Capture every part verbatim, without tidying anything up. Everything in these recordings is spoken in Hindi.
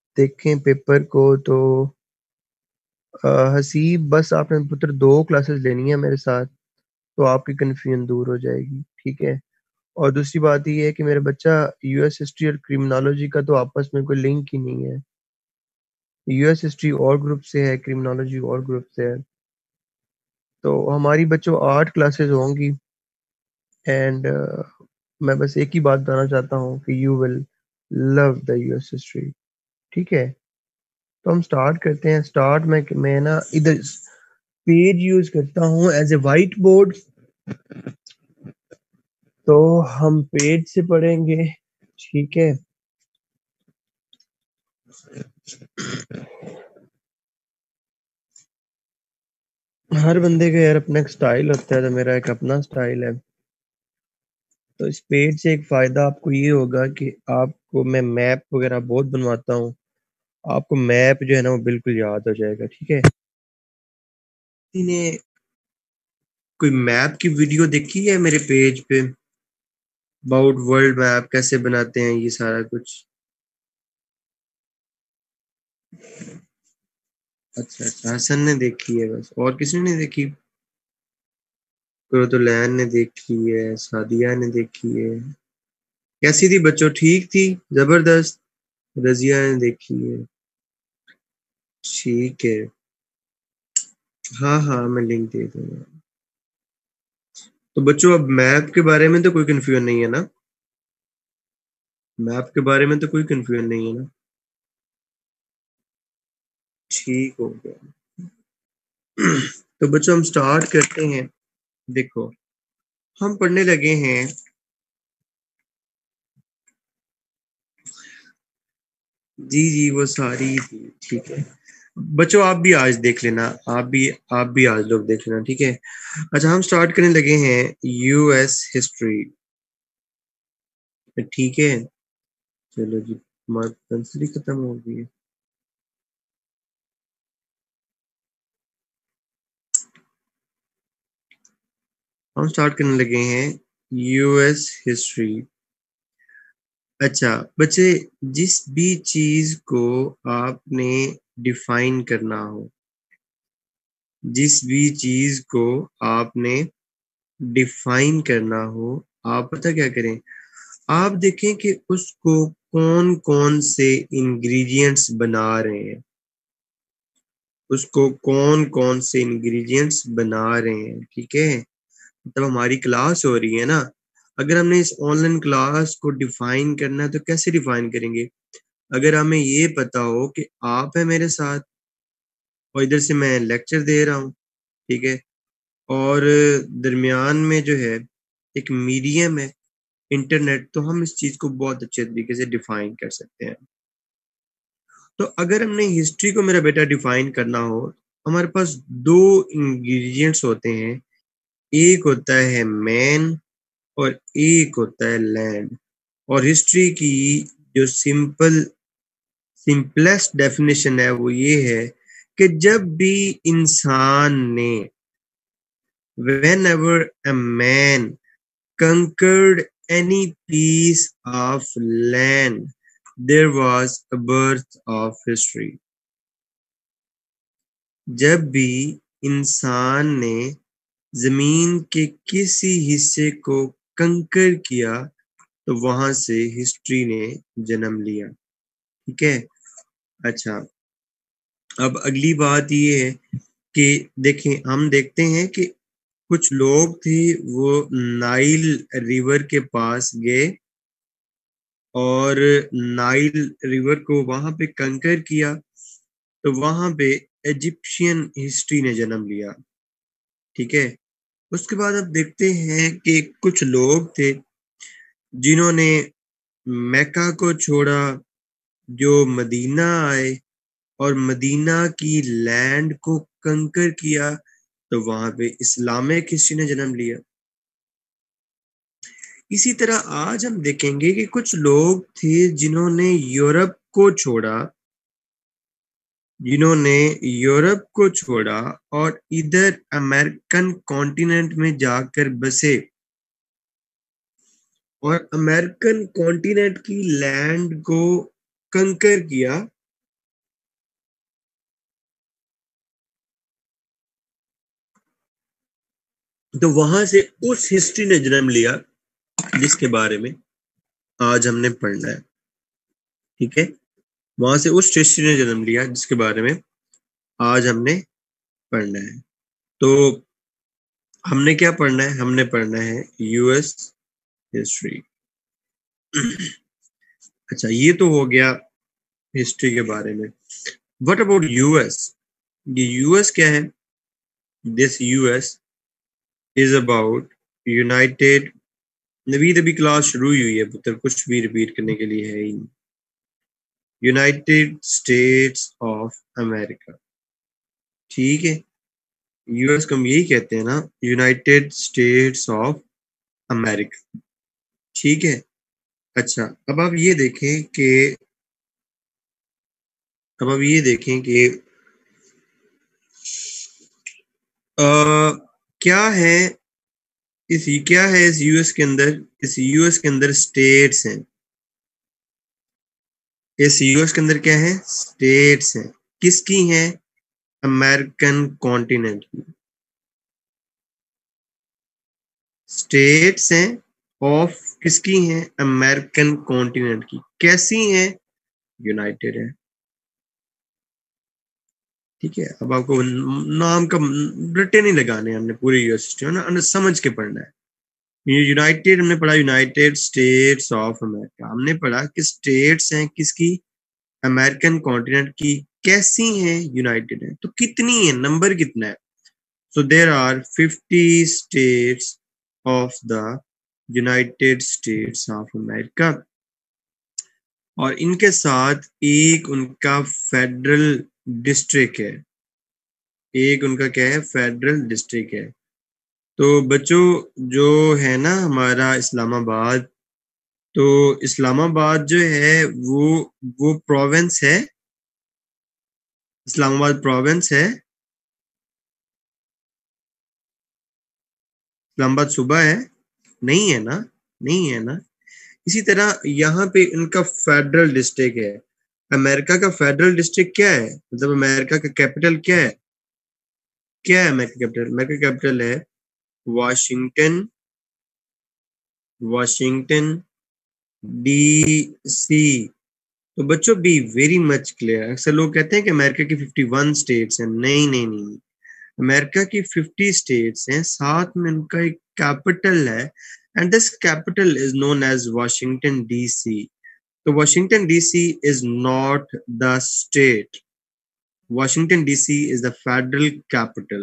देखें पेपर को तो अ, हसीब बस आपने पुत्र दो क्लासेस लेनी है मेरे साथ, तो आपकी कन्फ्यूजन दूर हो जाएगी, ठीक है? और दूसरी बात ये है कि मेरा बच्चा यूएस हिस्ट्री और क्रिमिनोलॉजी का तो आपस में कोई लिंक ही नहीं है। यूएस हिस्ट्री और ग्रुप से है, क्रिमिनोलॉजी और ग्रुप से है। तो हमारी बच्चों आठ क्लासेस होंगी एंड मैं बस एक ही बात बताना चाहता हूँ कि you will love the US history, ठीक है? तो हम स्टार्ट करते हैं। स्टार्ट में मैं ना इधर पेज यूज करता हूँ एज ए वाइट बोर्ड, तो हम पेज से पढ़ेंगे, ठीक है? हर बंदे का यार अपना एक स्टाइल होता है, तो मेरा एक अपना स्टाइल है। तो इस पेज से एक फायदा आपको ये होगा कि आपको मैं मैप वगैरह बहुत बनवाता हूँ, आपको मैप जो है ना वो बिल्कुल याद हो जाएगा, ठीक है? ने कोई मैप की वीडियो देखी है मेरे पेज पे अबाउट वर्ल्ड मैप कैसे बनाते हैं ये सारा कुछ? अच्छा अच्छा, हसन ने देखी है बस, और किसी ने नहीं देखी? कुरतुलैन ने देखी है, सादिया ने देखी है। कैसी थी बच्चों, ठीक थी? जबरदस्त। रजिया ने देखी है, ठीक है। हाँ हाँ, मैं लिंक दे दूंगा। तो बच्चों अब मैप के बारे में तो कोई कंफ्यूजन नहीं है ना? मैप के बारे में तो कोई कंफ्यूजन नहीं है ना? ठीक हो गया। तो बच्चों हम स्टार्ट करते हैं। देखो, हम पढ़ने लगे हैं। जी जी, वो सारी थी, ठीक है। बच्चों आप भी आज देख लेना, आप भी आप भी आज लोग देख लेना, ठीक है? अच्छा, हम स्टार्ट करने लगे हैं यूएस हिस्ट्री, ठीक है? चलो जी, हमारी पेंसिल ही खत्म हो गई है। हम स्टार्ट करने लगे हैं यूएस हिस्ट्री। अच्छा बच्चे, जिस भी चीज को आपने डिफाइन करना हो, जिस भी चीज को आपने डिफाइन करना हो, आप पता क्या करें? आप देखें कि उसको कौन कौन से इंग्रेडिएंट्स बना रहे हैं, उसको कौन कौन से इंग्रेडिएंट्स बना रहे हैं, ठीक है? तब हमारी क्लास हो रही है ना। अगर हमने इस ऑनलाइन क्लास को डिफाइन करना है तो कैसे डिफाइन करेंगे? अगर हमें ये पता हो कि आप है मेरे साथ और इधर से मैं लेक्चर दे रहा हूँ, ठीक है? और दरमियान में जो है एक मीडियम है, इंटरनेट, तो हम इस चीज को बहुत अच्छे तरीके से डिफाइन कर सकते हैं। तो अगर हमने हिस्ट्री को मेरा बेटा डिफाइन करना हो, हमारे पास दो इंग्रेडिएंट्स होते हैं। एक होता है मैन और एक होता है लैंड। और हिस्ट्री की जो सिंपल सिंपलेस्ट डेफिनेशन है वो ये है कि जब भी इंसान ने, whenever a man conquered any piece of land, there was a birth of history. जब भी इंसान ने जमीन के किसी हिस्से को कंकर किया, तो वहां से हिस्ट्री ने जन्म लिया, ठीक है? अच्छा, अब अगली बात ये है कि देखें, हम देखते हैं कि कुछ लोग थे, वो नाइल रिवर के पास गए और नाइल रिवर को वहां पे कंकर किया, तो वहां पे इजिप्शियन हिस्ट्री ने जन्म लिया, ठीक है? उसके बाद अब देखते हैं कि कुछ लोग थे जिन्होंने मक्का को छोड़ा, जो मदीना आए और मदीना की लैंड को कंकर किया, तो वहां पे इस्लामिक हिस्ट्री ने जन्म लिया। इसी तरह आज हम देखेंगे कि कुछ लोग थे जिन्होंने यूरोप को छोड़ा, जिन्होंने यूरोप को छोड़ा और इधर अमेरिकन कॉन्टिनेंट में जाकर बसे और अमेरिकन कॉन्टिनेंट की लैंड को कंकर किया, तो वहां से उस हिस्ट्री ने जन्म लिया जिसके बारे में आज हमने पढ़ना है। ठीक है, वहां से उस हिस्ट्री ने जन्म लिया जिसके बारे में आज हमने पढ़ना है। तो हमने क्या पढ़ना है? हमने पढ़ना है यूएस हिस्ट्री। अच्छा, ये तो हो गया हिस्ट्री के बारे में। What about US? ये यूएस क्या है? This US is about united, नबी तभी क्लास शुरू ही हुई है पुत्र, कुछ भी रिपीट करने के लिए है ही नहीं। United States of America. ठीक है, यूएस को हम यही कहते हैं ना, यूनाइटेड स्टेट्स ऑफ अमेरिका। ठीक है। अच्छा, अब आप ये देखें कि अब आप ये देखें कि आ, क्या है इस क्या है इस यूएस के अंदर? इस यूएस के अंदर स्टेट्स हैं। इस यूएस के अंदर क्या है? स्टेट्स हैं। किसकी हैं? अमेरिकन कॉन्टिनेंट की स्टेट्स हैं। ऑफ किसकी हैं? अमेरिकन कॉन्टिनेंट की। कैसी हैं? यूनाइटेड है। ठीक है, अब आपको नाम का रट्टे नहीं लगाने, हमने पूरी यूएस हिस्ट्री ना समझ के पढ़ना है। यूनाइटेड हमने पढ़ा, यूनाइटेड स्टेट्स ऑफ अमेरिका। हमने पढ़ा कि स्टेट्स हैं किसकी? अमेरिकन कॉन्टिनेंट की। कैसी हैं? यूनाइटेड है। तो कितनी है? नंबर कितना है? So there are fifty states of the United States of America, और इनके साथ एक उनका फेडरल डिस्ट्रिक्ट है। एक उनका क्या है? फेडरल डिस्ट्रिक्ट है। तो बच्चों, जो है ना हमारा इस्लामाबाद, तो इस्लामाबाद जो है वो वो प्रोविंस है। इस्लामाबाद प्रोविंस है। इस्लामाबाद सूबा है? नहीं है ना, नहीं है ना। इसी तरह यहाँ पे इनका फेडरल डिस्ट्रिक्ट है। अमेरिका का फेडरल डिस्ट्रिक्ट क्या है? मतलब अमेरिका का कैपिटल क्या है? क्या है अमेरिका कैपिटल? अमेरिका कैपिटल है वाशिंगटन। Washington DC. तो बच्चों, बी वेरी मच क्लियर। अक्सर लोग कहते हैं कि अमेरिका की फिफ्टी वन स्टेट्स हैं। नहीं नहीं नहीं, अमेरिका की फिफ्टी स्टेट्स हैं, साथ में उनका एक कैपिटल है, and this capital is known as Washington DC. तो Washington DC is not the state. Washington DC is the federal capital.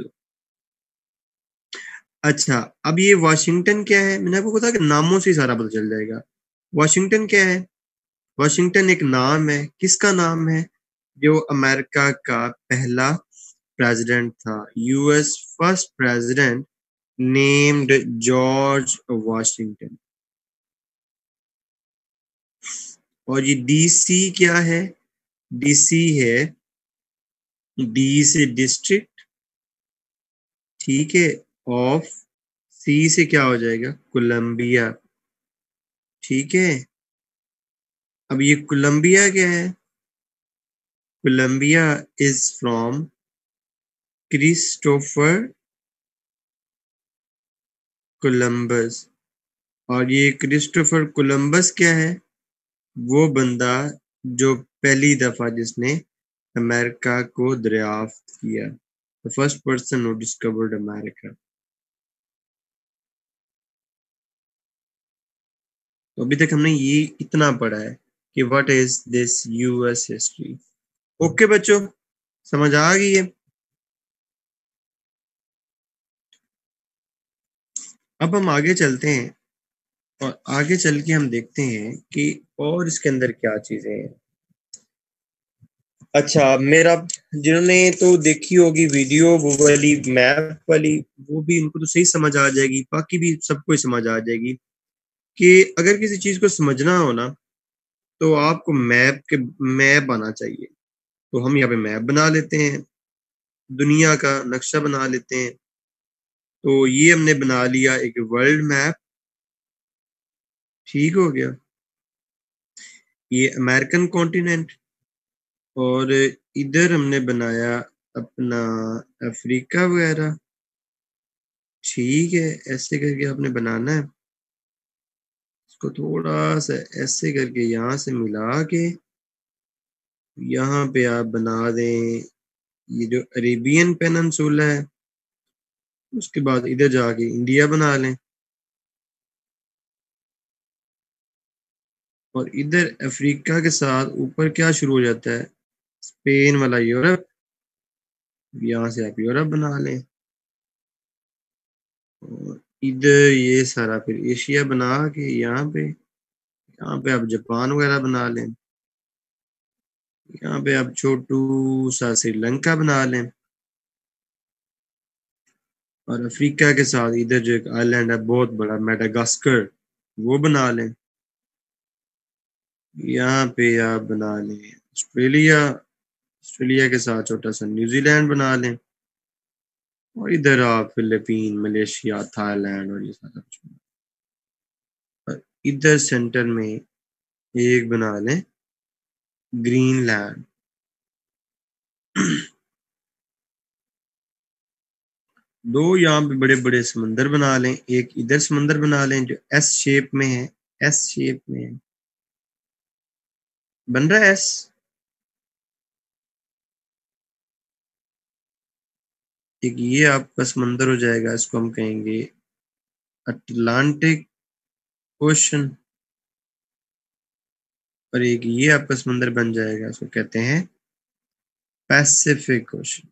अच्छा, अब ये वाशिंगटन क्या है? मैंने आपको बताया कि नामों से ही सारा पता चल जाएगा। वाशिंगटन क्या है? वाशिंगटन एक नाम है। किसका नाम है? जो अमेरिका का पहला प्रेसिडेंट था, US first president named George Washington. और ये डीसी क्या है? डीसी है, डी से डिस्ट्रिक्ट, ठीक है, ऑफ, सी से क्या हो जाएगा? कोलंबिया। ठीक है, अब ये कोलंबिया क्या है? Columbia is from Christopher Columbus. और ये क्रिस्टोफर कोलंबस क्या है? वो बंदा जो पहली दफा जिसने अमेरिका को दरियाफ्त किया, the first person who discovered America. तो अभी तक हमने ये इतना पढ़ा है कि what is this US history. Okay बच्चों, समझ आ गई है? अब हम आगे चलते हैं, और आगे चल के हम देखते हैं कि और इसके अंदर क्या चीजें हैं। अच्छा, मेरा जिन्होंने तो देखी होगी वीडियो वो वाली मैप वाली, वो भी उनको तो सही समझ आ जाएगी, बाकी भी सबको ही समझ आ जाएगी कि अगर किसी चीज को समझना हो ना, तो आपको मैप के मैप आना चाहिए। तो हम यहाँ पे मैप बना लेते हैं, दुनिया का नक्शा बना लेते हैं। तो ये हमने बना लिया एक वर्ल्ड मैप। ठीक हो गया। ये अमेरिकन कॉन्टिनेंट, और इधर हमने बनाया अपना अफ्रीका वगैरह। ठीक है, ऐसे करके आपने बनाना है। इसको थोड़ा सा ऐसे करके यहाँ से मिला के यहाँ पे आप बना दें ये जो अरेबियन पेनिनसुला है, उसके बाद इधर जाके इंडिया बना लें और इधर अफ्रीका के साथ ऊपर क्या शुरू हो जाता है, स्पेन वाला यूरोप, यहाँ से आप यूरोप बना लें और इधर ये सारा फिर एशिया बना के यहाँ पे यहाँ पे आप जापान वगैरह बना लें, यहाँ पे आप छोटू सा श्रीलंका बना लें और अफ्रीका के साथ इधर जो एक आइलैंड है बहुत बड़ा मेडागास्कर, वो बना लें। यहाँ पे आप बना लें ऑस्ट्रेलिया, ऑस्ट्रेलिया के साथ छोटा सा न्यूजीलैंड बना लें और इधर आप फिलीपीन, मलेशिया, थाईलैंड और ये सारा कुछ बना लें। और इधर सेंटर में एक बना लें ग्रीनलैंड। दो यहाँ पे बड़े बड़े समंदर बना लें, एक इधर समंदर बना लें जो एस शेप में है, एस शेप में है, बन रहा है एस। एक ये आपका समंदर हो जाएगा, इसको हम कहेंगे अटलांटिक ओशन और एक ये आपका समंदर बन जाएगा, इसको कहते हैं पैसिफिक ओशन।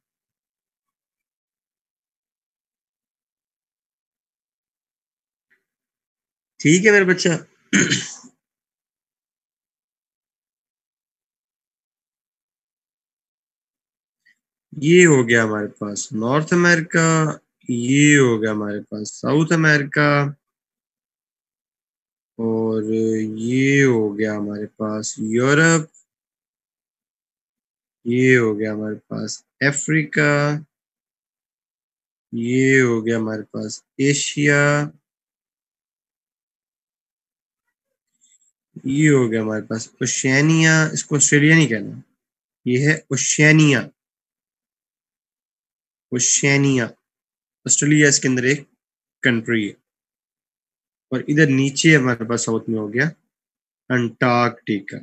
ठीक है मेरे बच्चा। ये हो गया हमारे पास नॉर्थ अमेरिका, ये हो गया हमारे पास साउथ अमेरिका और ये हो गया हमारे पास यूरोप, ये हो गया हमारे पास अफ्रीका, ये हो गया हमारे पास एशिया, ये हो गया हमारे पास ओशियानिया, इसको ऑस्ट्रेलिया नहीं कहना, ये है ओशियानिया, ओशियानिया। ऑस्ट्रेलिया इसके अंदर एक कंट्री है और इधर नीचे हमारे पास साउथ में हो गया अंटार्कटिका।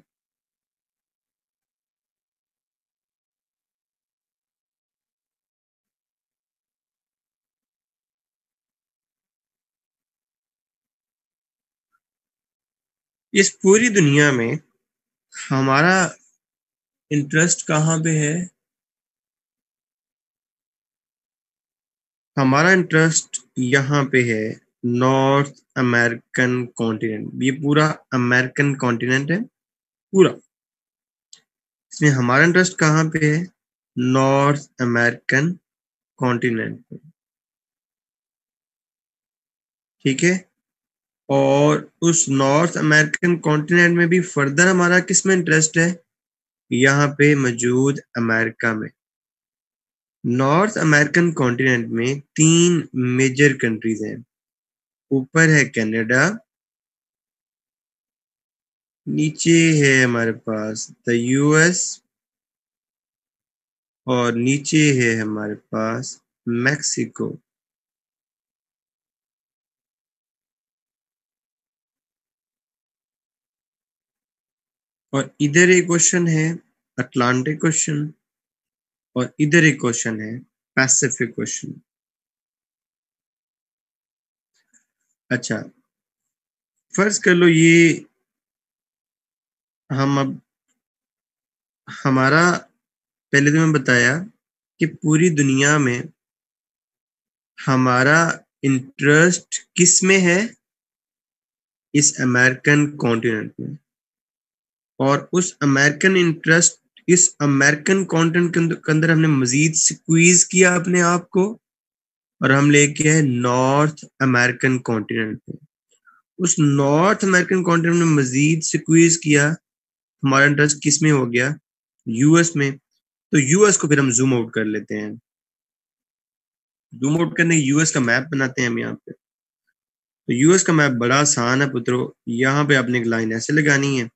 इस पूरी दुनिया में हमारा इंटरेस्ट कहाँ पे है? हमारा इंटरेस्ट यहाँ पे है नॉर्थ अमेरिकन कॉन्टिनेंट। ये पूरा अमेरिकन कॉन्टिनेंट है पूरा, इसमें हमारा इंटरेस्ट कहाँ पे है? नॉर्थ अमेरिकन कॉन्टिनेंट पे। ठीक है, और उस नॉर्थ अमेरिकन कॉन्टिनेंट में भी फर्दर हमारा किस में इंटरेस्ट है? यहाँ पे मौजूद अमेरिका में। नॉर्थ अमेरिकन कॉन्टिनेंट में तीन मेजर कंट्रीज हैं। ऊपर है कनाडा, नीचे है हमारे पास द यूएस और नीचे है हमारे पास मैक्सिको। और इधर एक क्वेश्चन है अटलांटिक क्वेश्चन और इधर एक क्वेश्चन है पैसिफिक क्वेश्चन। अच्छा, फर्ज कर लो ये हम अब हमारा पहले तो मैं बताया कि पूरी दुनिया में हमारा इंटरेस्ट किस में है? इस अमेरिकन कॉन्टिनेंट में। और उस अमेरिकन इंटरेस्ट, इस अमेरिकन कॉन्टिनेंट के अंदर के अंदर हमने मजीद स्क्वीज किया अपने आप को और हम लेके आए नॉर्थ अमेरिकन कॉन्टिनेंट पे। उस नॉर्थ अमेरिकन कॉन्टिनेंट में मजीद स्क्वीज किया, हमारा इंटरेस्ट किस में हो गया? यूएस में। तो यूएस को फिर हम जूम आउट कर लेते हैं। जूम आउट करने यूएस का मैप बनाते हैं हम यहाँ पे। तो यूएस का मैप बड़ा आसान है पुत्रों, यहाँ पे आपने एक लाइन ऐसे लगानी है,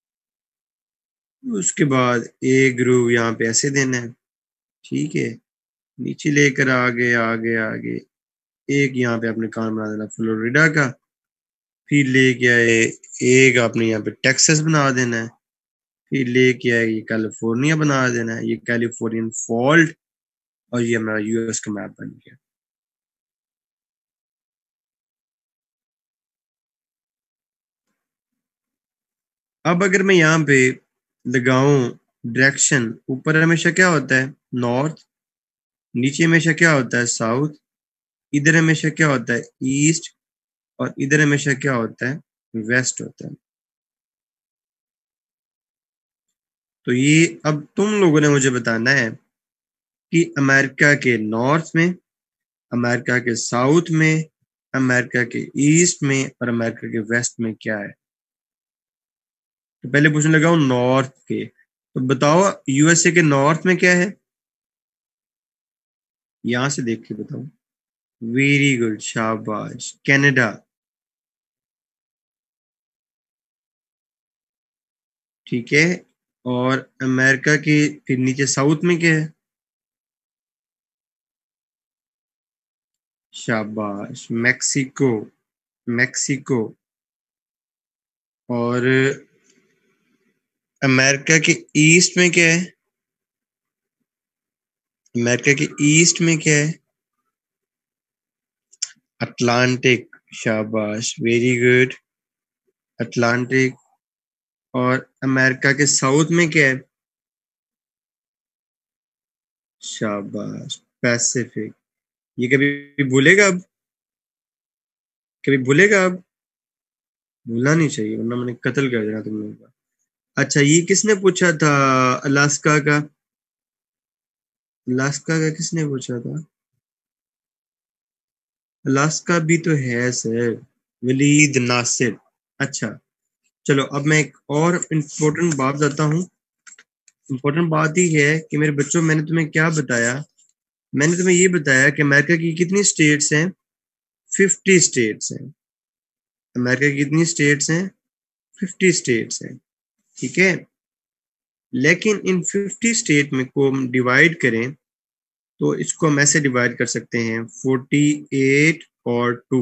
उसके बाद एक ग्रुव यहाँ पे ऐसे देना है। ठीक है, नीचे लेकर आगे आगे आगे एक यहाँ पे आपने कहाँ बना देना, फ्लोरिडा का। फिर लेके आए एक आपने यहाँ पे टेक्सास बना देना है। फिर लेके आए ये कैलिफोर्निया बना देना है, ये कैलिफोर्नियन फॉल्ट, और ये हमारा यूएस का मैप बन गया। अब अगर मैं यहाँ पे लगाऊं डायरेक्शन, ऊपर हमेशा क्या होता है, नॉर्थ, नीचे हमेशा क्या होता है, साउथ, इधर हमेशा क्या होता है, ईस्ट, और इधर हमेशा क्या होता है, वेस्ट होता है। तो ये अब तुम लोगों ने मुझे बताना है कि अमेरिका के नॉर्थ में, अमेरिका के साउथ में, अमेरिका के ईस्ट में और अमेरिका के वेस्ट में क्या है। तो पहले पूछने लगा हूं नॉर्थ के, तो बताओ यूएसए के नॉर्थ में क्या है, यहां से देख के बताओ। वेरी गुड, शाबाश, कनाडा। ठीक है, और अमेरिका के फिर नीचे साउथ में क्या है, शाबाश, मैक्सिको, मैक्सिको। और अमेरिका के ईस्ट में क्या है, अमेरिका के ईस्ट में क्या है, अटलांटिक, शाबाश, वेरी गुड, अटलांटिक। और अमेरिका के साउथ में क्या है, शाबाश, पैसिफिक। ये कभी भूलेगा अब, कभी भूलेगा अब, भूलना नहीं चाहिए वरना मैंने कत्ल कर देना तुम लोगों का। अच्छा, ये किसने पूछा था, अलास्का का, अलास्का का किसने पूछा था, अलास्का भी तो है सर, वलीद नासिर। अच्छा, चलो अब मैं एक और इम्पोर्टेंट बात बताता हूँ। इम्पोर्टेंट बात ही है कि मेरे बच्चों, मैंने तुम्हें क्या बताया, मैंने तुम्हें ये बताया कि अमेरिका की कितनी स्टेट्स हैं, फिफ्टी स्टेट्स हैं। अमेरिका की कितनी स्टेट्स हैं, फिफ्टी स्टेट्स हैं। ठीक है, लेकिन इन फिफ्टी स्टेट में को हम डिवाइड करें तो इसको हम ऐसे डिवाइड कर सकते हैं, फोर्टी एट और टू।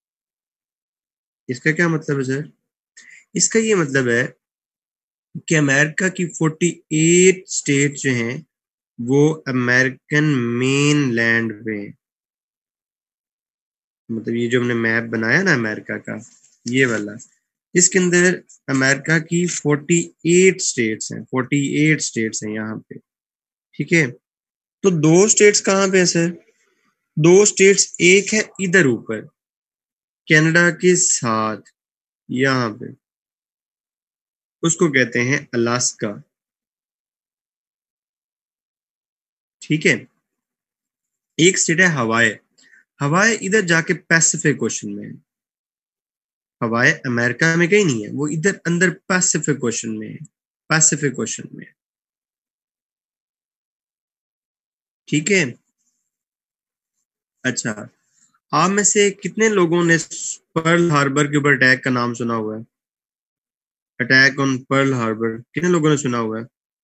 इसका क्या मतलब है सर, इसका ये मतलब है कि अमेरिका की फोर्टी एट स्टेट जो हैं वो अमेरिकन मेन लैंड पे हैं। मतलब ये जो हमने मैप बनाया ना अमेरिका का, ये वाला, इसके अंदर अमेरिका की फोर्टी एट स्टेट्स हैं, फोर्टी एट स्टेट्स हैं यहाँ पे। ठीक है, तो दो स्टेट्स कहाँ पे है सर, दो स्टेट्स, एक है इधर ऊपर कनाडा के साथ यहाँ पे, उसको कहते हैं अलास्का। ठीक है, एक स्टेट है हवाई, हवाई इधर जाके पैसिफिक ओशन में है। हवाई अमेरिका में कहीं नहीं है, वो इधर अंदर पैसिफिक ओशन में है, पैसिफिक ओशन में। ठीक है, अच्छा, आप में से कितने लोगों ने पर्ल हार्बर के ऊपर अटैक का नाम सुना हुआ है, अटैक ऑन पर्ल हार्बर, कितने लोगों ने सुना हुआ है।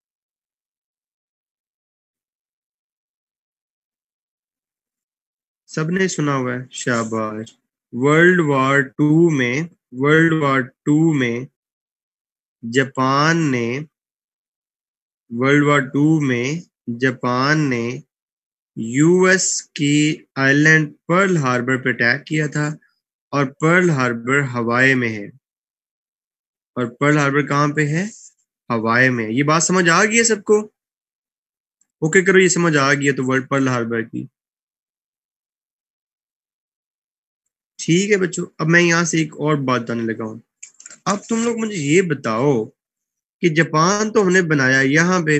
सबने सुना हुआ है, शाबाश। वर्ल्ड वॉर टू में, वर्ल्ड वॉर टू में जापान ने, वर्ल्ड वॉर टू में जापान ने यूएस की आइलैंड पर्ल हार्बर पे अटैक किया था, और पर्ल हार्बर हवाई में है, और पर्ल हार्बर कहाँ पे है, हवाई में। ये बात समझ आ गई है सबको, ओके करो, ये समझ आ गई है तो वर्ल्ड पर्ल हार्बर की। ठीक है बच्चों, अब मैं यहाँ से एक और बात बताने लगा हूँ। अब तुम लोग मुझे ये बताओ कि जापान तो हमने बनाया यहाँ पे,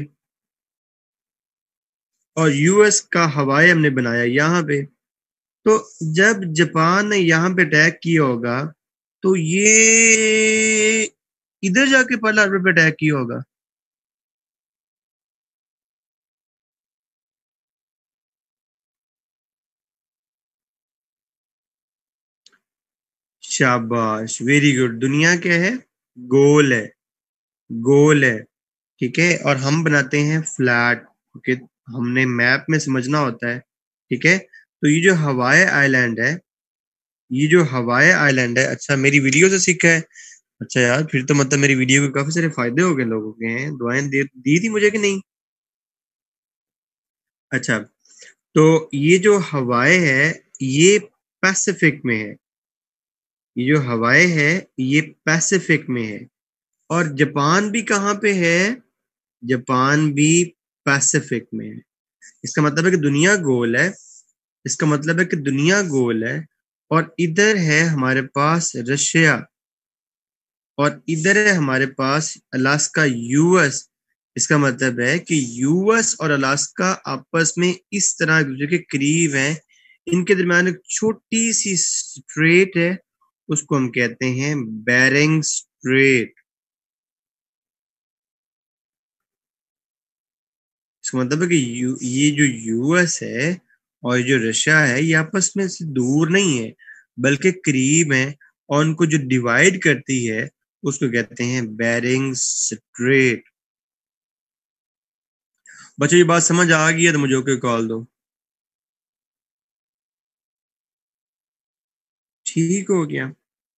और यूएस का हवाई हमने बनाया यहाँ पे, तो जब जापान ने यहाँ पे अटैक किया होगा तो ये इधर जाके पर्ल हार्बर पे अटैक किया होगा। शाबाश, वेरी गुड। दुनिया क्या है, गोल है, गोल है। ठीक है, और हम बनाते हैं फ्लैट। ओके, हमने मैप में समझना होता है। ठीक है, तो ये जो हवाई आइलैंड है, ये जो हवाई आइलैंड है, अच्छा मेरी वीडियो से सीखा है। अच्छा यार, फिर तो मतलब मेरी वीडियो के काफी सारे फायदे हो गए, लोगों के हैं, दुआएं दे दी थी मुझे कि नहीं। अच्छा, तो ये जो हवाई है, ये पैसिफिक में है। ये जो हवाई है, ये पैसिफिक में है। और जापान भी कहाँ पे है? जापान भी पैसिफिक में है। इसका मतलब है कि दुनिया गोल है। इसका मतलब है कि दुनिया गोल है। और इधर है हमारे पास रशिया, और इधर है हमारे पास अलास्का, यूएस। इसका मतलब है कि यूएस और अलास्का आपस में इस तरह एक दूसरे के करीब हैं। इनके दरम्यान एक छोटी सी स्ट्रेट है, उसको हम कहते हैं बेरिंग स्ट्रेट। इसका मतलब है कि यू, ये जो यूएस है और ये जो रशिया है, ये आपस में से दूर नहीं है, बल्कि करीब है। और उनको जो डिवाइड करती है, उसको कहते हैं बेरिंग स्ट्रेट। बच्चों, ये बात समझ आ गई है तो मुझे ओके कॉल दो। ठीक हो गया।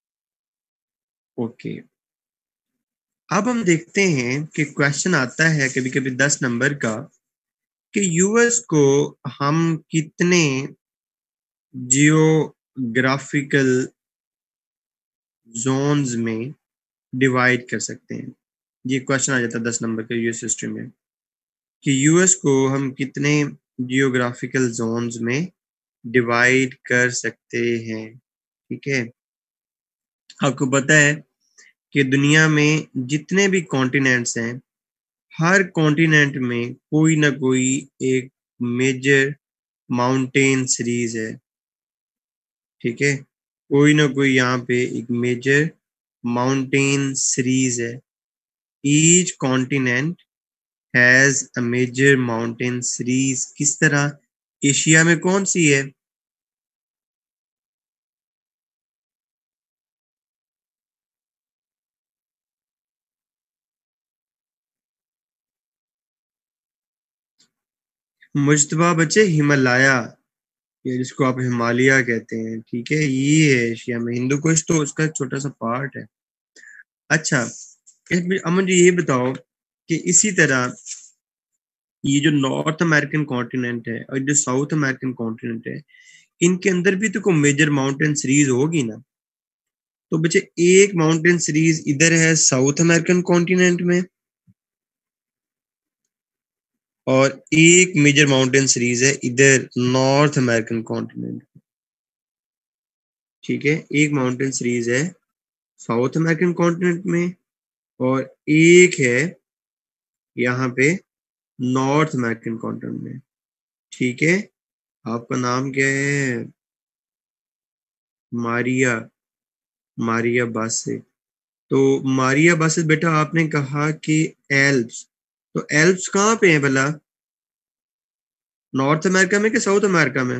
ओके। अब हम देखते हैं कि क्वेश्चन आता है कभी कभी दस नंबर का, कि यूएस को हम कितने जियोग्राफिकल जोन्स में डिवाइड कर सकते हैं। ये क्वेश्चन आ जाता है दस नंबर के यूएस हिस्ट्री में, कि यूएस को हम कितने जियोग्राफिकल जोन्स में डिवाइड कर सकते हैं। ठीक है। आपको पता है कि दुनिया में जितने भी कॉन्टिनेंट्स हैं, हर कॉन्टिनेंट में कोई ना कोई एक मेजर माउंटेन सीरीज है। ठीक है। कोई ना कोई यहाँ पे एक मेजर माउंटेन सीरीज है। Each continent has a major mountain series. किस तरह? एशिया में कौन सी है? मुश्तबा बच्चे, हिमालय, ये जिसको आप हिमालय कहते हैं। ठीक है, ये है एशिया में। हिंदू कुश तो उसका एक छोटा सा पार्ट है। अच्छा, इस- अब मुझे ये बताओ कि इसी तरह ये जो नॉर्थ अमेरिकन कॉन्टिनेंट है और जो साउथ अमेरिकन कॉन्टिनेंट है, इनके अंदर भी तो कोई मेजर माउंटेन सीरीज होगी ना। तो बच्चे, एक माउंटेन सीरीज इधर है साउथ अमेरिकन कॉन्टिनेंट में, और एक मेजर माउंटेन सीरीज है इधर नॉर्थ अमेरिकन कॉन्टिनेंट। ठीक है, एक माउंटेन सीरीज है साउथ अमेरिकन कॉन्टिनेंट में, और एक है यहाँ पे नॉर्थ अमेरिकन कॉन्टिनेंट में। ठीक है। आपका नाम क्या है? मारिया। मारिया बासे। तो मारिया बासे बेटा, आपने कहा कि एल्प्स, तो एल्प्स कहाँ पे है भला? नॉर्थ अमेरिका में कि साउथ अमेरिका में?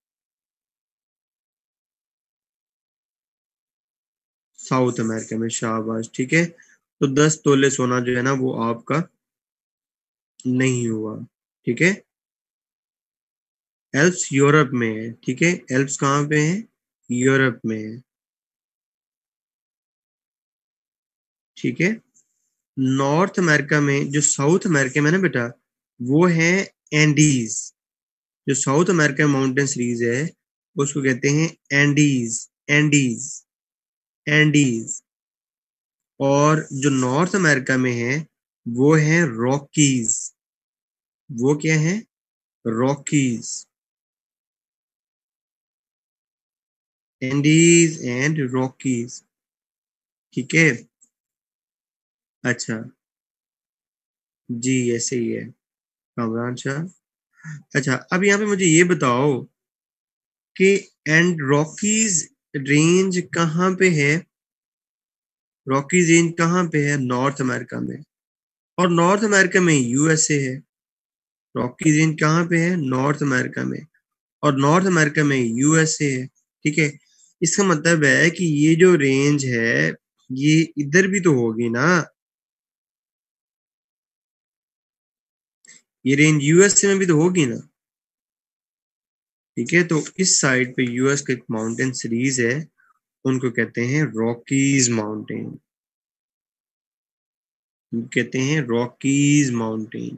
साउथ अमेरिका में, शाबाश। ठीक है, तो दस तोले सोना जो है ना, वो आपका नहीं हुआ। ठीक है। एल्प्स यूरोप में है। ठीक है, एल्प्स कहाँ पे है? यूरोप में है। ठीक है। नॉर्थ अमेरिका में, जो साउथ अमेरिका में ना बेटा, वो है एंडीज। जो साउथ अमेरिका माउंटेन सीरीज है, उसको कहते हैं एंडीज। एंडीज। एंडीज। और जो नॉर्थ अमेरिका में है, वो है रॉकीज। वो क्या है? रॉकीज। Andes and Rockies. ठीक है। अच्छा, जी ऐसे ही है, कामरान शाह। अच्छा, अब यहाँ पे मुझे ये बताओ कि एंड रॉकीज रेंज कहाँ पे है? रॉकीज रेंज कहाँ पे है? नॉर्थ अमेरिका में। और नॉर्थ अमेरिका में यूएसए है। रॉकीज रेंज कहाँ पे है? नॉर्थ अमेरिका में। और नॉर्थ अमेरिका में यूएसए है। ठीक है। इसका मतलब है कि ये जो रेंज है, ये इधर भी तो होगी ना। ये रेंज यूएसए में भी तो होगी ना। ठीक है, तो इस साइड पे यूएस का एक माउंटेन सीरीज है, उनको कहते हैं रॉकीज माउंटेन, कहते हैं रॉकीज माउंटेन।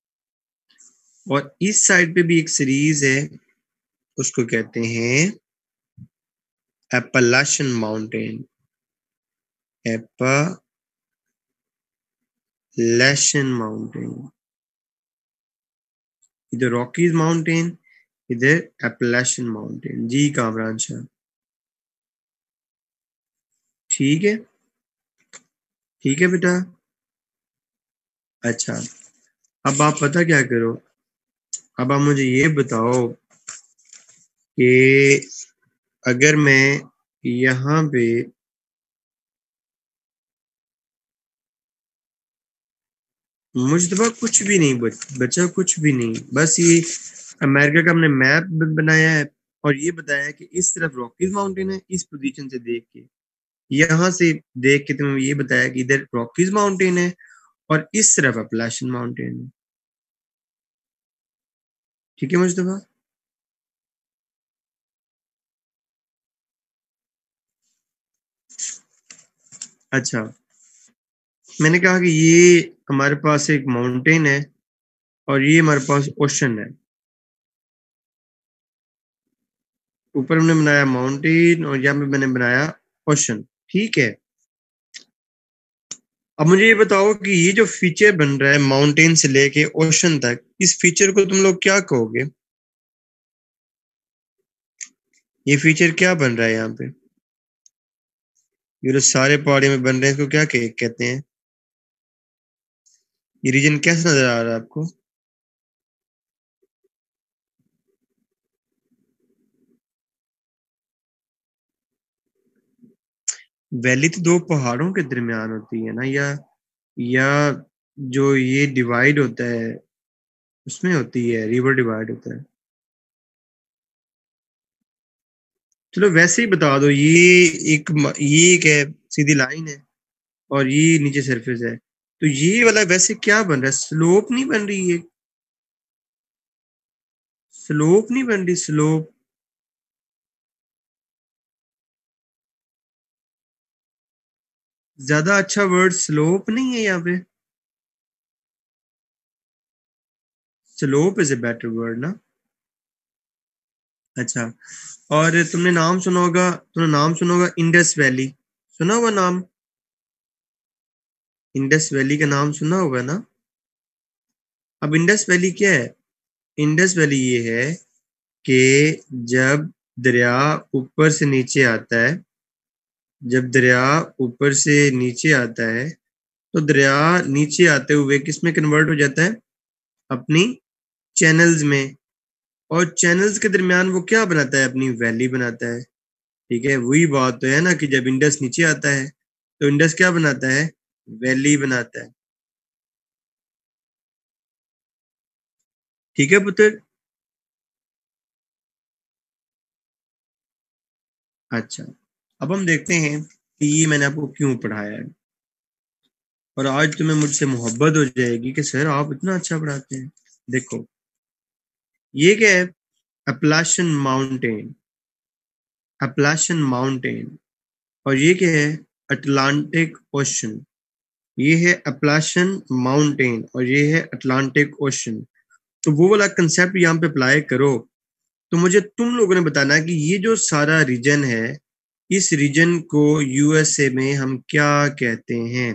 और इस साइड पे भी एक सीरीज है, उसको कहते हैं एप्पलाचियन माउंटेन, एप्पलाचियन माउंटेन। इधर रॉकीज माउंटेन, इधर एप्पलाचियन माउंटेन। जी कामरान शाह, ठीक है, ठीक है बेटा। अच्छा, अब आप पता क्या करो, अब आप मुझे ये बताओ कि अगर मैं यहाँ पे मुझतबा कुछ भी नहीं बच, बचा कुछ भी नहीं, बस ये अमेरिका का हमने मैप बनाया है और ये बताया है कि इस तरफ रॉकीज माउंटेन है, इस पोजीशन से देख के, यहाँ से देख के तुम्हें ये बताया कि इधर रॉकीज माउंटेन है और इस तरफ अपलाशियन माउंटेन है। ठीक है मुझतबा? अच्छा, मैंने कहा कि ये हमारे पास एक माउंटेन है और ये हमारे पास ओशन है। ऊपर हमने बनाया माउंटेन और यहाँ पे मैंने बनाया ओशन। ठीक है, अब मुझे ये बताओ कि ये जो फीचर बन रहा है माउंटेन से लेके ओशन तक, इस फीचर को तुम लोग क्या कहोगे? ये फीचर क्या बन रहा है यहाँ पे? ये जो सारे पहाड़ी में बन रहे हैं इसको क्या कह- कहते हैं? ये रीजन कैसा नजर आ रहा है आपको? वैली तो दो पहाड़ों के दरमियान होती है ना, या या जो ये डिवाइड होता है उसमें होती है, रिवर डिवाइड होता है। चलो वैसे ही बता दो, ये एक म- ये एक है, सीधी लाइन है और ये नीचे सरफेस है, तो ये वाला वैसे क्या बन रहा है? स्लोप नहीं बन रही है? स्लोप नहीं बन रही, स्लोप। ज्यादा अच्छा वर्ड स्लोप नहीं है यहाँ पे? Slope is a better word ना? अच्छा, और तुमने नाम सुना होगा, तुमने नाम सुना होगा इंडस वैली, सुना हुआ नाम? इंडस वैली का नाम सुना होगा ना? अब इंडस वैली क्या है? इंडस वैली ये है कि जब दरिया ऊपर से नीचे आता है, जब दरिया ऊपर से नीचे आता है तो दरिया नीचे आते हुए किस में कन्वर्ट हो जाता है? अपनी चैनल्स में। और चैनल्स के दरमियान वो क्या बनाता है? अपनी वैली बनाता है। ठीक है, वही बात तो है ना कि जब इंडस नीचे आता है तो इंडस क्या बनाता है? वैली बनाता है। ठीक है पुत्र? अच्छा, अब हम देखते हैं कि ये मैंने आपको क्यों पढ़ाया है, और आज तुम्हें मुझसे मोहब्बत हो जाएगी कि सर आप इतना अच्छा पढ़ाते हैं। देखो, ये क्या है? Appalachian mountain, Appalachian mountain. और ये क्या है? Atlantic ocean. ये है अपलाशन माउंटेन और ये है अटलांटिक ओशन। तो वो वाला कंसेप्ट यहाँ पे अप्लाई करो। तो मुझे तुम लोगों ने बताना है कि ये जो सारा रीजन है, इस रीजन को यूएसए में हम क्या कहते हैं?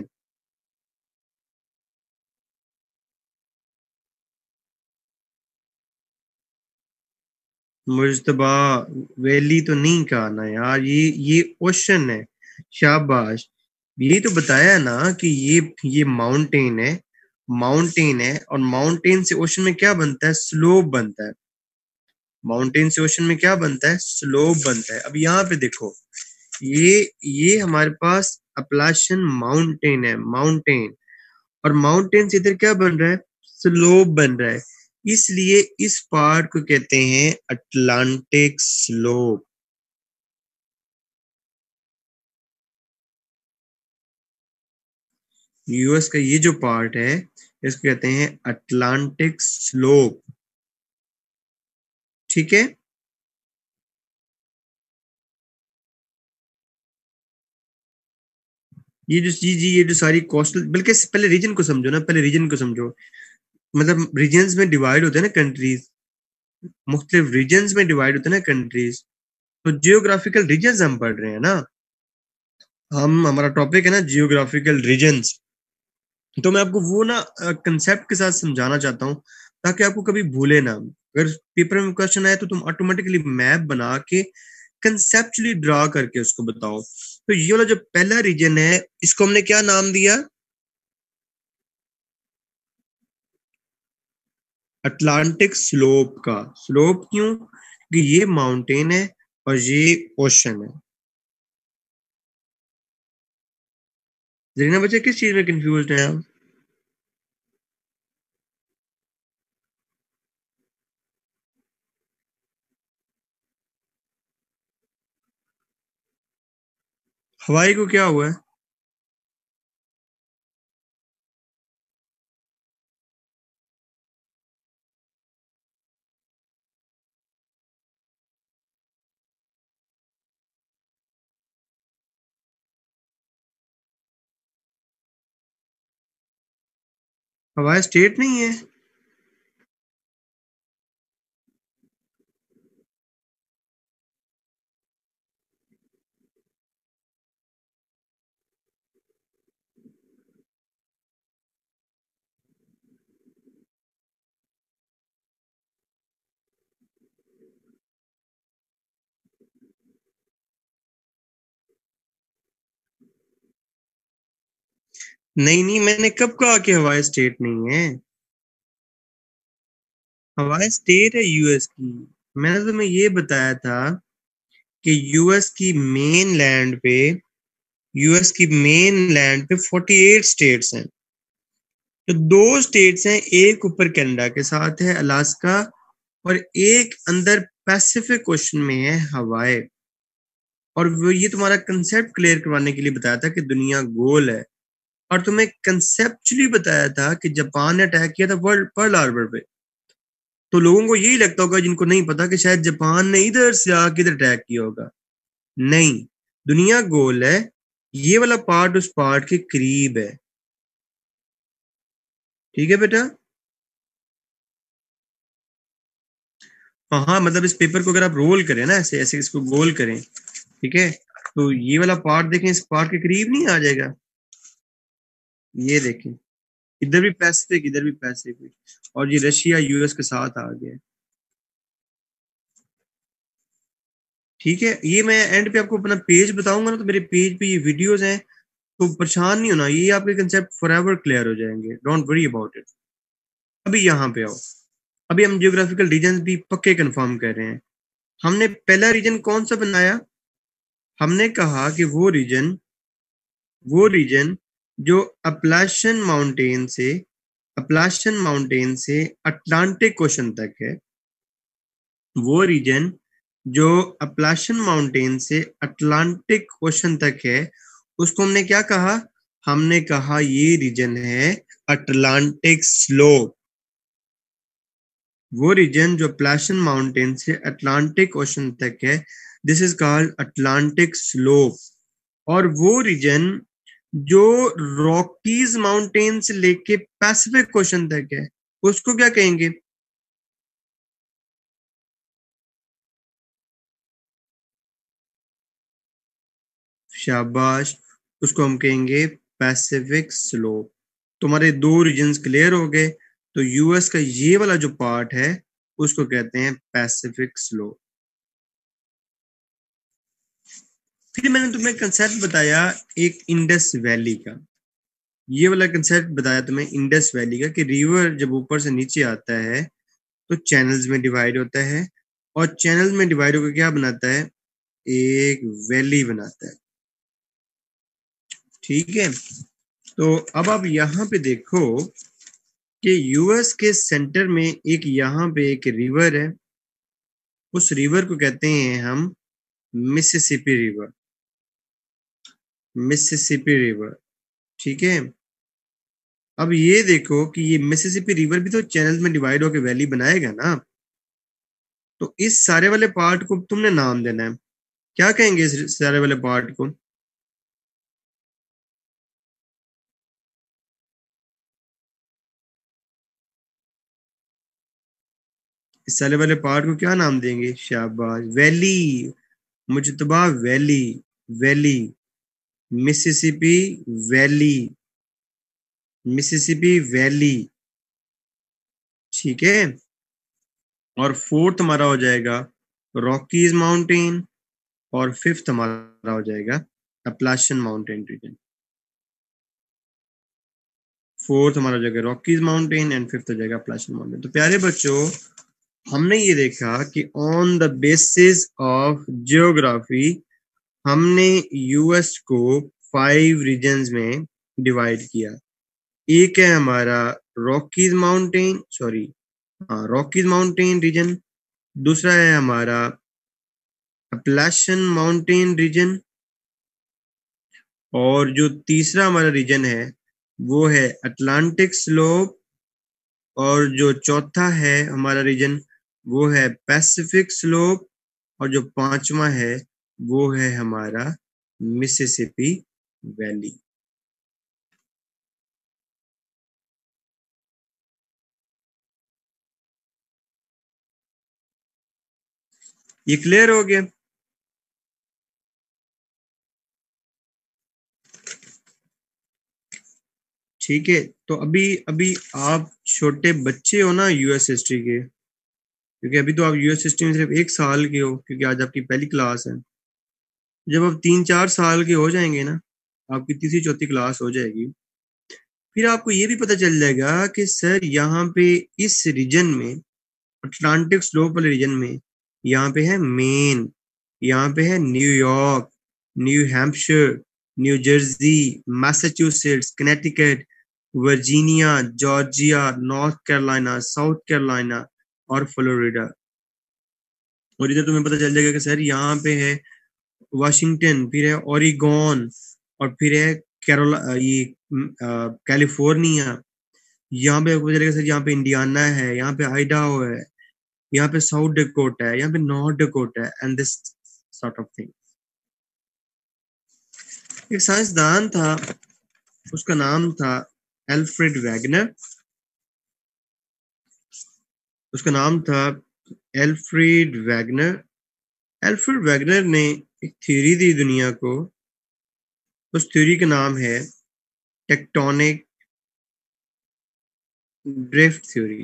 मुजतबा, वैली तो नहीं कहा ना यार, ये ये ओशन है। शाबाश, यही तो बताया ना कि ये ये माउंटेन है, माउंटेन है, और माउंटेन से ओशन में क्या बनता है? स्लोप बनता है। माउंटेन से ओशन में क्या बनता है? स्लोप बनता है। अब यहाँ पे देखो, ये ये हमारे पास अपलाशन माउंटेन है, माउंटेन, और माउंटेन से इधर क्या बन रहा है? स्लोप बन रहा है। इसलिए इस पार्ट को कहते हैं अटलांटिक स्लोप। यूएस का ये जो पार्ट है इसको कहते हैं अटलांटिक स्लोप। ठीक है, ये जो जी जी ये जो सारी कोस्टल, बल्कि पहले रीजन को समझो ना, पहले रीजन को समझो। मतलब रीजन्स में डिवाइड होते हैं ना कंट्रीज, मुख्तलिफ रीजन्स में डिवाइड होते हैं ना कंट्रीज। तो जियोग्राफिकल रीजन्स हम पढ़ रहे हैं ना, हम हमारा टॉपिक है ना जियोग्राफिकल रीजन्स। तो मैं आपको वो ना कंसेप्ट के साथ समझाना चाहता हूँ, ताकि आपको कभी भूले ना। अगर पेपर में क्वेश्चन आए तो तुम ऑटोमेटिकली मैप बना के कंसेप्चुअली ड्रा करके उसको बताओ। तो ये वाला जो पहला रीजन है, इसको हमने क्या नाम दिया? अटलांटिक स्लोप का। स्लोप क्यों? कि ये माउंटेन है और ये ओशन है। जरीना बच्चे, किस चीज में कंफ्यूज हैं आप? हवाई को क्या हुआ है? हवाई स्टेट नहीं है। नहीं नहीं, मैंने कब कहा कि हवाई स्टेट नहीं है? हवाई स्टेट है यूएस की। मैंने तुम्हें ये बताया था कि यूएस की मेन लैंड पे, यूएस की मेन लैंड पे अड़तालीस स्टेट्स हैं। तो दो स्टेट्स हैं, एक ऊपर कनाडा के साथ है अलास्का, और एक अंदर पैसिफिक ओशन में है हवाई। और वो ये तुम्हारा कंसेप्ट क्लियर करवाने के लिए बताया था कि दुनिया गोल है। और तुम्हें कंसेप्चुअली बताया था कि जापान ने अटैक किया था वर्ल्ड पर्ल हार्बर पे। तो लोगों को यही लगता होगा जिनको नहीं पता कि शायद जापान ने इधर से आके इधर अटैक किया होगा। नहीं, दुनिया गोल है। ये वाला पार्ट उस पार्ट के करीब है। ठीक है बेटा? हाँ हाँ, मतलब इस पेपर को अगर आप रोल करें ना, ऐसे ऐसे इसको गोल करें, ठीक है, तो ये वाला पार्ट देखें, इस पार्ट के करीब नहीं आ जाएगा? ये देखें, इधर भी पैसिफिक, इधर भी पैसिफिक, और ये रशिया यूएस के साथ आ गया। ठीक है, ये मैं एंड पे आपको अपना पेज बताऊंगा ना, तो मेरे पेज पे ये वीडियोस हैं। तो परेशान नहीं होना, ये आपके कंसेप्ट फॉरएवर क्लियर हो जाएंगे, डोंट वरी अबाउट इट। अभी यहाँ पे आओ। अभी हम जियोग्राफिकल रीजन भी पक्के कंफर्म कर रहे हैं। हमने पहला रीजन कौन सा बनाया? हमने कहा कि वो रीजन, वो रीजन जो अपलाशन माउंटेन से, अपलाशन माउंटेन से अटलांटिक ओशन तक है, वो रीजन जो अपलाशन माउंटेन से अटलांटिक ओशन तक है, उसको हमने क्या कहा? हमने कहा ये रीजन है अटलांटिक स्लोप। वो रीजन जो अपलाशन माउंटेन से अटलांटिक ओशन तक है, this is called Atlantic slope. और वो रीजन जो रॉकीज माउंटेन से लेके पैसिफिक ओशन तक है, उसको क्या कहेंगे? शाबाश, उसको हम कहेंगे पैसिफिक स्लोप। तुम्हारे दो रीजन्स क्लियर हो गए। तो यूएस का ये वाला जो पार्ट है, उसको कहते हैं पैसिफिक स्लोप। फिर मैंने तुम्हें कंसेप्ट बताया एक इंडस वैली का। ये वाला कंसेप्ट बताया तुम्हें इंडस वैली का, कि रिवर जब ऊपर से नीचे आता है तो चैनल्स में डिवाइड होता है, और चैनल्स में डिवाइड होकर क्या बनाता है? एक वैली बनाता है। ठीक है, तो अब आप यहाँ पे देखो कि यूएस के सेंटर में एक यहाँ पे एक रिवर है। उस रिवर को कहते हैं हम मिसिसिपी रिवर। मिसिसिपी रिवर, ठीक है। अब ये देखो कि ये मिसिसिपी रिवर भी तो चैनल में डिवाइड होकर वैली बनाएगा ना। तो इस सारे वाले पार्ट को तुमने नाम देना है। क्या कहेंगे इस सारे वाले पार्ट को? इस साले वाले पहाड़ को क्या नाम देंगे? शाबाश, valley, Mujtaba valley, valley, Mississippi valley, Mississippi valley, ठीक है। और फोर्थ हमारा हो जाएगा रॉकीज माउंटेन, और फिफ्थ हमारा हो जाएगा अपलाशियन माउंटेन रीजन। फोर्थ हमारा हो जाएगा रॉकीज माउंटेन एंड फिफ्थ हो जाएगा अपलाशियन माउंटेन। तो प्यारे बच्चों, हमने ये देखा कि on the basis of geography हमने यूएस को फाइव रीजन्स में डिवाइड किया। एक है हमारा रॉकीज माउंटेन, सॉरी हाँ रॉकीज माउंटेन रीजन, दूसरा है हमारा अपलाशियन माउंटेन रीजन, और जो तीसरा हमारा रीजन है वो है अटलांटिक स्लोप, और जो चौथा है हमारा रीजन वो है पैसिफिक स्लोप, और जो पांचवा है वो है हमारा मिसिसिपी वैली। ये क्लियर हो गया? ठीक है। तो अभी अभी आप छोटे बच्चे हो ना यूएस हिस्ट्री के, क्योंकि अभी तो आप यूएस हिस्ट्री में सिर्फ एक साल के हो, क्योंकि आज आपकी पहली क्लास है। जब आप तीन चार साल के हो जाएंगे ना, आपकी तीसरी चौथी क्लास हो जाएगी, फिर आपको ये भी पता चल जाएगा कि सर यहाँ पे इस रीजन में, अटलांटिक स्लोप वाले रीजन में, यहाँ पे है मेन, यहाँ पे है New York, New Hampshire, New Jersey, Massachusetts, Connecticut, Virginia, Georgia, North Carolina, South Carolina और फ्लोरिडा। और इधर तुम्हें पता चल जाएगा कि सर यहाँ पे है वाशिंगटन, फिर है ओरिगोन, और फिर है कैरोला ये अ, कैलिफोर्निया। यहाँ पे आपको पता चलेगा सर यहाँ पे इंडियाना है, यहाँ पे आइडाहो है, यहाँ पे साउथ डकोटा है, यहाँ पे नॉर्थ डकोटा है, and this sort of thing. एक साइंसदान था, उसका नाम था एल्फ्रेड वैगनर। उसका नाम था एल्फ्रेड वैगनर। एल्फ्रेड वैगनर ने एक थ्योरी दी दुनिया को। उस थ्योरी का नाम है टेक्टोनिक ड्रिफ्ट थ्योरी।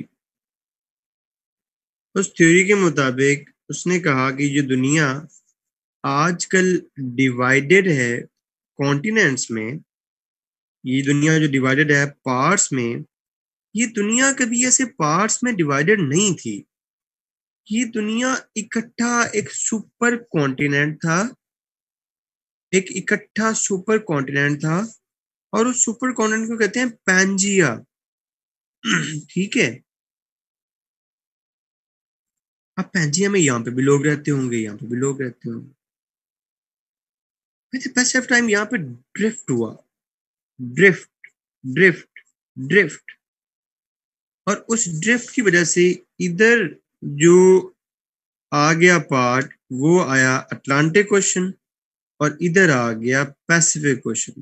उस थ्योरी के मुताबिक उसने कहा कि जो दुनिया आजकल डिवाइडेड है कॉन्टिनेंट्स में, ये दुनिया जो डिवाइडेड है पार्ट्स में, ये दुनिया कभी ऐसे पार्ट्स में डिवाइडेड नहीं थी। ये दुनिया इकट्ठा एक सुपर कॉन्टिनेंट था, एक इकट्ठा सुपर कॉन्टिनेंट था, और उस सुपर कॉन्टिनेंट को कहते हैं पैंजिया। ठीक है। अब पैंजिया में यहाँ पे भी लोग रहते होंगे, यहाँ पे भी लोग रहते होंगे। पैसे ऑफ टाइम यहाँ पे ड्रिफ्ट हुआ, ड्रिफ्ट ड्रिफ्ट ड्रिफ्ट, और उस ड्रिफ्ट की वजह से इधर जो आ गया पार्ट वो आया अटलांटिक ओशन, और इधर आ गया पैसिफिक ओशन।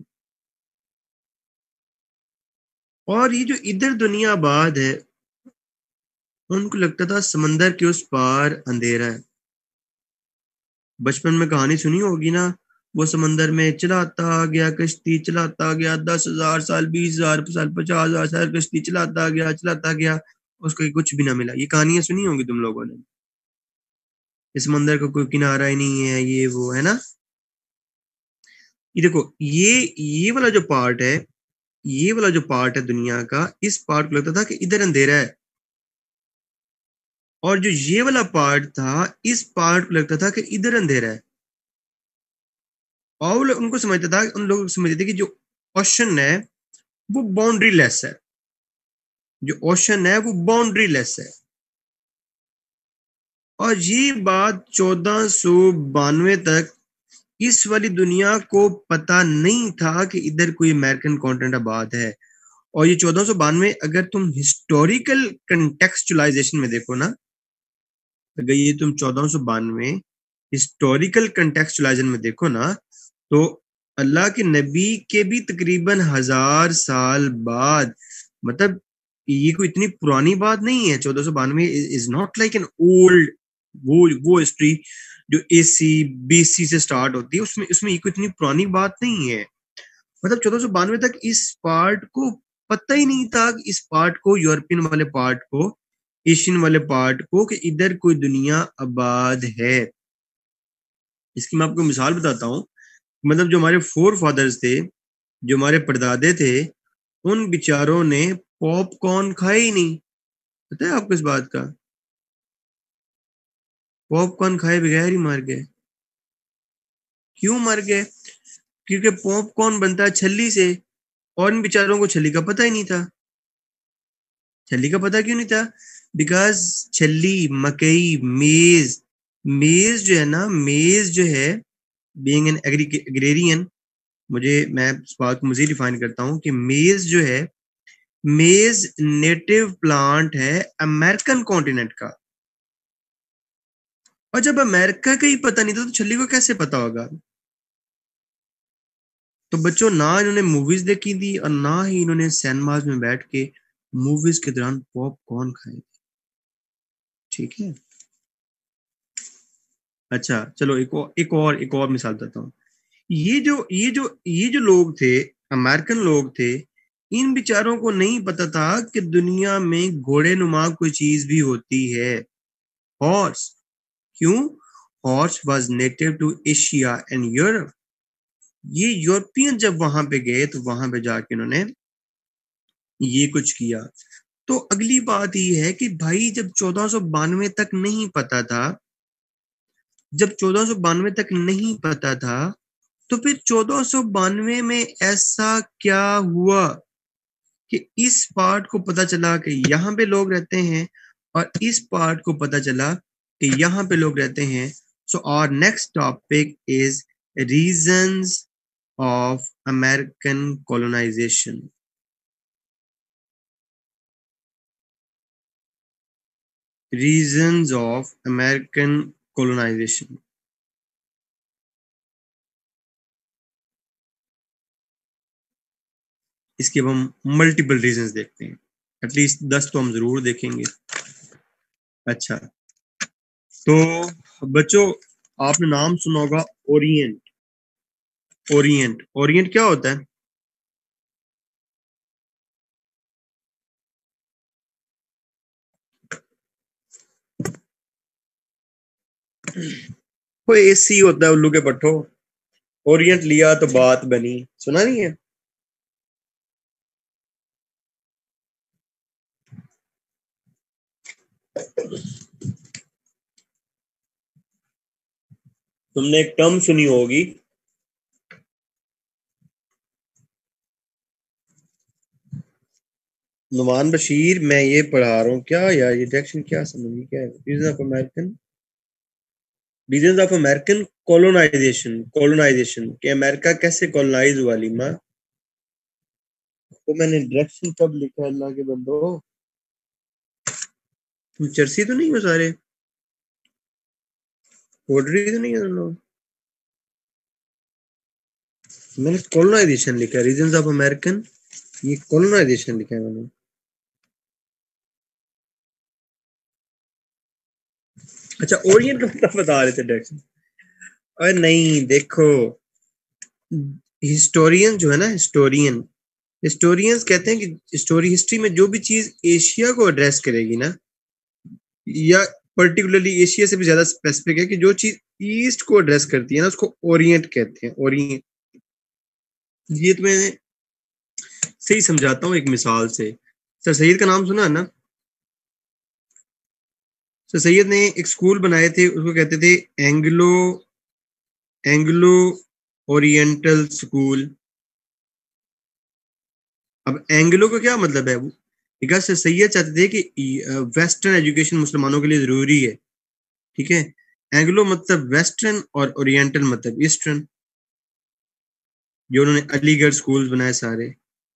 और ये जो इधर दुनिया आबाद है, उनको लगता था समंदर के उस पार अंधेरा है। बचपन में कहानी सुनी होगी ना, वो समंदर में चलाता गया कश्ती, चलाता गया दस हजार साल, बीस हजार साल, पचास हजार साल, कश्ती चलाता गया चलाता गया, उसको कुछ भी ना मिला। ये कहानियां सुनी होंगी तुम लोगों ने। इस समंदर का कोई किनारा ही नहीं है, ये वो है ना। ये देखो, ये ये वाला जो पार्ट है, ये वाला जो पार्ट है दुनिया का, इस पार्ट को लगता था कि इधर अंधेरा है। और जो ये वाला पार्ट था, इस पार्ट को लगता था कि इधर अंधेरा है। और उनको समझता था, उन लोग समझते थे कि जो ओशन है वो बाउंड्री लेस है, जो ओशन है वो बाउंड्री लेस है। और ये बात चौदह सौ बानवे तक इस वाली दुनिया को पता नहीं था कि इधर कोई अमेरिकन कॉन्टिनेंट आबाद है। और ये चौदह सौ बानवे अगर तुम हिस्टोरिकल कंटेक्चुलाइजेशन में देखो ना, अगर ये तुम चौदह सौ बानवे हिस्टोरिकल कंटेक्चुलाइजेशन में देखो ना, तो अल्लाह के नबी के भी तकरीबन हजार साल बाद, मतलब ये कोई इतनी पुरानी बात नहीं है। चौदह सौ बानवे is not like an old वो वो हिस्ट्री जो एसी बीसी से स्टार्ट होती है, उसमें उसमें ये कोई इतनी पुरानी बात नहीं है। मतलब चौदह सौ बानवे तक इस पार्ट को पता ही नहीं था, इस पार्ट को, यूरोपियन वाले पार्ट को, एशियन वाले पार्ट को, कि इधर कोई दुनिया आबाद है। इसकी मैं आपको मिसाल बताता हूँ। मतलब जो हमारे फोर फादर्स थे, जो हमारे परदादे थे, उन बिचारों ने पॉपकॉर्न खाए ही नहीं। पता है आपको इस बात का? पॉपकॉर्न खाए बगैर ही मर गए। क्यों मर गए? क्योंकि पॉपकॉर्न बनता है छल्ली से, और इन बेचारों को छल्ली का पता ही नहीं था। छल्ली का पता क्यों नहीं था? बिकॉज छल्ली, मकई, मेज, मेज जो है ना, मेज जो है, बीइंग एन एग्रेरियन, मुझे मैं इस बात को मजीद डिफाइन करता हूँ कि मेज जो है, मेज नेटिव प्लांट है अमेरिकन कॉन्टिनेंट का। और जब अमेरिका का ही पता नहीं था तो छल्ली को कैसे पता होगा? तो बच्चों, ना इन्होंने मूवीज देखी थी और ना ही इन्होंने सिनेमाज में बैठ के मूवीज के दौरान पॉपकॉर्न खाए। ठीक है। अच्छा चलो, एक और एक और एक और मिसाल देता हूँ। ये जो ये जो ये जो लोग थे, अमेरिकन लोग थे, इन बेचारों को नहीं पता था कि दुनिया में घोड़े नुमा कोई चीज भी होती है, हॉर्स। क्यों? Horse was native to Asia and Europe. ये यूरोपियन जब वहां पे गए तो वहां पे जाके उन्होंने ये कुछ किया। तो अगली बात ये है कि भाई, जब चौदह सौ बानवे तक नहीं पता था, जब चौदह सौ बानवे तक नहीं पता था, तो फिर चौदह सौ बानवे में ऐसा क्या हुआ कि इस पार्ट को पता चला कि यहाँ पे लोग रहते हैं, और इस पार्ट को पता चला कि यहाँ पे लोग रहते हैं। So our next topic is reasons of American colonization. Reasons of American colonization. इसके अब हम मल्टीपल रीजंस देखते हैं। एटलीस्ट दस तो हम जरूर देखेंगे। अच्छा, तो बच्चों, आपने नाम सुना होगा ओरिएंट। ओरिएंट ओरिएंट क्या होता है? वो एसी होता है उल्लू के पट्टो। ओरिएंट लिया तो बात बनी, सुना नहीं है? तुमने एक टर्म सुनी होगी, नुमान बशीर, मैं ये पढ़ा रहा हूँ क्या यार, ये डायरेक्शन क्या समझ क्या है? Region of American region of American colonization. Colonization कि अमेरिका कैसे कॉलोनाइज हुआ, लीमा। तो मैंने डायरेक्शन कब लिखा है अल्लाह के बंदो? तुम चर्सी तो नहीं हो सारे? पोर्टरी तो नहीं है तुम लोग? मैंने कॉलोनाइजेशन लिखा है, रीजन ऑफ अमेरिकन, ये कॉलोनाइजेशन लिखा है मैंने। अच्छा, ओरियंट का मतलब बता रहे थे डायरेक्शन। अरे नहीं, देखो, हिस्टोरियन जो है ना, हिस्टोरियन हिस्टोरियंस कहते हैं कि स्टोरी हिस्ट्री में जो भी चीज एशिया को एड्रेस करेगी ना, या पर्टिकुलरली एशिया से भी ज्यादा स्पेसिफिक है कि जो चीज ईस्ट को एड्रेस करती है ना, उसको ओरिएंट कहते हैं। ओरिएंट, ये तो मैं सही समझाता हूँ एक मिसाल से। सर सैयद का नाम सुना है ना? सर सैयद ने एक स्कूल बनाए थे, उसको कहते थे एंग्लो एंग्लो ओरिएंटल स्कूल। अब एंग्लो का क्या मतलब है? बिकॉज सर सैयद चाहते थे कि वेस्टर्न एजुकेशन मुसलमानों के लिए जरूरी है। ठीक है। एंग्लो मतलब वेस्टर्न और ओरिएंटल मतलब ईस्टर्न, जो उन्होंने अलीगढ़ स्कूल बनाए सारे।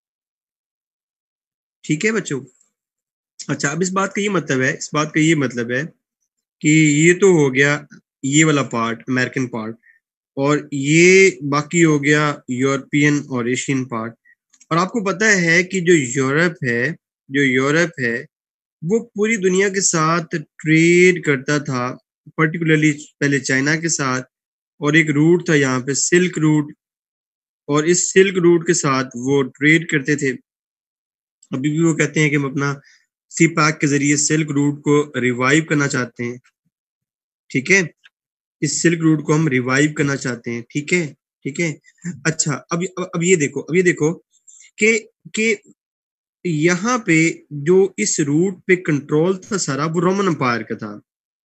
ठीक है बच्चों। अच्छा, अब इस बात का ये मतलब है इस बात का ये मतलब है कि ये तो हो गया ये वाला पार्ट, अमेरिकन पार्ट, और ये बाकी हो गया यूरोपियन और एशियन पार्ट। और आपको पता है कि जो यूरोप है, जो यूरोप है वो पूरी दुनिया के साथ ट्रेड करता था, पर्टिकुलरली पहले चाइना के साथ, और एक रूट था यहाँ पे सिल्क रूट, और इस सिल्क रूट के साथ वो ट्रेड करते थे। अभी भी वो कहते हैं कि हम अपना सी पैक के जरिए सिल्क रूट को रिवाइव करना चाहते हैं, ठीक है। इस सिल्क रूट को हम रिवाइव करना चाहते हैं, ठीक है, ठीक है। अच्छा, अब अब अब ये देखो, अब ये देखो कि कि यहाँ पे जो इस रूट पे कंट्रोल था सारा, वो रोमन एम्पायर का था।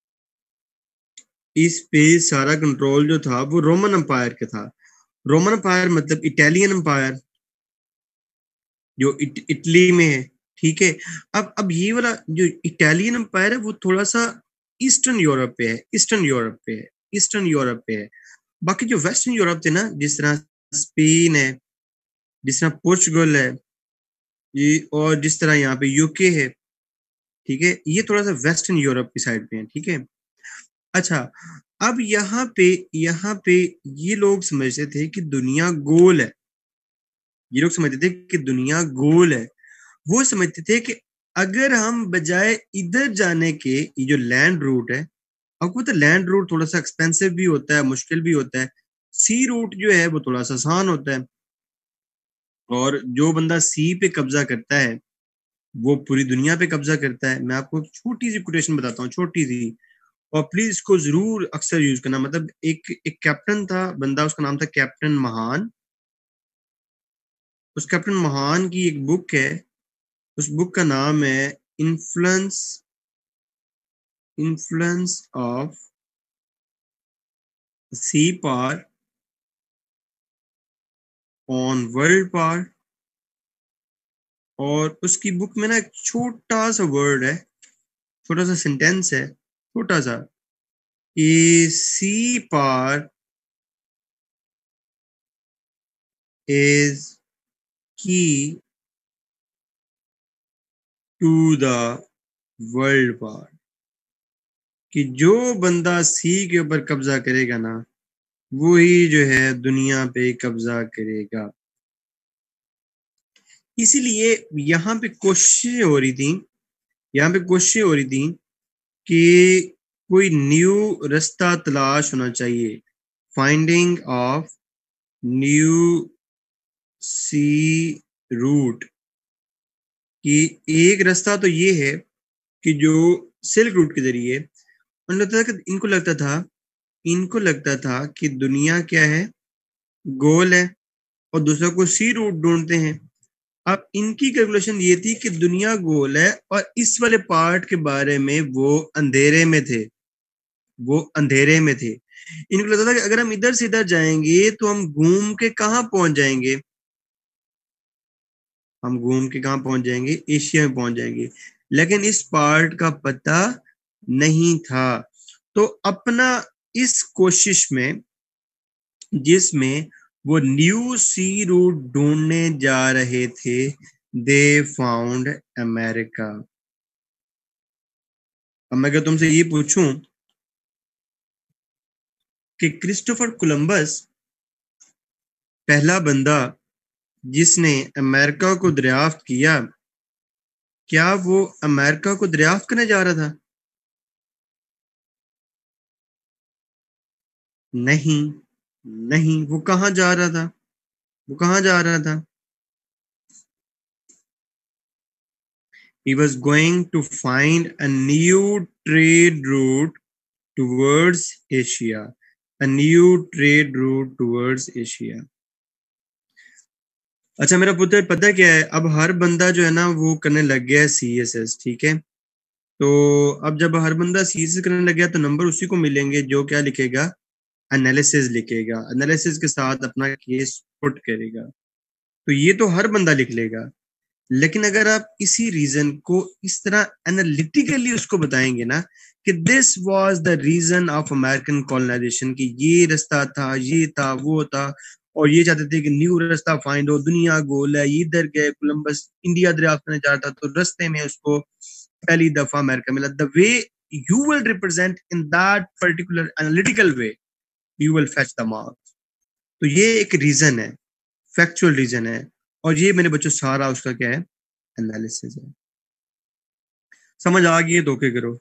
इस पे सारा कंट्रोल जो था वो रोमन एम्पायर का था। रोमन एम्पायर मतलब इटालियन एम्पायर, जो इट, इटली में है, ठीक है। अब अब ये वाला जो इटालियन एम्पायर है वो थोड़ा सा ईस्टर्न यूरोप पे है, ईस्टर्न यूरोप पे है, ईस्टर्न यूरोप पे है। बाकी जो वेस्टर्न यूरोप थे ना, जिस तरह स्पेन है, जिस तरह पोर्चुगल है, ये और जिस तरह यहाँ पे यूके है, ठीक है, ये थोड़ा सा वेस्टर्न यूरोप की साइड पे है, ठीक है। अच्छा, अब यहाँ पे यहाँ पे ये लोग समझते थे कि दुनिया गोल है। ये लोग समझते थे कि दुनिया गोल है। वो समझते थे कि अगर हम बजाय इधर जाने के, ये जो लैंड रूट है, आपको पता है लैंड रूट थोड़ा सा एक्सपेंसिव भी होता है, मुश्किल भी होता है। सी रूट जो है वो थोड़ा सा आसान होता है, और जो बंदा सी पे कब्जा करता है वो पूरी दुनिया पे कब्जा करता है। मैं आपको छोटी सी कोटेशन बताता हूँ, छोटी सी, और प्लीज इसको जरूर अक्सर यूज करना। मतलब एक एक कैप्टन था बंदा, उसका नाम था कैप्टन महान। उस कैप्टन महान की एक बुक है, उस बुक का नाम है influence influence of sea power on world power. और उसकी बुक में ना एक छोटा सा वर्ड है, छोटा सा सेंटेंस है, छोटा सा, कि sea power is key to the world power. कि जो बंदा सी के ऊपर कब्जा करेगा ना, वो ही जो है दुनिया पे कब्जा करेगा। इसीलिए यहाँ पे कोशिश हो रही थी, यहाँ पे कोशिश हो रही थी कि कोई न्यू रास्ता तलाश होना चाहिए, finding of new sea route. कि एक रास्ता तो ये है कि जो सिल्क रूट के जरिए, उन लगता था कि इनको लगता था इनको लगता था कि दुनिया क्या है, गोल है, और दूसरा को सी रूट ढूंढते हैं। अब इनकी कैलकुलेशन ये थी कि दुनिया गोल है, और इस वाले पार्ट के बारे में वो अंधेरे में थे, वो अंधेरे में थे। इनको लगता था कि अगर हम इधर से इधर जाएंगे तो हम घूम के कहाँ पहुंच जाएंगे, हम घूम के कहाँ पहुंच जाएंगे, एशिया में पहुंच जाएंगे। लेकिन इस पार्ट का पता नहीं था। तो अपना इस कोशिश में, जिसमें वो न्यू सी रूट ढूंढने जा रहे थे, दे फाउंड अमेरिका। अब मैं अगर तुमसे ये पूछूं कि क्रिस्टोफर कोलंबस पहला बंदा जिसने अमेरिका को दरियाफ्त किया, क्या वो अमेरिका को दरियाफ्त करने जा रहा था? नहीं, नहीं, वो कहाँ जा रहा था? वो कहाँ जा रहा था? He was going to find a new trade route towards Asia. A new trade route towards Asia. अच्छा मेरा पुत्र, पता क्या है, अब हर बंदा जो है ना वो करने लग गया है सी एस एस, ठीक है। तो अब जब हर बंदा सी एस एस करने लग गया तो नंबर उसी को मिलेंगे जो क्या लिखेगा, एनालिसिस लिखेगा, एनालिसिस के साथ अपना केस पुट करेगा। तो ये तो हर बंदा लिख लेगा। लेकिन अगर आप इसी रीजन को इस तरह एनालिटिकली उसको बताएंगे ना, कि this was the reason of American colonisation, कि ये रास्ता था, ये था, वो था, और ये चाहते थे कि न्यू रास्ता फाइंड हो, दुनिया गोल है, ये इधर गए, कोलंबस इंडिया दरियाफ्त करने जा रहा था, तो रास्ते में उसको पहली दफा अमेरिका मिला। The way you will represent in that particular analytical way, you will fetch the marks. तो ये एक रीजन है, फैक्चुअल रीजन है, और ये मेरे बच्चों सारा उसका क्या है, एनालिसिस है। समझ आ गई है तो ओके करो।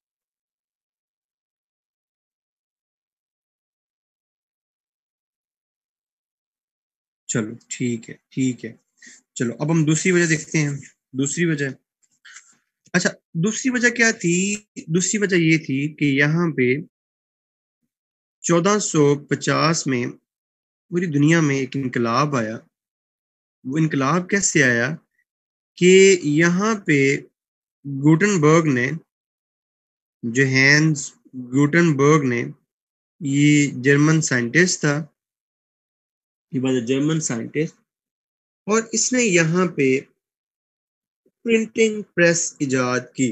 चलो ठीक है ठीक है। चलो अब हम दूसरी वजह देखते हैं। दूसरी वजह, अच्छा, दूसरी वजह क्या थी? दूसरी वजह ये थी कि यहाँ पे चौदह सौ पचास में पूरी दुनिया में एक इनकलाब आया। वो इनकलाब कैसे आया कि यहाँ पे गुटनबर्ग ने, जो हैंस गुटनबर्ग ने, ये जर्मन साइंटिस्ट था, ये बात जर्मन साइंटिस्ट, और इसने यहाँ पे प्रिंटिंग प्रेस इजाद की।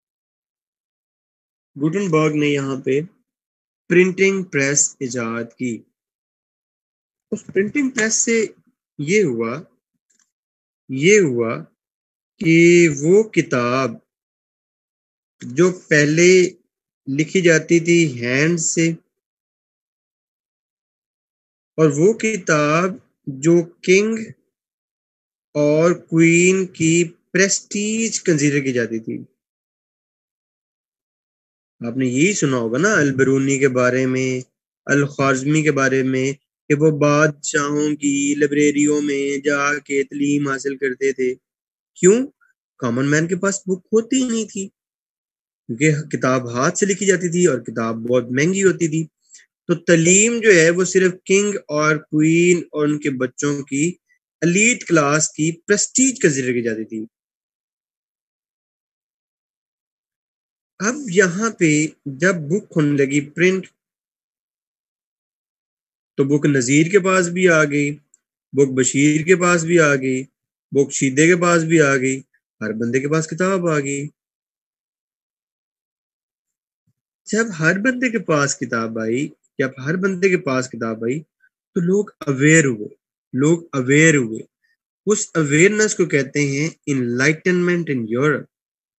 गुटनबर्ग ने यहाँ पे प्रिंटिंग प्रेस इजाद की। उस प्रिंटिंग प्रेस से ये हुआ ये हुआ कि वो किताब जो पहले लिखी जाती थी हैंड से, और वो किताब जो किंग और क्वीन की प्रेस्टीज कंसीडर की जाती थी। आपने यही सुना होगा ना अल बरूनी के बारे में, अल ख्वारिज़मी के बारे में, कि वो बादशाहों की लाइब्रेरियों में जाके तालीम हासिल करते थे। क्यों? कॉमन मैन के पास बुक होती ही नहीं थी, क्योंकि किताब हाथ से लिखी जाती थी और किताब बहुत महंगी होती थी। तो तालीम जो है वो सिर्फ किंग और क्वीन और उनके बच्चों की एलीट क्लास की प्रेस्टीज कंसीडर की जाती थी। अब यहाँ पे जब बुक होने लगी प्रिंट, तो बुक नजीर के पास भी आ गई, बुक बशीर के पास भी आ गई, बुक शीदे के पास भी आ गई, हर बंदे के पास किताब आ गई। जब हर बंदे के पास किताब आई, जब हर बंदे के पास किताब आई, तो लोग अवेयर हुए। लोग अवेयर हुए। उस अवेयरनेस को कहते हैं इनलाइटनमेंट इन यूरोप।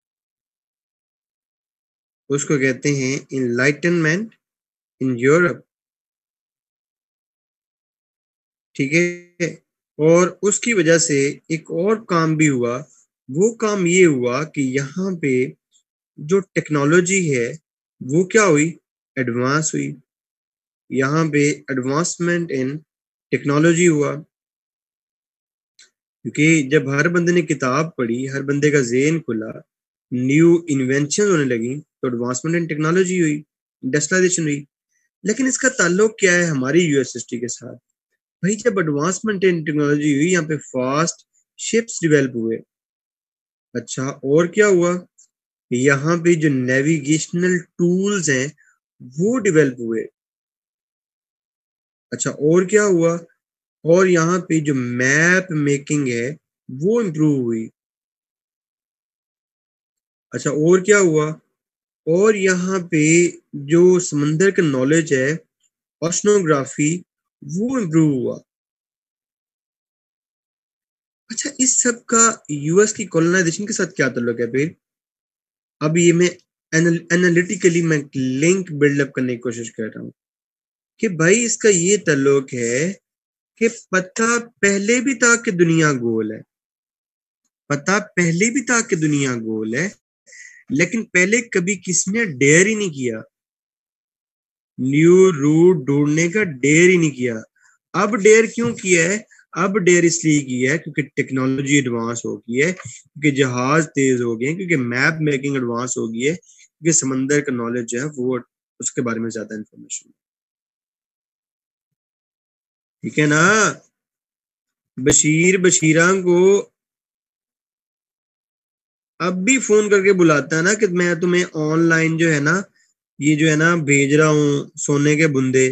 उसको कहते हैं इनलाइटनमेंट इन यूरोप। ठीक है। और उसकी वजह से एक और काम भी हुआ। वो काम ये हुआ कि यहाँ पे जो टेक्नोलॉजी है वो क्या हुई? एडवांस हुई। यहाँ पे एडवांसमेंट इन टेक्नोलॉजी हुआ, क्योंकि जब हर बंदे ने किताब पढ़ी, हर बंदे का ज़हन खुला, न्यू इन्वेंशन होने लगी, तो एडवांसमेंट इन टेक्नोलॉजी हुई, इंडस्ट्रियलाइजेशन हुई। लेकिन इसका ताल्लुक क्या है हमारी यूएस हिस्ट्री के साथ? भाई जब एडवांसमेंट इन टेक्नोलॉजी हुई, यहाँ पे फास्ट शिप्स डेवलप हुए। अच्छा, और क्या हुआ? यहाँ पे जो नेविगेशनल टूल्स हैं वो डेवलप हुए। अच्छा, और क्या हुआ? और यहाँ पे जो मैप मेकिंग है वो इम्प्रूव हुई। अच्छा, और क्या हुआ? और यहाँ पे जो समंदर का नॉलेज है, ओशनोग्राफी, वो इम्प्रूव हुआ। अच्छा, इस सब का यूएस की कॉलोनाइजेशन के साथ क्या ताल्लुक है फिर? अब ये मैं एनालिटिकली मैं लिंक बिल्डअप करने की कोशिश कर रहा हूँ कि भाई इसका ये ताल्लुक है कि पता पहले भी था कि दुनिया गोल है। पता पहले भी था कि दुनिया गोल है, लेकिन पहले कभी किसी ने डेयर ही नहीं किया, न्यू रूट ढूंढने का डेयर ही नहीं किया। अब डेयर क्यों किया है? अब डेयर इसलिए किया है क्योंकि टेक्नोलॉजी एडवांस हो गई है, क्योंकि जहाज तेज हो गए हैं, क्योंकि मैप मेकिंग एडवांस हो गई है, क्योंकि समंदर का नॉलेज जो है वो उसके बारे में ज्यादा इंफॉर्मेशन। ठीक है ना? बशीर बशीरा को अब भी फोन करके बुलाता है ना कि मैं तुम्हें ऑनलाइन जो है ना, ये जो है ना भेज रहा हूँ सोने के बुंदे।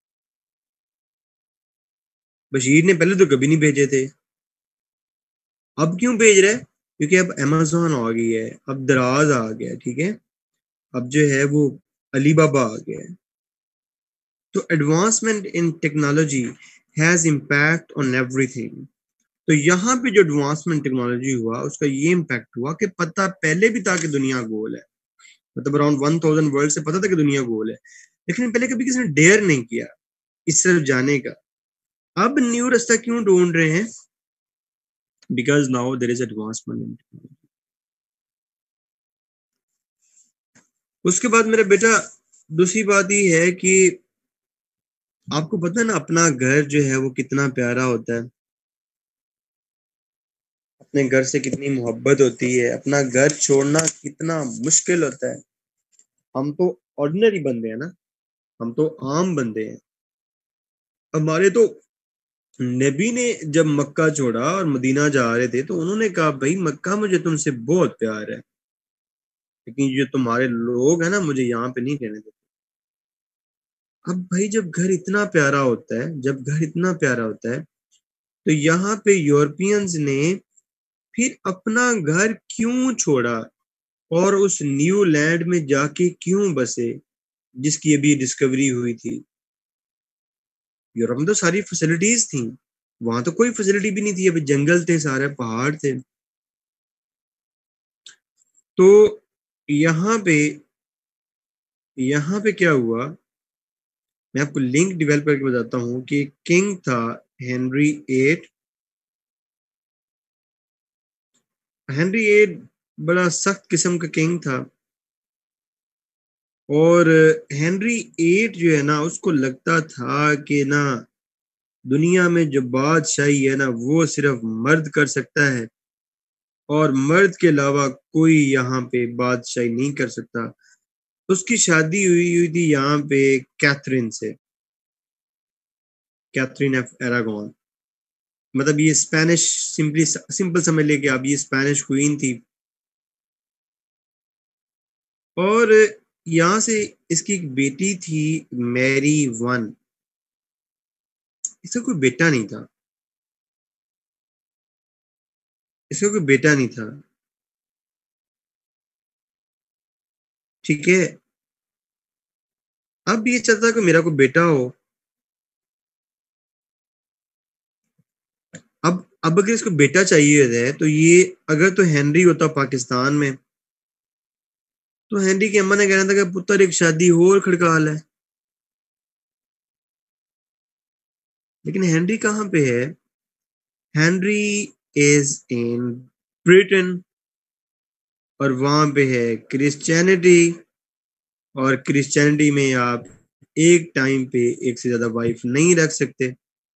बशीर ने पहले तो कभी नहीं भेजे थे। अब क्यों भेज रहा है? क्योंकि अब अमेजोन आ गई है, अब दराज आ गया है, ठीक है। अब जो है वो अलीबाबा आ गया है। तो advancement in technology has impact on everything. तो यहाँ पे जो एडवांसमेंट टेक्नोलॉजी हुआ उसका ये इम्पैक्ट हुआ कि पता पहले भी था कि दुनिया गोल है। मतलब अराउंड वन थाउजेंड वर्ल्ड से पता था कि दुनिया गोल है, लेकिन पहले कभी किसी ने डेयर नहीं किया इस तरफ जाने का। अब न्यू रास्ता क्यों ढूंढ रहे हैं? Because now there is advancement in technology. उसके बाद मेरा बेटा दूसरी बात ये है कि आपको पता है ना अपना घर जो है वो कितना प्यारा होता है, अपने घर से कितनी मोहब्बत होती है, अपना घर छोड़ना कितना मुश्किल होता है। हम तो ऑर्डिनरी बंदे हैं ना, हम तो आम बंदे हैं। हमारे तो नबी ने जब मक्का छोड़ा और मदीना जा रहे थे तो उन्होंने कहा भाई मक्का मुझे तुमसे बहुत प्यार है, लेकिन जो तुम्हारे लोग हैं ना मुझे यहाँ पे नहीं रहने देते। अब भाई जब घर इतना प्यारा होता है, जब घर इतना प्यारा होता है तो यहाँ पे यूरोपियंस ने फिर अपना घर क्यों छोड़ा और उस न्यू लैंड में जाके क्यों बसे जिसकी अभी डिस्कवरी हुई थी। यूरोप में तो सारी फैसिलिटीज थी, वहां तो कोई फैसिलिटी भी नहीं थी, अभी जंगल थे, सारे पहाड़ थे। तो यहाँ पे यहाँ पे क्या हुआ, मैं आपको लिंक डिवेलप करके बताता हूँ कि किंग था हेनरी एट। हेनरी एट बड़ा सख्त किस्म का किंग था, और हेनरी एट जो है ना उसको लगता था कि ना दुनिया में जो बादशाही है ना वो सिर्फ मर्द कर सकता है, और मर्द के अलावा कोई यहाँ पे बादशाही नहीं कर सकता। उसकी शादी हुई हुई थी यहाँ पे कैथरीन से, कैथरीन ऑफ एरागोन। मतलब ये स्पेनिश, सिंपली सिंपल समझ लेके आप, ये स्पेनिश क्वीन थी। और यहाँ से इसकी एक बेटी थी, मैरी वन। इसका कोई बेटा नहीं था, इसका कोई बेटा नहीं था। ठीक है, अब ये चाहता कि मेरा कोई बेटा हो। अब अब अगर इसको बेटा चाहिए है तो ये, अगर तो हेनरी होता पाकिस्तान में तो हेनरी की अम्मा ने कहना था कि पुत्र एक शादी और खड़का है। लेकिन हेनरी कहाँ पे है? हेनरी इज इन ब्रिटेन, और वहां पे है क्रिश्चियनिटी, और क्रिश्चियनिटी में आप एक टाइम पे एक से ज्यादा वाइफ नहीं रख सकते।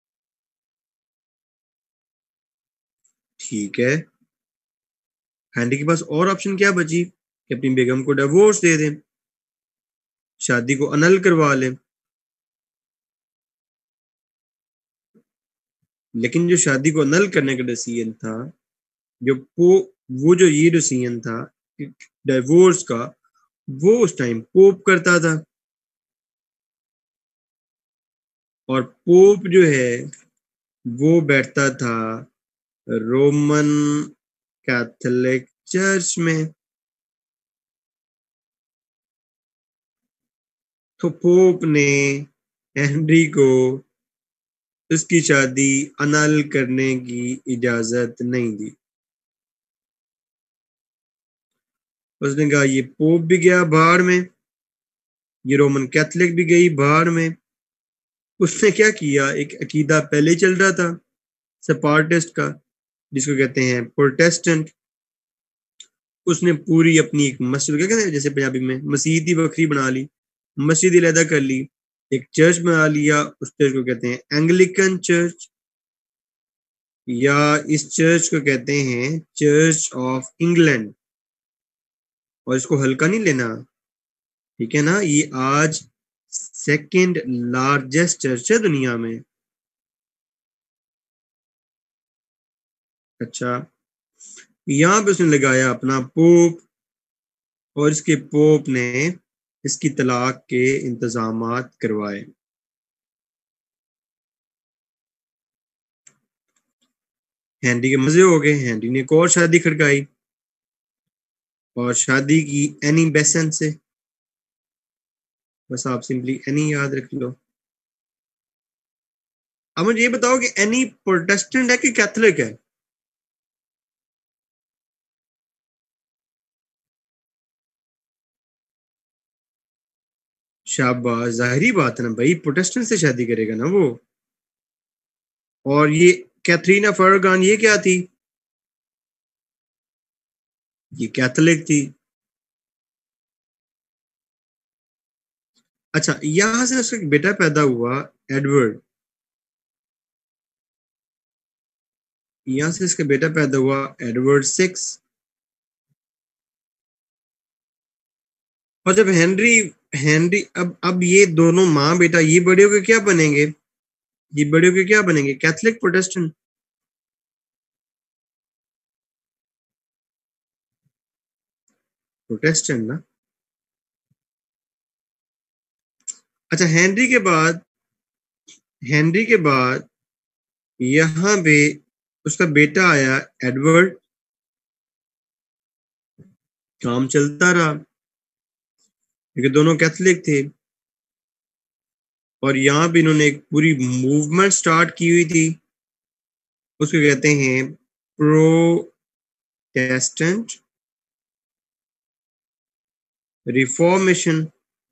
ठीक है, हेनरी के पास और ऑप्शन क्या बची कि अपनी बेगम को डिवोर्स दे दें, शादी को अनल करवा लें। लेकिन जो शादी को अनल करने का डिसीजन था, जो पो वो जो ये डिसीजन था डिवोर्स का, वो उस टाइम पोप करता था। और पोप जो है वो बैठता था रोमन कैथोलिक चर्च में। तो पोप ने हेनरी को उसकी शादी अनल करने की इजाजत नहीं दी। उसने कहा ये पोप भी गया भाड़ में, ये रोमन कैथोलिक भी गई भाड़ में। उसने क्या किया, एक अकीदा पहले ही चल रहा था सेपारेटिस्ट का, जिसको कहते हैं प्रोटेस्टेंट। उसने पूरी अपनी एक मस्जिद, क्या कहते हैं जैसे पंजाबी में मस्जिद ही बखरी बना ली, मस्जिद अलहदा कर ली, एक चर्च बना लिया। उस चर्च को कहते हैं एंग्लिकन चर्च, या इस चर्च को कहते हैं चर्च ऑफ इंग्लैंड। और इसको हल्का नहीं लेना, ठीक है ना, ये आज सेकंड लार्जेस्ट चर्च है दुनिया में। अच्छा, यहाँ पे उसने लगाया अपना पोप, और इसके पोप ने इसकी तलाक के इंतजामात करवाए। हैंडी के मजे हो गए, हैंडी ने एक और शादी खड़काई, और शादी की एनी बेसेंट से। बस आप सिंपली एनी याद रख लो। अब मुझे ये बताओ कि एनी प्रोटेस्टेंट है कि कैथोलिक है? शाबाश, जाहिरी बात है ना भाई, प्रोटेस्टेंट से शादी करेगा ना वो। और ये कैथरीना फर्गान ये क्या थी? ये कैथोलिक थी। अच्छा, यहां से उसका एक बेटा पैदा हुआ, एडवर्ड। यहां से इसका बेटा पैदा हुआ, एडवर्ड सिक्स। और जब हेनरी हेनरी अब अब ये दोनों माँ बेटा ये बड़े होके क्या बनेंगे? ये बड़े होके क्या बनेंगे? Catholic, Protestant? प्रोटेस्टेंट ना। अच्छा, हेनरी के बाद हेनरी के बाद यहाँ पे उसका बेटा आया, एडवर्ड। काम चलता रहा क्योंकि दोनों कैथोलिक थे। और यहाँ पे इन्होंने एक पूरी मूवमेंट स्टार्ट की हुई थी, उसको कहते हैं प्रोटेस्टेंट रिफॉर्मेशन।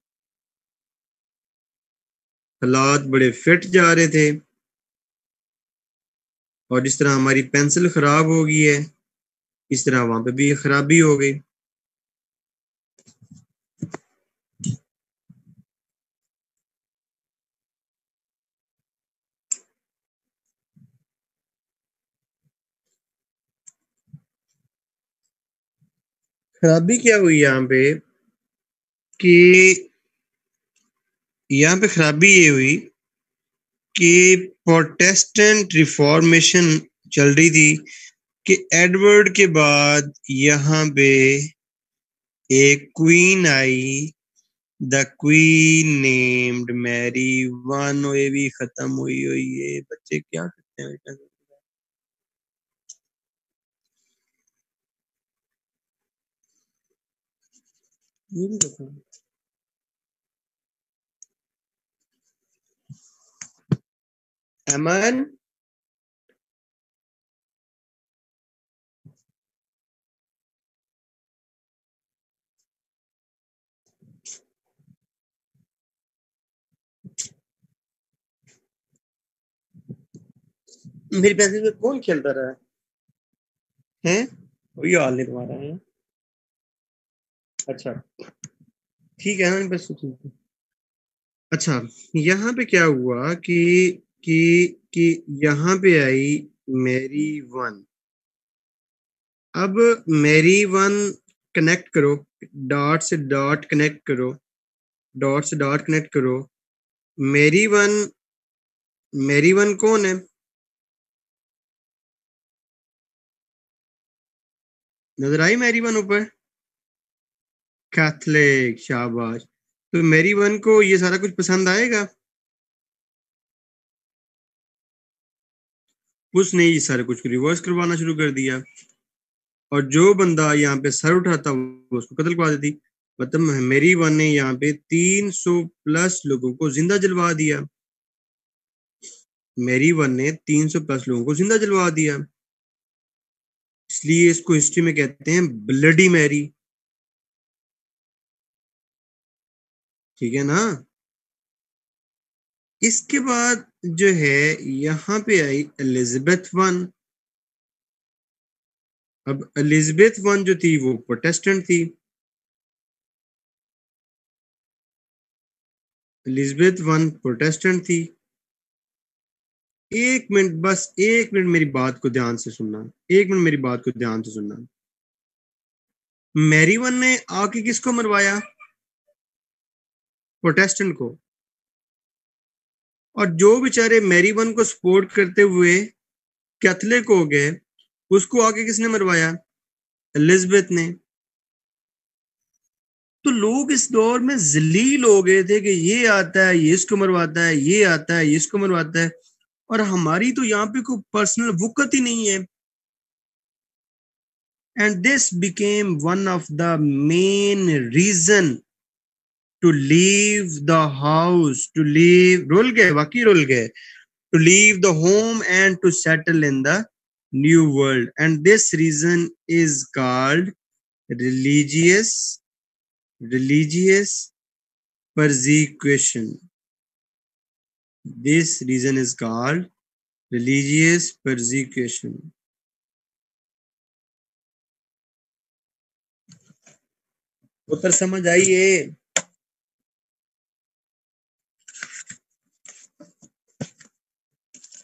हालात बड़े फिट जा रहे थे, और जिस तरह हमारी पेंसिल खराब हो गई है, इस तरह वहां पे भी खराबी हो गई। खराबी क्या हुई यहाँ पे कि यहाँ पे खराबी ये हुई कि प्रोटेस्टेंट रिफॉर्मेशन चल रही थी कि एडवर्ड के बाद यहाँ पे एक क्वीन आई, the queen named Mary one. ये भी खत्म हुई हुई है। बच्चे क्या करते हैं बेटा? ये भी खत्म। अमन, मेरी पेंसिल में कौन खेलता रहा है? हैं? वही हाल नहीं तुम्हारा है। अच्छा, ठीक है ना, बस ठीक है। अच्छा, यहाँ पे क्या हुआ कि कि कि यहाँ पे आई मैरी वन। अब मैरी वन कनेक्ट करो, डॉट से डॉट कनेक्ट करो, डॉट से डॉट कनेक्ट करो। मैरी वन, मैरी वन कौन है? नजर आई मैरी वन ऊपर? कैथलिक, शाबाश। तो मैरी वन को ये सारा कुछ पसंद आएगा? उसने ये सारा कुछ रिवर्स करवाना शुरू कर दिया, और जो बंदा यहाँ पे सर उठाता वो उसको कत्ल करवा देती। मतलब मेरी वन ने यहाँ पे तीन सौ प्लस लोगों को जिंदा जलवा दिया। मेरी वन ने तीन सौ प्लस लोगों को जिंदा जलवा दिया, इसलिए इसको हिस्ट्री में कहते हैं ब्लडी मैरी। ठीक है ना? इसके बाद जो है यहाँ पे आई एलिजाबेथ वन। अब एलिजाबेथ वन जो थी वो प्रोटेस्टेंट थी। एलिजाबेथ वन प्रोटेस्टेंट थी। एक मिनट, बस एक मिनट मेरी बात को ध्यान से सुनना। एक मिनट मेरी बात को ध्यान से सुनना। मैरी वन ने आके किसको मरवाया? प्रोटेस्टेंट को। और जो बेचारे मैरी वन को सपोर्ट करते हुए कैथलिक हो गए, उसको आके किसने मरवाया? एलिजाबेथ ने। तो लोग इस दौर में जलील हो गए थे कि ये आता है ये इसको मरवाता है, ये आता है ये इसको मरवाता है, और हमारी तो यहाँ पे कोई पर्सनल वुकत ही नहीं है। And this became one of the main reason to leave the house, to leave, रुल गए, वाकई रुल गए, to leave the home and to settle in the new world. And this reason is called religious, religious persecution. This reason is called religious persecution. उत्तर समझ आइए?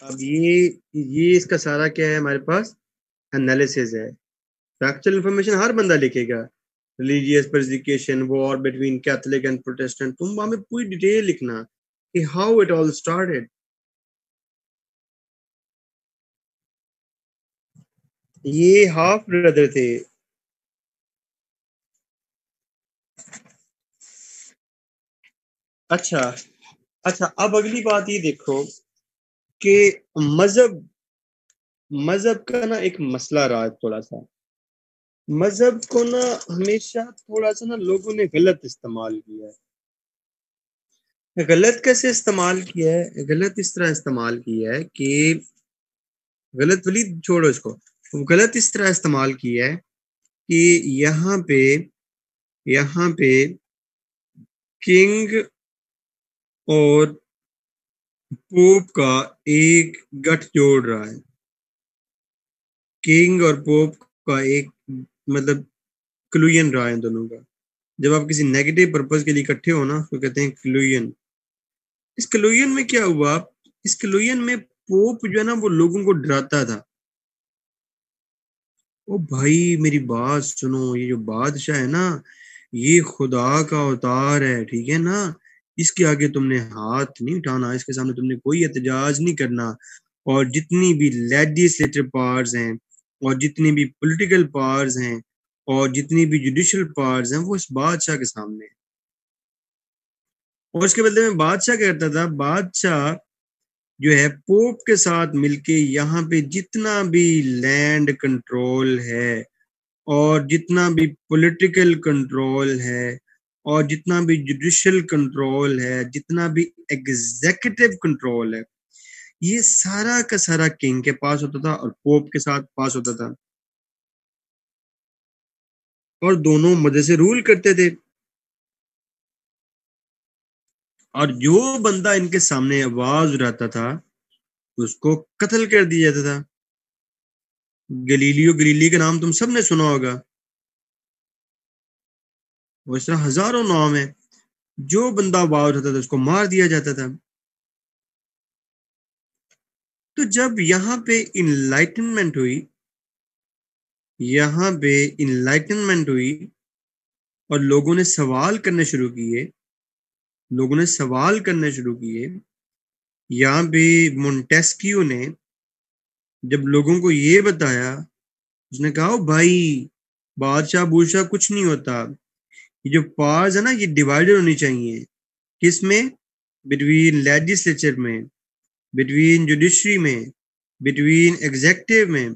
अब ये ये इसका सारा क्या है, हमारे पास एनालिसिस है। फैक्चुअल इंफॉर्मेशन हर बंदा लिखेगा, religious persecution, war between Catholic and Protestant, तुम वहां में पूरी डिटेल लिखना कि हाउ इट ऑल स्टार्टेड। ये हाफ ब्रदर थे। अच्छा अच्छा, अब अगली बात ये देखो कि मजहब मजहब का ना एक मसला रहा है थोड़ा सा। मजहब को ना हमेशा थोड़ा सा ना लोगों ने गलत इस्तेमाल किया है। गलत कैसे इस्तेमाल किया है? गलत इस तरह इस्तेमाल किया है कि गलत वली छोड़ो इसको, गलत इस तरह इस्तेमाल किया है कि यहाँ पे यहाँ पे किंग और पोप का एक गठजोड़ रहा है। किंग और पोप का एक मतलब क्लूजन रहा है दोनों का। जब आप किसी नेगेटिव पर्पज के लिए इकट्ठे हो ना तो कहते हैं क्लूजन। इस क्लूजन में क्या हुआ? इस क्लूजन में पोप जो है ना वो लोगों को डराता था। ओ भाई मेरी बात सुनो, ये जो बादशाह है ना ये खुदा का अवतार है, ठीक है ना। इसके आगे तुमने हाथ नहीं उठाना, इसके सामने तुमने कोई एहतजाज नहीं करना। और जितनी भी लेजिस्लेटिव पावर्स हैं और जितनी भी पॉलिटिकल पावर्स हैं और जितनी भी जुडिशियल पावर्स हैं वो इस बादशाह के सामने है। और इसके बदले में बादशाह क्या करता था? बादशाह जो है पोप के साथ मिलके यहाँ पे जितना भी लैंड कंट्रोल है और जितना भी पॉलिटिकल कंट्रोल है और जितना भी जुडिशियल कंट्रोल है, जितना भी एग्जीक्यूटिव कंट्रोल है, ये सारा का सारा किंग के पास होता था और पोप के साथ पास होता था। और दोनों मजे से रूल करते थे। और जो बंदा इनके सामने आवाज उठाता था उसको कत्ल कर दिया जाता था। गलीलियो गलीली का नाम तुम सबने सुना होगा। वो इस तरह हजारों नाम है। जो बंदा आवाज उठाता था उसको मार दिया जाता था। तो जब यहाँ पे इनलाइटनमेंट हुई यहाँ पे इनलाइटनमेंट हुई और लोगों ने सवाल करने शुरू किए लोगों ने सवाल करने शुरू किए यहाँ पे मोंटेस्क्यू ने जब लोगों को ये बताया, उसने कहा "ओ भाई, बादशाह बूदशाह कुछ नहीं होता। ये जो पावर्स है ना ये डिवाइडेड होनी चाहिए। किसमें? बिटवीन लेजिस्लेचर में, बिटवीन जुडिशरी में, बिटवीन एग्जेक्टिव में।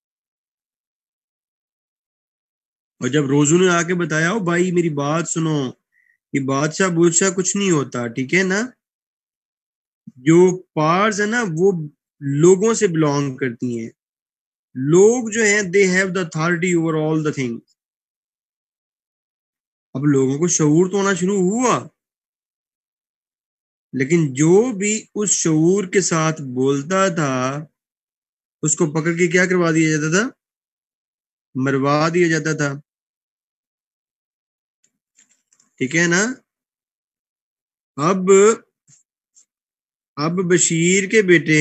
और जब रोजू ने आके बताया "ओ भाई मेरी बात सुनो, ये बादशाह बूदशाह कुछ नहीं होता, ठीक है ना। जो पावर्स है ना वो लोगों से बिलोंग करती हैं। लोग जो हैं they have the authority over all the thing". अब लोगों को शऊर तो होना शुरू हुआ, लेकिन जो भी उस शऊर के साथ बोलता था उसको पकड़ के क्या करवा दिया जाता था? मरवा दिया जाता था। ठीक है ना। अब अब बशीर के बेटे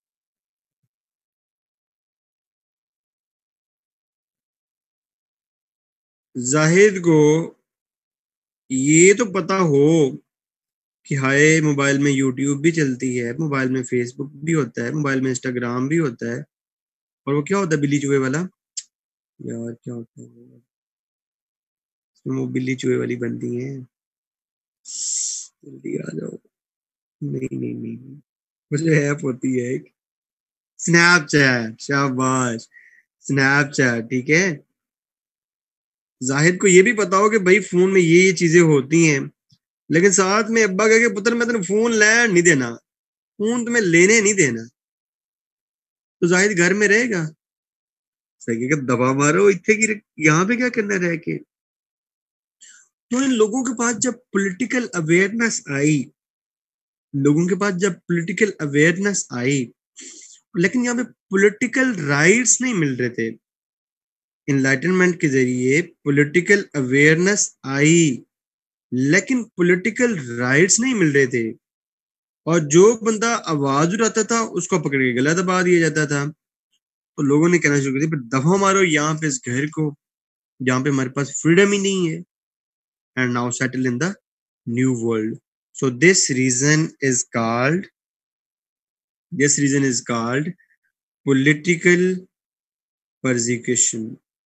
जाहिद को ये तो पता हो कि हाय मोबाइल में यूट्यूब भी चलती है, मोबाइल में फेसबुक भी होता है, मोबाइल में इंस्टाग्राम भी होता है। और वो क्या होता है बिल्ली चूहे वाला? यार क्या होता है वो? वो बिल्ली चूहे वाली बनती है। जल्दी आ जाओ। नहीं नहीं नहीं नहीं। वो जो ऐप होती है एक, स्नैपचैट, शाबाश। स्नैपचैट, ठीक है। जाहिद को ये भी पता हो कि भाई फोन में ये ये चीजें होती हैं, लेकिन साथ में अब्बा कहे पुत्र मैं तेन फोन लैन नहीं देना, फोन तुम्हें लेने नहीं देना। तो जाहिद घर में रहेगा? सही है, दबा मारो इतने की, यहाँ पे क्या करना रह के। तो इन लोगों के पास जब पॉलिटिकल अवेयरनेस आई लोगों के पास जब पॉलिटिकल अवेयरनेस आई, लेकिन यहाँ पे पॉलिटिकल राइट्स नहीं मिल रहे थे। इनलाइटनमेंट के जरिए पॉलिटिकल अवेयरनेस आई, लेकिन पॉलिटिकल राइट्स नहीं मिल रहे थे। और जो बंदा आवाज उठाता था उसको पकड़ के गला दबा दिया जाता था। तो लोगों ने कहना शुरू कर दिया, "पर दफा मारो यहाँ पे इस घर को, जहाँ पे हमारे पास फ्रीडम ही नहीं है." And now settle in the new world. So this reason is called this reason is called political persecution.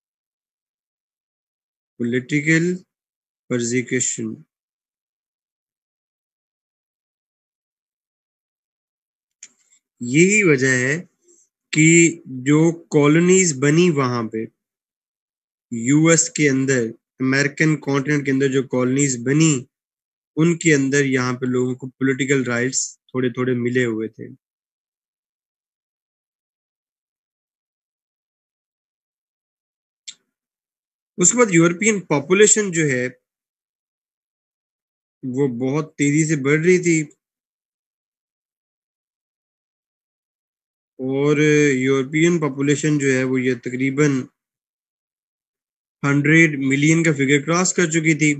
Political persecution. यही वजह है कि जो कॉलोनीज बनी वहां पे, यूएस के अंदर, अमेरिकन कॉन्टिनेंट के अंदर जो कॉलोनीज बनी, उनके अंदर यहाँ पे लोगों को पॉलिटिकल राइट्स थोड़े थोड़े मिले हुए थे। उसके बाद यूरोपियन पॉपुलेशन जो है वो बहुत तेजी से बढ़ रही थी, और यूरोपियन पॉपुलेशन जो है वो ये तकरीबन हंड्रेड मिलियन का फिगर क्रॉस कर चुकी थी।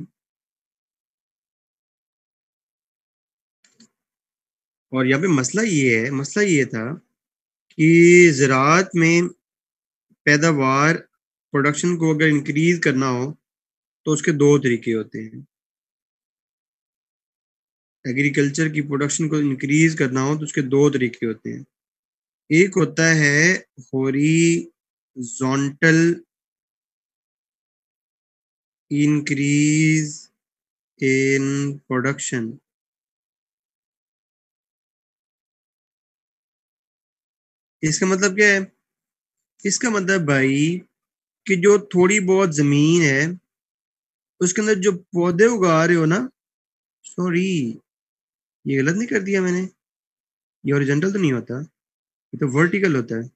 और यहाँ पे मसला ये है मसला ये था कि ज़राअत में पैदावार, प्रोडक्शन को अगर इंक्रीज करना हो तो उसके दो तरीके होते हैं। एग्रीकल्चर की प्रोडक्शन को इंक्रीज करना हो तो उसके दो तरीके होते हैं। एक होता है हॉरिजॉन्टल इंक्रीज इन प्रोडक्शन। इसका मतलब क्या है? इसका मतलब भाई कि जो थोड़ी बहुत जमीन है उसके अंदर जो पौधे उगा रहे हो ना, सॉरी ये गलत नहीं कर दिया मैंने, ये हॉरिजॉन्टल तो नहीं होता, ये तो वर्टिकल होता है।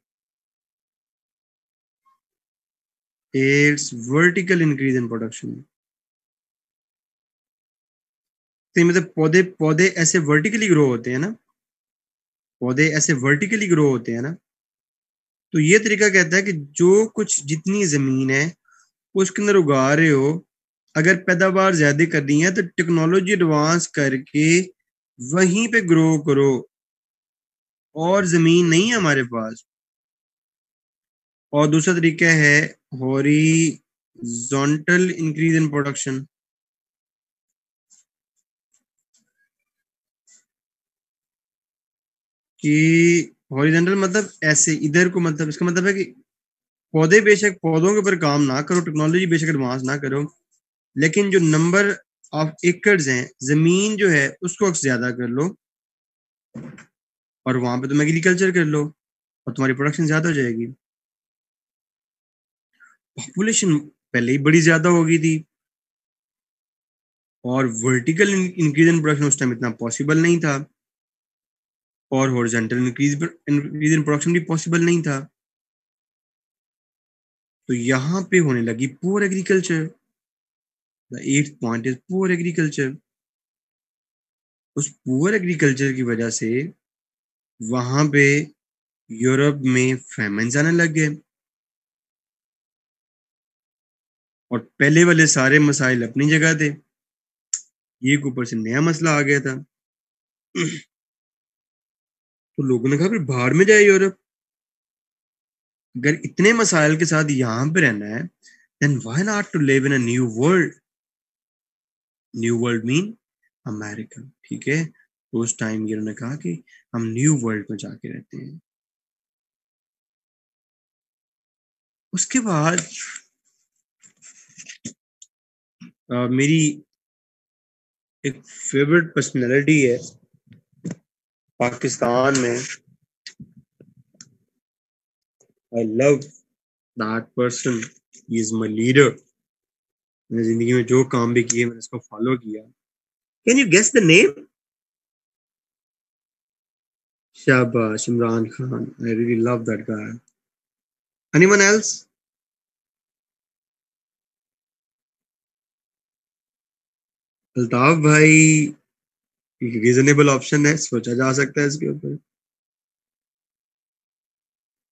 It's vertical increase in production. तो मतलब पौधे पौधे ऐसे वर्टिकली ग्रो होते हैं ना, पौधे ऐसे वर्टिकली ग्रो होते हैं ना। तो ये तरीका कहता है कि जो कुछ जितनी जमीन है उसके अंदर उगा रहे हो, अगर पैदावार ज्यादा करनी है तो टेक्नोलॉजी एडवांस करके वहीं पे ग्रो करो, और जमीन नहीं है हमारे पास। और दूसरा तरीका है हॉरिजॉन्टल इंक्रीज इन प्रोडक्शन, कि हॉरिजॉन्टल मतलब ऐसे इधर को, मतलब इसका मतलब है कि पौधे बेशक पौधों के ऊपर काम ना करो, टेक्नोलॉजी बेशक एडवांस ना करो, लेकिन जो नंबर ऑफ एकर्स हैं, जमीन जो है उसको ज्यादा कर लो, और वहां पे तुम एग्रीकल्चर कर लो और तुम्हारी प्रोडक्शन ज्यादा हो जाएगी। पॉपुलेशन पहले ही बड़ी ज्यादा हो गई थी, और वर्टिकल इंक्रीज इन प्रोडक्शन उस टाइम इतना पॉसिबल नहीं था, और horizontal increase increase in production भी पॉसिबल नहीं था। तो यहाँ पे होने लगी poor agriculture. The eighth point is poor agriculture. उस पुअर एग्रीकल्चर की वजह से वहां पे यूरोप में फैमिन्स आने लग गए, और पहले वाले सारे मसाइल अपनी जगह थे, ये ऊपर से नया मसला आ गया था। तो लोगों ने कहा फिर बाहर में जाए यूरोप, अगर इतने मसाइल के साथ यहाँ पे रहना है, then why not to live in a new world. New world mean America, ठीक है। तो उस टाइम ये उन्होंने कहा कि हम न्यू वर्ल्ड में जाके रहते हैं। उसके बाद अ, मेरी एक फेवरेट पर्सनैलिटी है पाकिस्तान में, I love that person, he is my leader. मैंने जिंदगी में जो काम भी किए मैंने उसको फॉलो किया। Can you guess the name? शाबाश, Imran Khan. I really love that guy. Anyone else? Altaf भाई रीजनेबल ऑप्शन है, सोचा जा सकता है इसके ऊपर।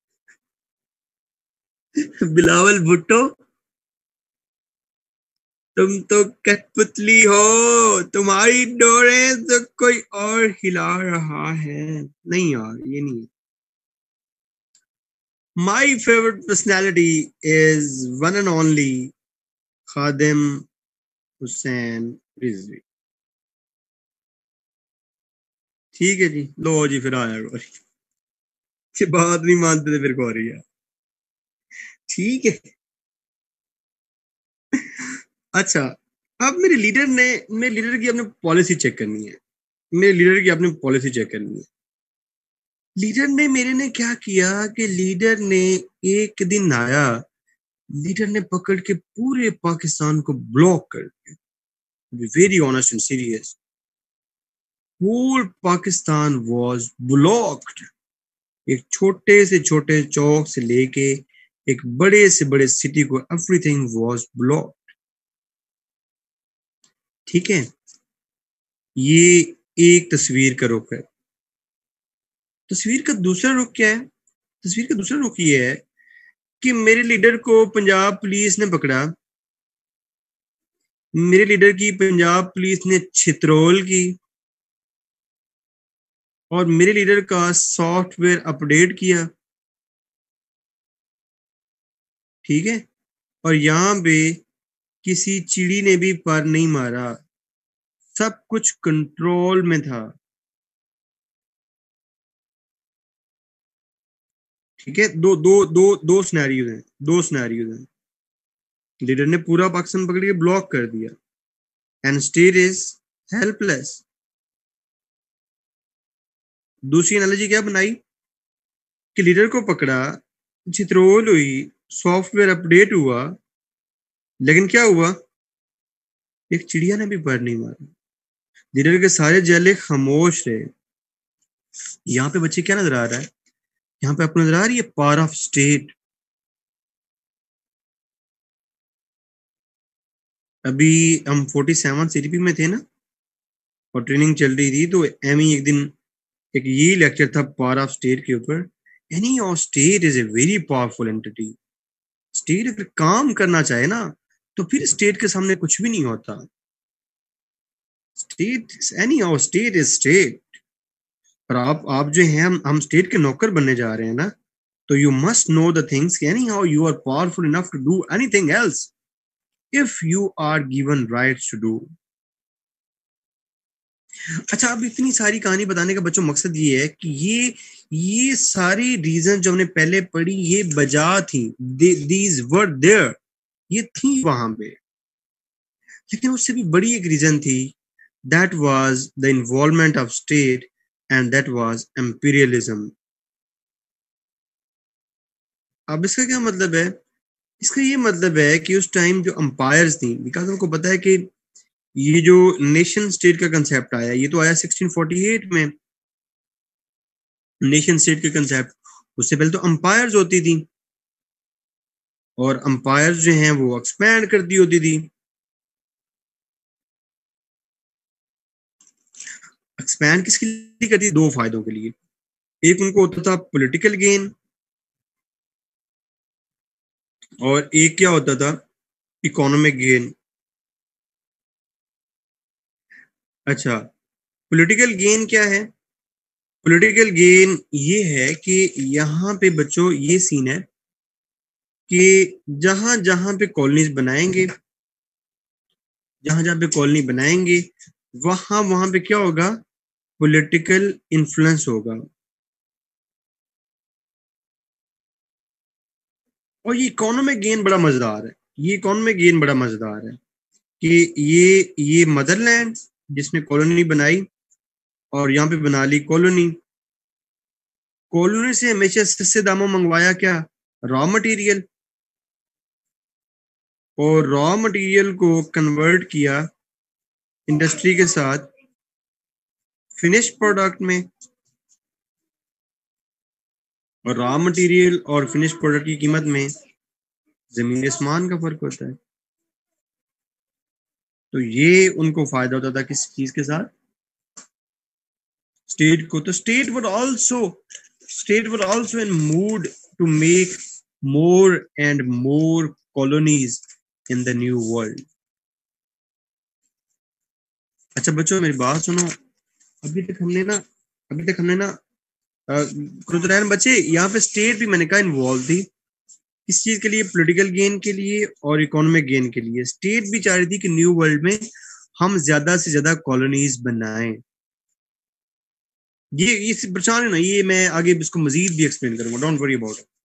बिलावल भुट्टो। तुम तो कठपुतली हो, तुम्हारी डोरें तो कोई और हिला रहा है। नहीं यार, ये नहीं है। My favorite personality is one and only खादिम हुसैन रिजवी। ठीक है जी, लो जी, फिर आया गोरी। ये बात नहीं मानते थे, फिर गोरी है। ठीक है। अच्छा, अब मेरे लीडर ने मेरे लीडर की अपने पॉलिसी चेक करनी है। मेरे लीडर की अपनी पॉलिसी चेक करनी है। लीडर ने मेरे ने क्या किया कि लीडर ने एक दिन आया, लीडर ने पकड़ के पूरे पाकिस्तान को ब्लॉक कर दिया। Very honest and serious, whole Pakistan was blocked. एक छोटे से छोटे चौक से लेके एक बड़े से बड़े सिटी को, एवरीथिंग वाज ब्लॉक। ठीक है, ये एक तस्वीर का रुख है। तस्वीर का दूसरा रुख क्या है? तस्वीर का दूसरा रुख ये है कि मेरे लीडर को पंजाब पुलिस ने पकड़ा। मेरे लीडर की पंजाब पुलिस ने छित्रोल की और मेरे लीडर का सॉफ्टवेयर अपडेट किया। ठीक है, और यहाँ पे किसी चिड़ी ने भी पर नहीं मारा, सब कुछ कंट्रोल में था। ठीक है, दो दो दो दो सिनेरियोज हैं, दो सिनेरियोज हैं। लीडर ने पूरा पाकिस्तान पकड़ के ब्लॉक कर दिया एंड स्टेट इज हेल्पलेस। दूसरी एनालॉजी क्या बनाई कि लीडर को पकड़ा, चित्रोल हुई, सॉफ्टवेयर अपडेट हुआ, लेकिन क्या हुआ, एक चिड़िया ने भी पर नहीं मारा। लीडर के सारे जेले खामोश रहे। यहाँ पे बच्चे क्या नजर आ रहा है? यहाँ पे आपको नजर आ रही है पावर ऑफ स्टेट। अभी हम फोर्टी सेवन सीटीपी में थे ना, और ट्रेनिंग चल रही थी, तो एमी एक दिन एक ये लेक्चर था पावर ऑफ स्टेट के ऊपर। Any of state is a very powerful entity. State अगर काम करना चाहे ना, तो फिर स्टेट के सामने कुछ भी नहीं होता। State, any of state is state. और आप आप जो हैं, हम हम स्टेट के नौकर बनने जा रहे हैं ना, तो you must know the things, anyhow you are powerful enough to do anything else if you are given rights to do. अच्छा, अब इतनी सारी कहानी बताने का बच्चों मकसद ये है कि ये ये सारी रीजन जो हमने पहले पढ़ी, ये बजा थी, दीज वर देयर, ये थी वहां पे। लेकिन उससे भी बड़ी एक रीजन थी, that was the involvement of state and that was imperialism. अब इसका क्या मतलब है? इसका ये मतलब है कि उस टाइम जो अंपायर्स थी, बिकॉज हमको पता है कि ये जो नेशन स्टेट का कंसेप्ट आया, ये तो आया सिक्सटीन फोर्टी एट में, नेशन स्टेट के कंसेप्ट। उससे पहले तो अंपायर्स होती थी, और अंपायर्स जो हैं वो एक्सपैंड करती होती थी। एक्सपैंड किसके लिए करती थी? दो फायदों के लिए। एक उनको होता था पॉलिटिकल गेन, और एक क्या होता था, इकोनॉमिक गेन। अच्छा, पॉलिटिकल गेन क्या है? पॉलिटिकल गेन ये है कि यहाँ पे बच्चों ये सीन है कि जहां जहां पे कॉलोनीज बनाएंगे, जहां जहां पे कॉलोनी बनाएंगे, वहां वहां पे क्या होगा, पॉलिटिकल इन्फ्लुएंस होगा। और ये इकोनॉमिक गेन बड़ा मजेदार है। ये इकोनॉमिक गेन बड़ा मजेदार है कि ये ये मदरलैंड जिसने कॉलोनी बनाई, और यहाँ पे बना ली कॉलोनी। कॉलोनी से हमेशा सस्ते दामों मंगवाया क्या, रॉ मटेरियल, और रॉ मटेरियल को कन्वर्ट किया इंडस्ट्री के साथ फिनिश प्रोडक्ट में। और रॉ मटेरियल और फिनिश प्रोडक्ट की कीमत में जमीन आसमान का फर्क होता है। तो ये उनको फायदा होता था किस चीज के साथ, स्टेट को। तो state would also state were also in mood to make more and more colonies in the new world. अच्छा बच्चों मेरी बात सुनो, अभी तक हमने ना अभी तक हमने ना कुतुरैन बच्चे यहाँ पे स्टेट भी मैंने कहा इन्वॉल्व थी किस चीज के लिए, पॉलिटिकल गेन के लिए और इकोनॉमिक गेन के लिए। स्टेट भी चाह रही थी कि न्यू वर्ल्ड में हम ज्यादा से ज्यादा कॉलोनीज बनाएं। ये इस परेशान है ना, ये मैं आगे इसको मजीद भी एक्सप्लेन करूंगा, डोंट वरी अबाउट इट।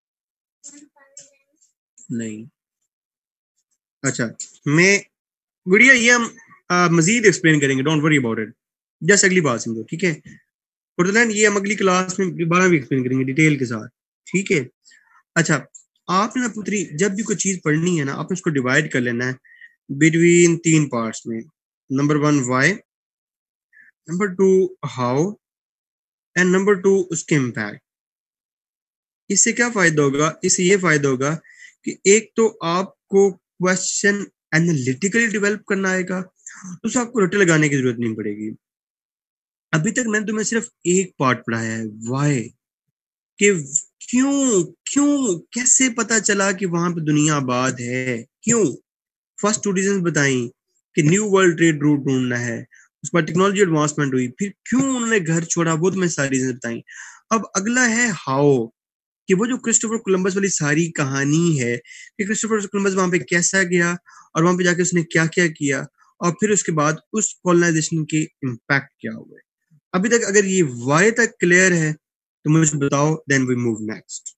नहीं अच्छा, मैं गुड़िया ये हम आ, मजीद एक्सप्लेन करेंगे, don't worry about it. Just अगली बात समझो, ठीक है। कुतुरैन ये हम अगली क्लास में दोबारा भी एक्सप्लेन करेंगे डिटेल के साथ, ठीक है। अच्छा, आपने ना पुत्री जब भी कोई चीज पढ़नी है ना, आपने उसको डिवाइड कर लेना है बिटवीन तीन पार्ट्स में। Number one why, number two how, and number two उसके इम्पैक्ट। इससे क्या फायदा होगा, इससे ये फायदा होगा कि एक तो आपको क्वेश्चन एनालिटिकली डेवलप करना आएगा, तो आपको रटे लगाने की जरूरत नहीं पड़ेगी। अभी तक मैंने तुम्हें सिर्फ एक पार्ट पढ़ाया है, वाई, कि क्यों क्यों कैसे पता चला कि वहां पे दुनिया आबाद है, क्यों। फर्स्ट टू रीजन बताई कि न्यू वर्ल्ड ट्रेड रूट ढूंढना है, उस पर टेक्नोलॉजी एडवांसमेंट हुई, फिर क्यों उन्होंने घर छोड़ा वो तो मैं सारी रीजन बताई। अब अगला है हाउ, कि वो जो क्रिस्टोफर कोलंबस वाली सारी कहानी है कि क्रिस्टोफर कोलंबस वहां पे कैसा गया और वहां पे जाके उसने क्या क्या किया, और फिर उसके बाद उस कॉलोनाइजेशन के इम्पैक्ट क्या हुए। अभी तक अगर ये वाई तक क्लियर है तो मुझे बताओ, देन वी मूव नेक्स्ट।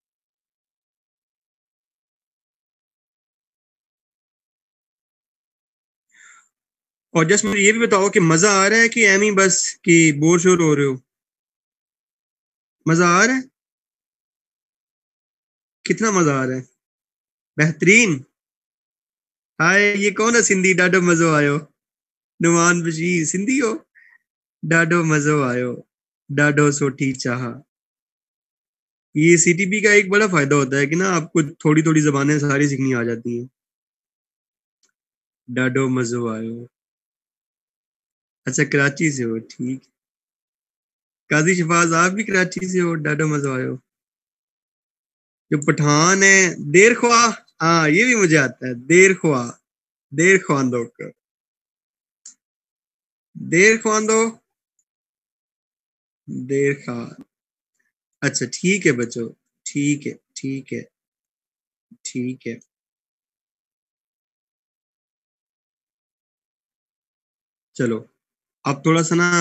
और जस्ट मुझे ये भी बताओ कि मजा आ रहा है कि एम ही बस कि बोर शोर हो रहे हो। मजा आ रहा है, कितना मजा आ रहा है? बेहतरीन। हाय ये कौन है सिंधी, ॾाढो मज़ो आयो। नुमान बशीर सिंधी हो, ॾाढो मज़ो आयो, ॾाढो सोठी चाह। ये सीटीपी का एक बड़ा फायदा होता है कि ना आपको थोड़ी थोड़ी जबानें सारी सीखनी आ जाती हैं। ॾाढो मज़ो आयो। अच्छा कराची से हो, ठीक। काजी शफाज आप भी कराची से हो, ॾाढो मज़ो आयो। जो पठान है, देर ख्वा, हाँ ये भी मुझे आता है, देर ख्वा, देर ख्वांदो का, देर ख्वांदो, देर खान। अच्छा ठीक है बच्चों, ठीक है ठीक है ठीक है। चलो अब थोड़ा सा ना,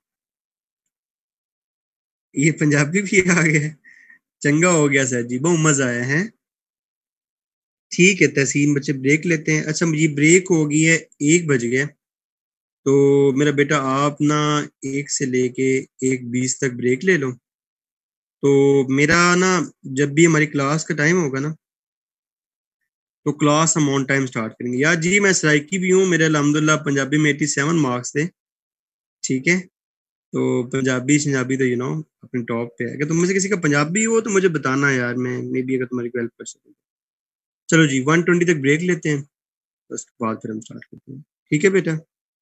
ये पंजाबी भी आ गया, चंगा हो गया सर जी, बहुत मजा आया है। ठीक है तहसीन बच्चे ब्रेक लेते हैं। अच्छा ये ब्रेक हो गई है, एक बज गया, तो मेरा बेटा आप ना एक से लेके एक बीस तक ब्रेक ले लो। तो मेरा ना जब भी हमारी क्लास का टाइम होगा ना, तो क्लास हम ऑन टाइम स्टार्ट करेंगे। यार जी मैं सराइकी भी हूँ, मेरे अल्हम्दुलिल्लाह पंजाबी में एटी सेवन मार्क्स थे, ठीक है। तो पंजाबी पंजाबी तो यू नो अपने टॉप पे है। अगर तुम में से किसी का पंजाबी हो तो मुझे बताना यार, मैं मे बी अगर तुम्हारी हेल्प कर सकूँ। चलो जी वन ट्वेंटी तक ब्रेक लेते हैं, उसके बाद फिर हम स्टार्ट करते हैं, ठीक है बेटा।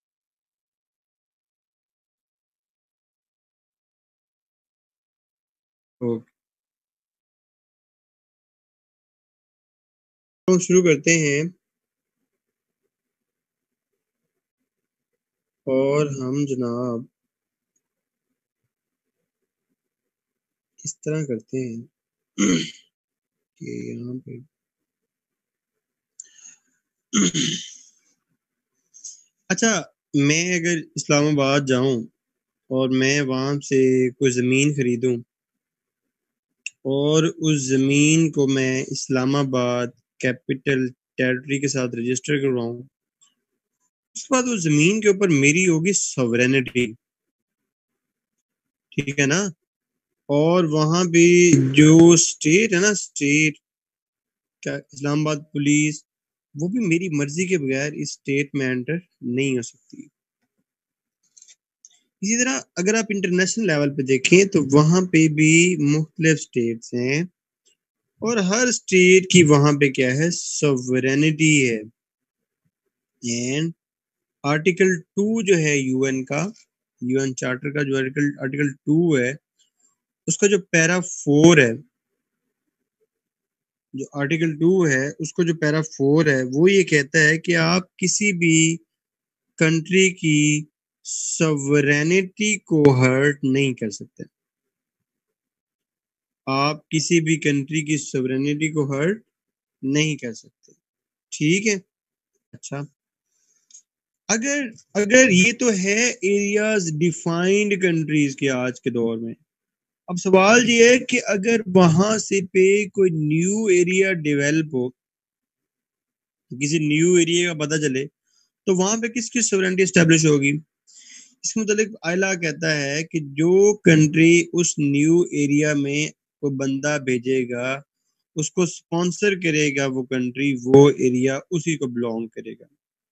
ओके तो शुरू करते हैं, और हम जनाब इस तरह करते हैं कि यहाँ पे अच्छा, मैं अगर इस्लामाबाद जाऊं और मैं वहां से कोई जमीन खरीदूं और उस जमीन को मैं इस्लामाबाद कैपिटल टेरिटरी के साथ रजिस्टर करवाऊं, उसके बाद उस जमीन के ऊपर मेरी होगी सॉवरेनिटी, ठीक है ना। और वहां भी जो स्टेट है ना, स्टेट क्या इस्लामाबाद पुलिस, वो भी मेरी मर्जी के बगैर इस स्टेट में एंटर नहीं हो सकती। इसी तरह अगर आप इंटरनेशनल लेवल पे देखें तो वहां पे भी मुख्तलिफ स्टेट्स हैं, और हर स्टेट की वहां पे क्या है, सॉवरेनिटी है। एंड आर्टिकल टू जो है यूएन का, यूएन चार्टर का जो आर्टिकल आर्टिकल टू है, उसका जो पैरा फोर है, जो आर्टिकल टू है उसको जो पैरा फोर है वो ये कहता है कि आप किसी भी कंट्री की सॉवरेनिटी को हर्ट नहीं कर सकते। आप किसी भी कंट्री की सॉवरेनिटी को हर्ट नहीं कर सकते, ठीक है। अच्छा, अगर अगर ये तो है एरियाज डिफाइंड कंट्रीज के आज के दौर में, अब सवाल ये है कि अगर वहां से पे कोई न्यू एरिया डेवलप हो, किसी न्यू एरिया का पता चले, तो वहां पे किसकी सोवरेनिटी स्टैब्लिश होगी? इसके मुताबिक आयला कहता है कि जो कंट्री उस न्यू एरिया में कोई बंदा भेजेगा, उसको स्पॉन्सर करेगा वो कंट्री, वो एरिया उसी को बिलोंग करेगा।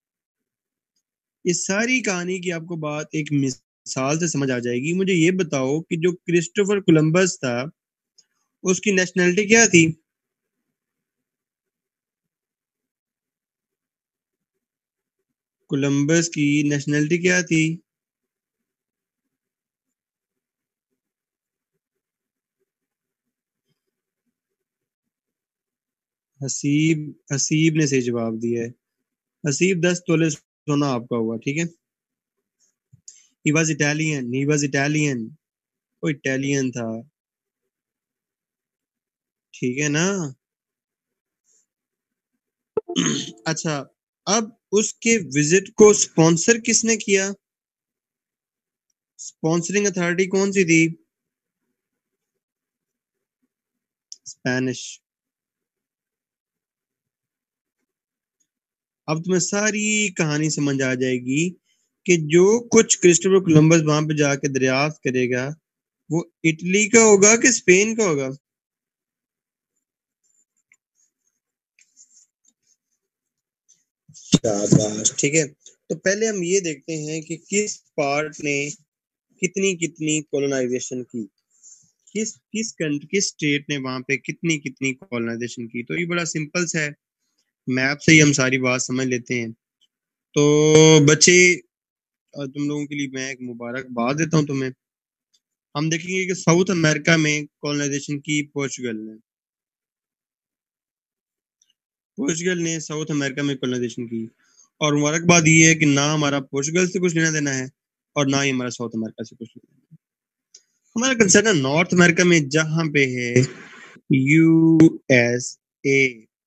ये सारी कहानी की आपको बात एक मिसाल से समझ आ जाएगी। मुझे ये बताओ कि जो क्रिस्टोफर कोलंबस था, उसकी नेशनैलिटी क्या थी? कोलंबस की नेशनैलिटी क्या थी? हसीब हसीब ने सही जवाब दिया है। हसीब दस तोले सोना आपका हुआ, ठीक है। He was Italian, he was Italian, वो इटालियन था, ठीक है ना। अच्छा, अब उसके विजिट को स्पॉन्सर किसने किया? स्पॉन्सरिंग अथॉरिटी कौन सी थी? स्पेनिश। अब तुम्हें सारी कहानी समझ आ जाएगी कि जो कुछ क्रिस्टोफर कोलंबस वहां पे जाके दरियाफ्त करेगा, वो इटली का होगा कि स्पेन का होगा? शाबाश, ठीक है। तो पहले हम ये देखते हैं कि किस पार्ट ने कितनी कितनी कॉलोनाइजेशन की, किस किस कंट्री किस स्टेट ने वहां पे कितनी कितनी कॉलोनाइजेशन की। तो ये बड़ा सिंपल सा है, मैप से ही हम सारी बात समझ लेते हैं। तो बच्चे, तुम लोगों के लिए मैं एक मुबारकबाद देता हूँ तुम्हें। हम देखेंगे कि साउथ अमेरिका में कॉलोनाइजेशन की पोर्चुगल ने, पोर्चुगल ने साउथ अमेरिका में कॉलोनाइजेशन की। और मुबारकबाद ये है कि ना हमारा पोर्चुगल से कुछ लेना देना है और ना ही हमारा साउथ अमेरिका से कुछ लेना देना है। हमारा कंसर्न है नॉर्थ अमेरिका में, जहां पे है यूएसए।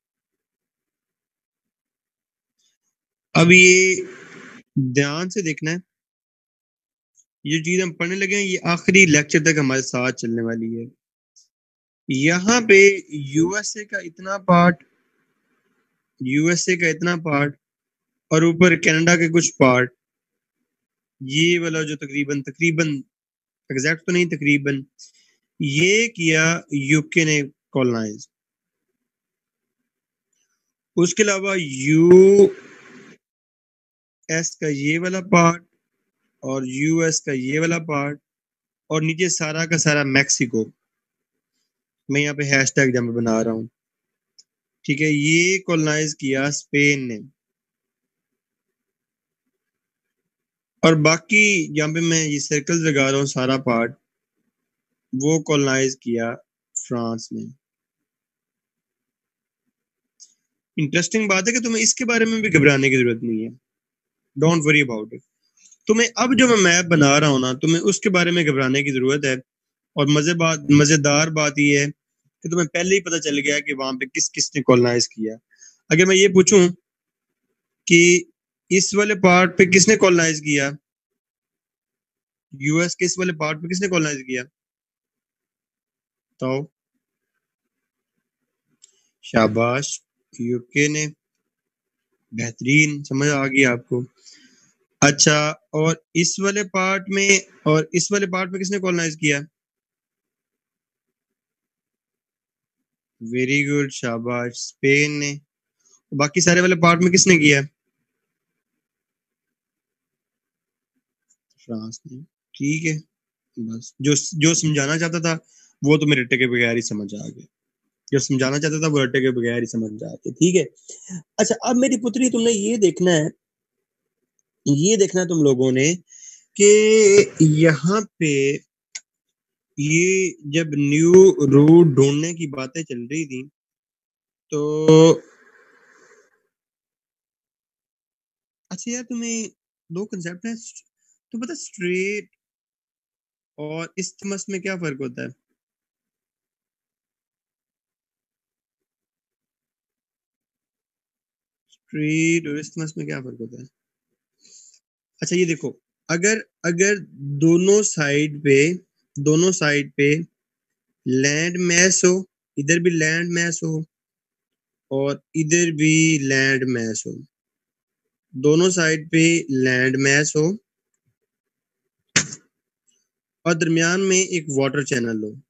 अब ये ध्यान से देखना है, ये चीज हम पढ़ने लगे हैं, ये आखिरी लेक्चर तक हमारे साथ चलने वाली है। यहाँ पे यूएसए का इतना पार्ट, यूएसए का इतना पार्ट, और ऊपर कनाडा के कुछ पार्ट, ये वाला जो तकरीबन तकरीबन एग्जैक्ट तो नहीं, तकरीबन ये किया यूके ने कॉलोनाइज। उसके अलावा यूएस का ये वाला पार्ट और यूएस का ये वाला पार्ट और नीचे सारा का सारा मैक्सिको, मैं यहाँ पे हैशटैग जब बना रहा हूँ, ठीक है, ये कॉलोनाइज किया स्पेन ने। और बाकी यहाँ पे मैं ये सर्कल लगा रहा हूँ, सारा पार्ट वो कॉलोनाइज किया फ्रांस ने। इंटरेस्टिंग बात है कि तुम्हें इसके बारे में भी घबराने की जरूरत नहीं है, डोंट वरी अबाउट इट। तुम्हें अब जो मैं मैप बना रहा हूँ ना, तुम्हें उसके बारे में घबराने की जरूरत है। और मजे बात मजेदार बात यह है कि तुम्हें पहले ही पता चल गया कि वहां पे किस किस ने कॉलोनाइज किया। अगर मैं ये पूछूं कि इस वाले पार्ट पे किसने कॉलोनाइज किया, यूएस के इस वाले पार्ट पे किसने कॉलोनाइज किया, तो शाबाश, यूके ने। बेहतरीन, समझ आ गई आपको। अच्छा, और इस वाले पार्ट में और इस वाले पार्ट में किसने कॉलोनाइज किया? वेरी गुड, शाबाश, स्पेन ने। बाकी सारे वाले पार्ट में किसने किया? फ्रांस ने, ठीक है। बस जो जो समझाना चाहता था वो तो मेरे रट्टे के बगैर ही समझ आ गया, जो समझाना चाहता था वो रट्टे के बगैर ही समझ आ गया, ठीक है। अच्छा, अब मेरी पुत्री, तुमने ये देखना है, ये देखना है तुम लोगों ने कि यहाँ पे ये जब न्यू रूट ढूंढने की बातें चल रही थी, तो अच्छा यार, तुम्हें दो कंसेप्ट है। तो पता स्ट्रेट और इस्थमस में क्या फर्क होता है? स्ट्रेट और इस्थमस में क्या फर्क होता है? अच्छा ये देखो, अगर अगर दोनों साइड पे दोनों साइड पे लैंड मैस हो, इधर भी लैंड मैस हो और इधर भी लैंड मैस हो, दोनों साइड पे लैंड मैस हो और दरमियान में एक वाटर चैनल हो,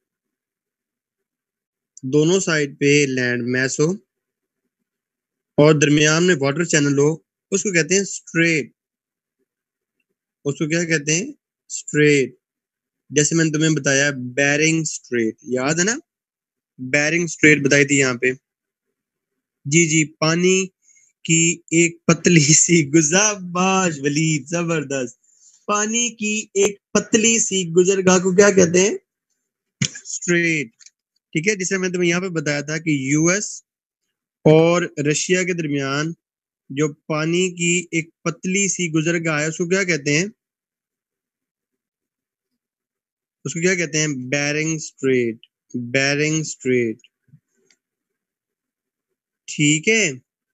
दोनों साइड पे लैंड मैस हो और दरमियान में वाटर चैनल हो, उसको कहते हैं स्ट्रेट। उसको क्या कहते हैं? स्ट्रेट। जैसे मैंने तुम्हें बताया बैरिंग स्ट्रेट, याद है ना? बैरिंग स्ट्रेट बताई थी यहाँ पे। जी जी, पानी की एक पतली सी गुजाबाश वलीद, जबरदस्त। पानी की एक पतली सी गुजरगाह को क्या कहते हैं? स्ट्रेट। ठीक है, जिसे मैंने तुम्हें यहाँ पे बताया था कि यूएस और रशिया के दरमियान जो पानी की एक पतली सी गुजरगाह है उसको क्या कहते हैं? उसको क्या कहते हैं? Bering Strait. Bering Strait. ठीक है।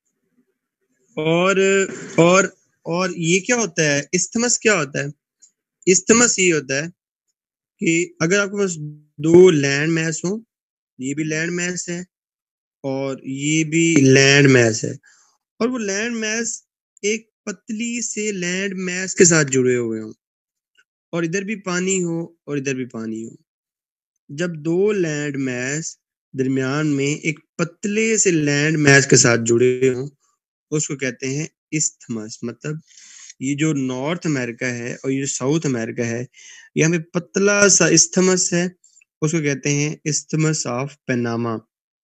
और और और ये क्या होता है? इस्थमस क्या होता है? इस्थमस ये होता है कि अगर आपके पास दो लैंड मैस हो, ये भी लैंड मैस है और ये भी लैंड मैस है, और वो लैंड मैस एक पतली से लैंड मैस के साथ जुड़े हुए हो और इधर भी पानी हो और इधर भी पानी हो, जब दो लैंड मैस दरमियान में एक पतले से लैंड मैस के साथ जुड़े हो, उसको कहते हैं इस्थमस। मतलब ये जो नॉर्थ अमेरिका है और ये जो साउथ अमेरिका है, यहाँ पे पतला सा इस्थमस है, उसको कहते हैं इस्थमस ऑफ पनामा।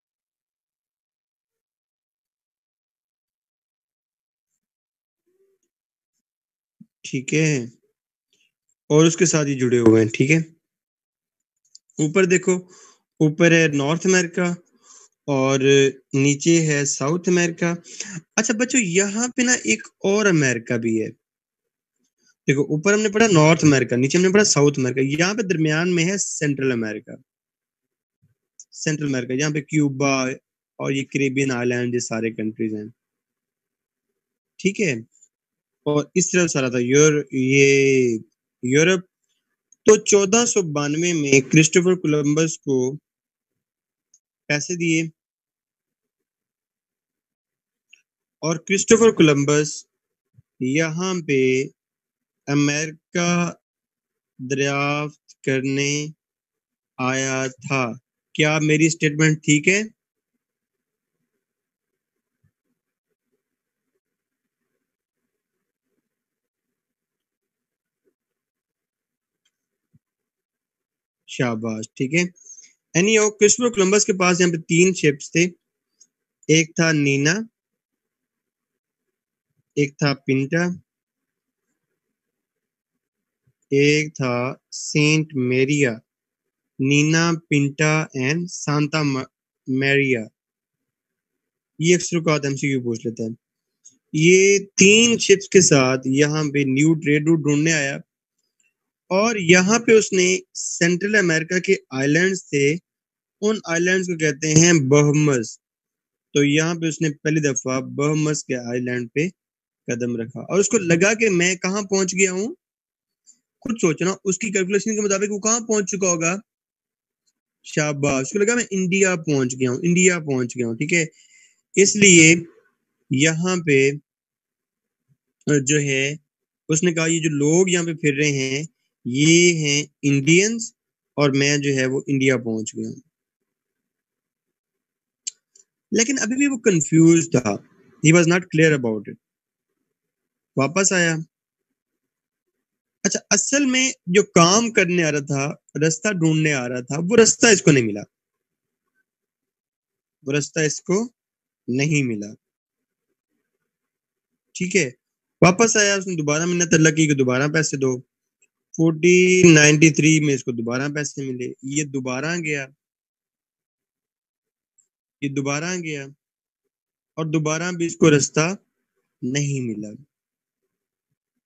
ठीक है, और उसके साथ ही जुड़े हुए हैं। ठीक है, ऊपर देखो, ऊपर है नॉर्थ अमेरिका और नीचे है साउथ अमेरिका। अच्छा बच्चों, यहाँ पे ना एक और अमेरिका भी है। देखो, ऊपर हमने पढ़ा नॉर्थ अमेरिका, नीचे हमने पढ़ा साउथ अमेरिका, यहाँ पे दरमियान में है सेंट्रल अमेरिका। सेंट्रल अमेरिका यहाँ पे क्यूबा और ये कैरेबियन आइलैंड, ये सारे कंट्रीज हैं। ठीक है, और इस तरफ सारा था यूर ये यूरोप। तो चौदह सौ बानवे में क्रिस्टोफर कोलंबस को पैसे दिए और क्रिस्टोफर कोलंबस यहाँ पे अमेरिका दरियाफ्त करने आया था। क्या मेरी स्टेटमेंट ठीक है? शाबाश। ठीक है, एनी क्रिस्टोफर कोलंबस के पास यहाँ पे तीन शिप्स थे। एक था नीना, एक था पिंटा, एक था Saint Maria. Nina, Pinta and Santa Maria. ये अक्सर का एमसीक्यू पूछ लेता है। ये तीन शिप्स के साथ यहाँ पे न्यू ट्रेड रूट ढूंढने आया और यहाँ पे उसने सेंट्रल अमेरिका के आइलैंड्स थे, उन आइलैंड्स को कहते हैं बहमस। तो यहाँ पे उसने पहली दफा बहमस के आइलैंड पे कदम रखा और उसको लगा कि मैं कहाँ पहुंच गया हूँ। खुद सोचना, उसकी कैलकुलेशन के मुताबिक वो कहाँ पहुंच चुका होगा। शाबाश, उसको लगा मैं इंडिया पहुंच गया हूँ, इंडिया पहुंच गया हूँ। ठीक है, इसलिए यहाँ पे जो है उसने कहा ये जो लोग यहाँ पे फिर रहे हैं ये हैं इंडियंस और मैं जो है वो इंडिया पहुंच गया हूँ। लेकिन अभी भी वो कंफ्यूज था, he was not clear about it. वापस आया। अच्छा, असल में जो काम करने आ रहा था, रास्ता ढूंढने आ रहा था, वो रास्ता इसको नहीं मिला। वो रास्ता इसको नहीं मिला। ठीक है, वापस आया, उसने दोबारा मिन्नत अल्लाह की कि दोबारा पैसे दो। फोर्टीन नाइनटी थ्री में इसको दोबारा पैसे मिले, ये दोबारा गया, ये दोबारा गया और दोबारा भी इसको रास्ता नहीं मिला।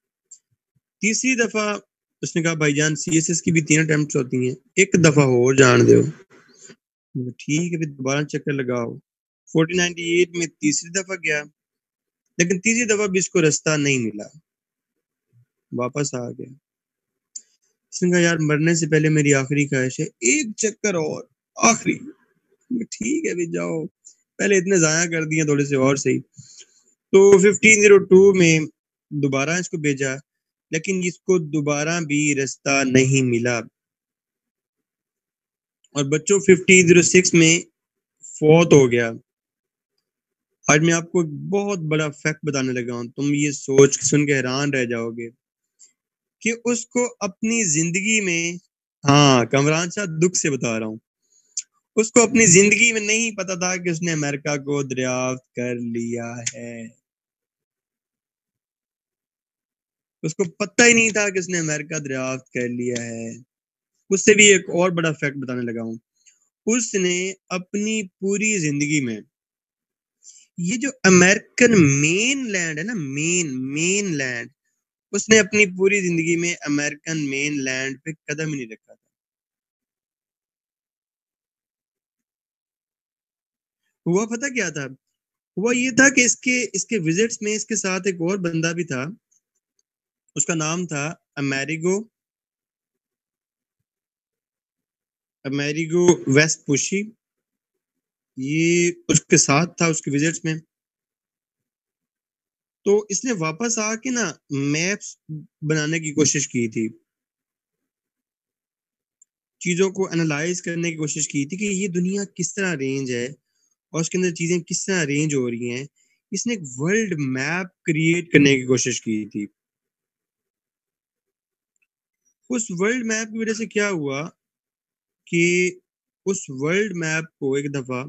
तीसरी दफा उसने कहा भाईजान सीएसएस की भी तीन अटेम्प्ट होती हैं, एक दफा हो जान दो। ठीक है, फिर दोबारा चक्कर लगाओ। फोर्टीन नाइनटी एट में तीसरी दफा गया, लेकिन तीसरी दफा भी इसको रास्ता नहीं मिला, वापस आ गया। उसने कहा यार मरने से पहले मेरी आखिरी ख्वाहिश है एक चक्कर और, आखिरी। ठीक है भी जाओ, पहले इतने जाया कर दिए, थोड़े से और सही। तो फिफ्टीन ओ टू में दोबारा इसको भेजा, लेकिन इसको दोबारा भी रास्ता नहीं मिला। और बच्चों फिफ्टीन ओ सिक्स में फौत हो गया। आज मैं आपको एक बहुत बड़ा फैक्ट बताने लगा हूं, तुम ये सोच सुन के हैरान रह जाओगे कि उसको अपनी जिंदगी में, हाँ कमरान शाह दुख से बता रहा हूँ, उसको अपनी जिंदगी में नहीं पता था कि उसने अमेरिका को दरियाफ्त कर लिया है। उसको पता ही नहीं था कि उसने अमेरिका दरियाफ्त कर लिया है। उससे भी एक और बड़ा फैक्ट बताने लगा हूं, उसने अपनी पूरी जिंदगी में ये जो अमेरिकन मेन लैंड है ना, मेन मेन लैंड, उसने अपनी पूरी जिंदगी में अमेरिकन मेन लैंड पे कदम ही नहीं रखा था। हुआ पता क्या था? हुआ ये था कि इसके इसके विजिट्स में इसके साथ एक और बंदा भी था, उसका नाम था अमेरिगो अमेरिगो वेस्पुशी। ये उसके साथ था उसके विजिट्स में। तो इसने वापस आके ना मैप्स बनाने की कोशिश की थी, चीजों को एनालाइज करने की कोशिश की थी कि ये दुनिया किस तरह अरेंज है और उसके अंदर चीजें किस तरह अरेंज हो रही हैं। इसने एक वर्ल्ड मैप क्रिएट करने की कोशिश की थी। उस वर्ल्ड मैप की वजह से क्या हुआ कि उस वर्ल्ड मैप को एक दफा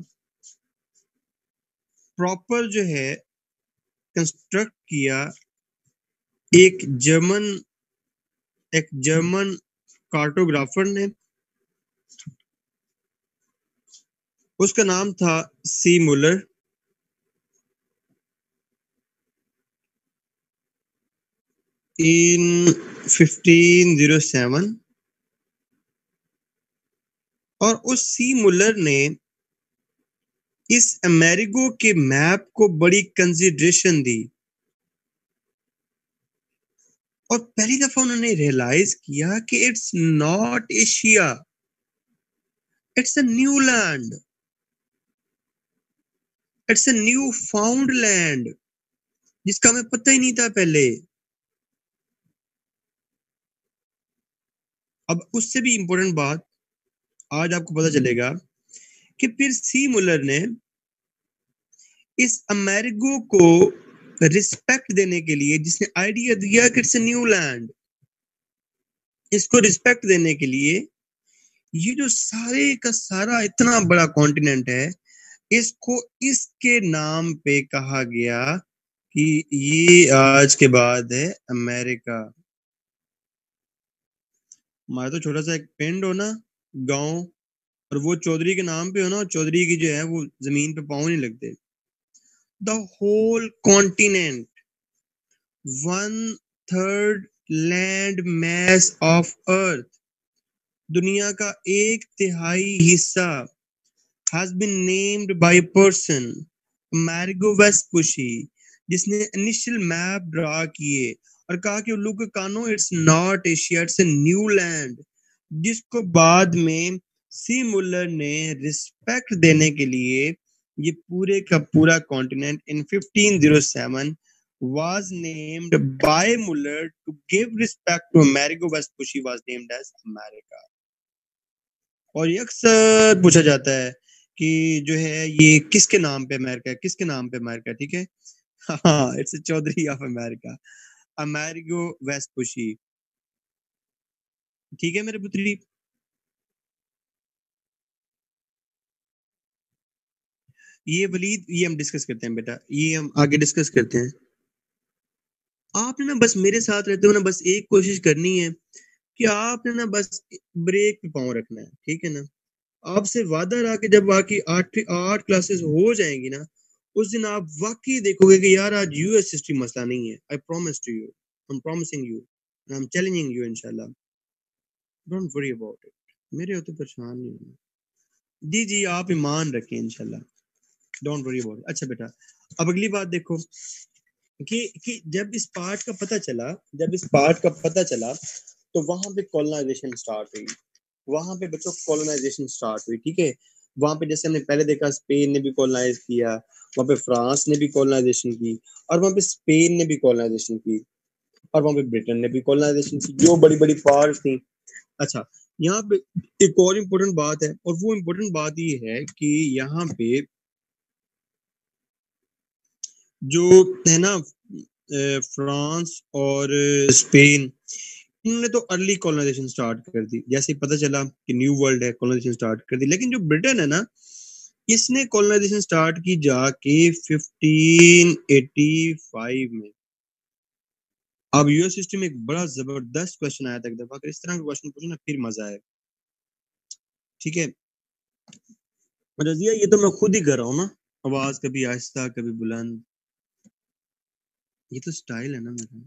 प्रॉपर जो है कंस्ट्रक्ट किया एक जर्मन एक जर्मन कार्टोग्राफर ने। उसका नाम था सी मुलर। इन फिफ्टीन ओ सेवन, और उस सी मुलर ने इस अमेरिगो के मैप को बड़ी कंसिडरेशन दी, और पहली दफा उन्होंने रियलाइज किया कि it's not Asia, it's a new land, it's a new found land, जिसका हमें पता ही नहीं था पहले। अब उससे भी इंपॉर्टेंट बात आज आपको पता चलेगा कि फिर सी मुलर ने इस अमेरिगो को रिस्पेक्ट देने के लिए, जिसने आइडिया दिया कि इट्स अ न्यू लैंड, इसको रिस्पेक्ट देने के लिए ये जो सारे का सारा इतना बड़ा कॉन्टिनेंट है, इसको इसके नाम पे कहा गया कि ये आज के बाद है अमेरिका। हमारा तो छोटा सा एक पिंड हो ना, गांव, और वो चौधरी के नाम पे हो ना, चौधरी की जो है वो जमीन पे पाँव नहीं लगते। The whole continent, one third land mass of earth, दुनिया का एक तिहाई हिस्सा has been named by a person, Amerigo Vespucci, जिसने इनिशियल मैप ड्रा किए और कहा कि लुक कानो it's not Asia, it's a new land, जिसको बाद में सी मुलर ने रिस्पेक्ट देने के लिए ये पूरे का पूरा continent in fifteen o seven was named by Muller to give respect to Amerigo Vespucci was named as America। और ये अक्सर पूछा जाता है कि जो है ये किसके नाम पे अमेरिका है, किसके नाम पे अमेरिका, ठीक है। हाँ, it's Chaudhary of America, Amerigo Vespucci. ठीक है मेरे पुत्री। ये वलीद, ये हम डिस्कस करते हैं बेटा, ये हम आगे डिस्कस करते हैं। आपने ना बस मेरे साथ रहते हो ना, बस एक कोशिश करनी है कि आपने ना बस ब्रेक पे पाँव रखना है, ठीक है ना। आपसे वादा रहा कि जब वाकई आठ आठ क्लासेस हो जाएंगी ना, उस दिन आप वाकई देखोगे कि यार आज यूएस हिस्ट्री मसला नहीं है। I promise to you, I am promising you. I am challenging you इंशाल्लाह, डोंट वरी अबाउट इट, मेरे हो तो परेशान नहीं होना। जी जी आप ईमान रखें इंशाल्लाह, डोंट वरी अबाउट इट। अच्छा बेटा, अब अगली बात देखो कि कि जब इस पार्ट का पता चला, जब इस पार्ट का पता चला तो वहां पे कॉलोनाइजेशन स्टार्ट हुई, वहां पे बच्चों कॉलोनाइजेशन स्टार्ट हुई, ठीक है। वहां पे जैसे हमने पहले देखा स्पेन ने भी कॉलोनाइज किया, वहां पे फ्रांस ने भी कॉलोनाइजेशन की, और वहां पे स्पेन ने भी कॉलोनाइजेशन की, और वहां पे ब्रिटेन ने भी कॉलोनाइजेशन की, जो बड़ी बड़ी पावर्स थी। अच्छा, यहाँ पे एक और इम्पोर्टेंट बात है, और वो इम्पोर्टेंट बात ये है कि यहाँ पे जो है ना अ, फ्रांस और अ, स्पेन, इन्होंने तो अर्ली कॉलोनाइजेशन स्टार्ट कर दी, जैसे ही पता चला कि न्यू वर्ल्ड है कॉलोनाइजेशन स्टार्ट कर दी। लेकिन जो ब्रिटेन है ना, इसने कॉलोनाइजेशन स्टार्ट की जाके फिफ्टीन एटी फाइव में। अब यूएस हिस्ट्री में एक बड़ा जबरदस्त क्वेश्चन आया था एक दफा, अगर इस तरह का क्वेश्चन पूछे ना फिर मजा आए, ठीक है। रजिया ये तो मैं खुद ही कर रहा हूँ ना, आवाज कभी आहिस्ता कभी बुलंद, ये तो स्टाइल है ना मेरा।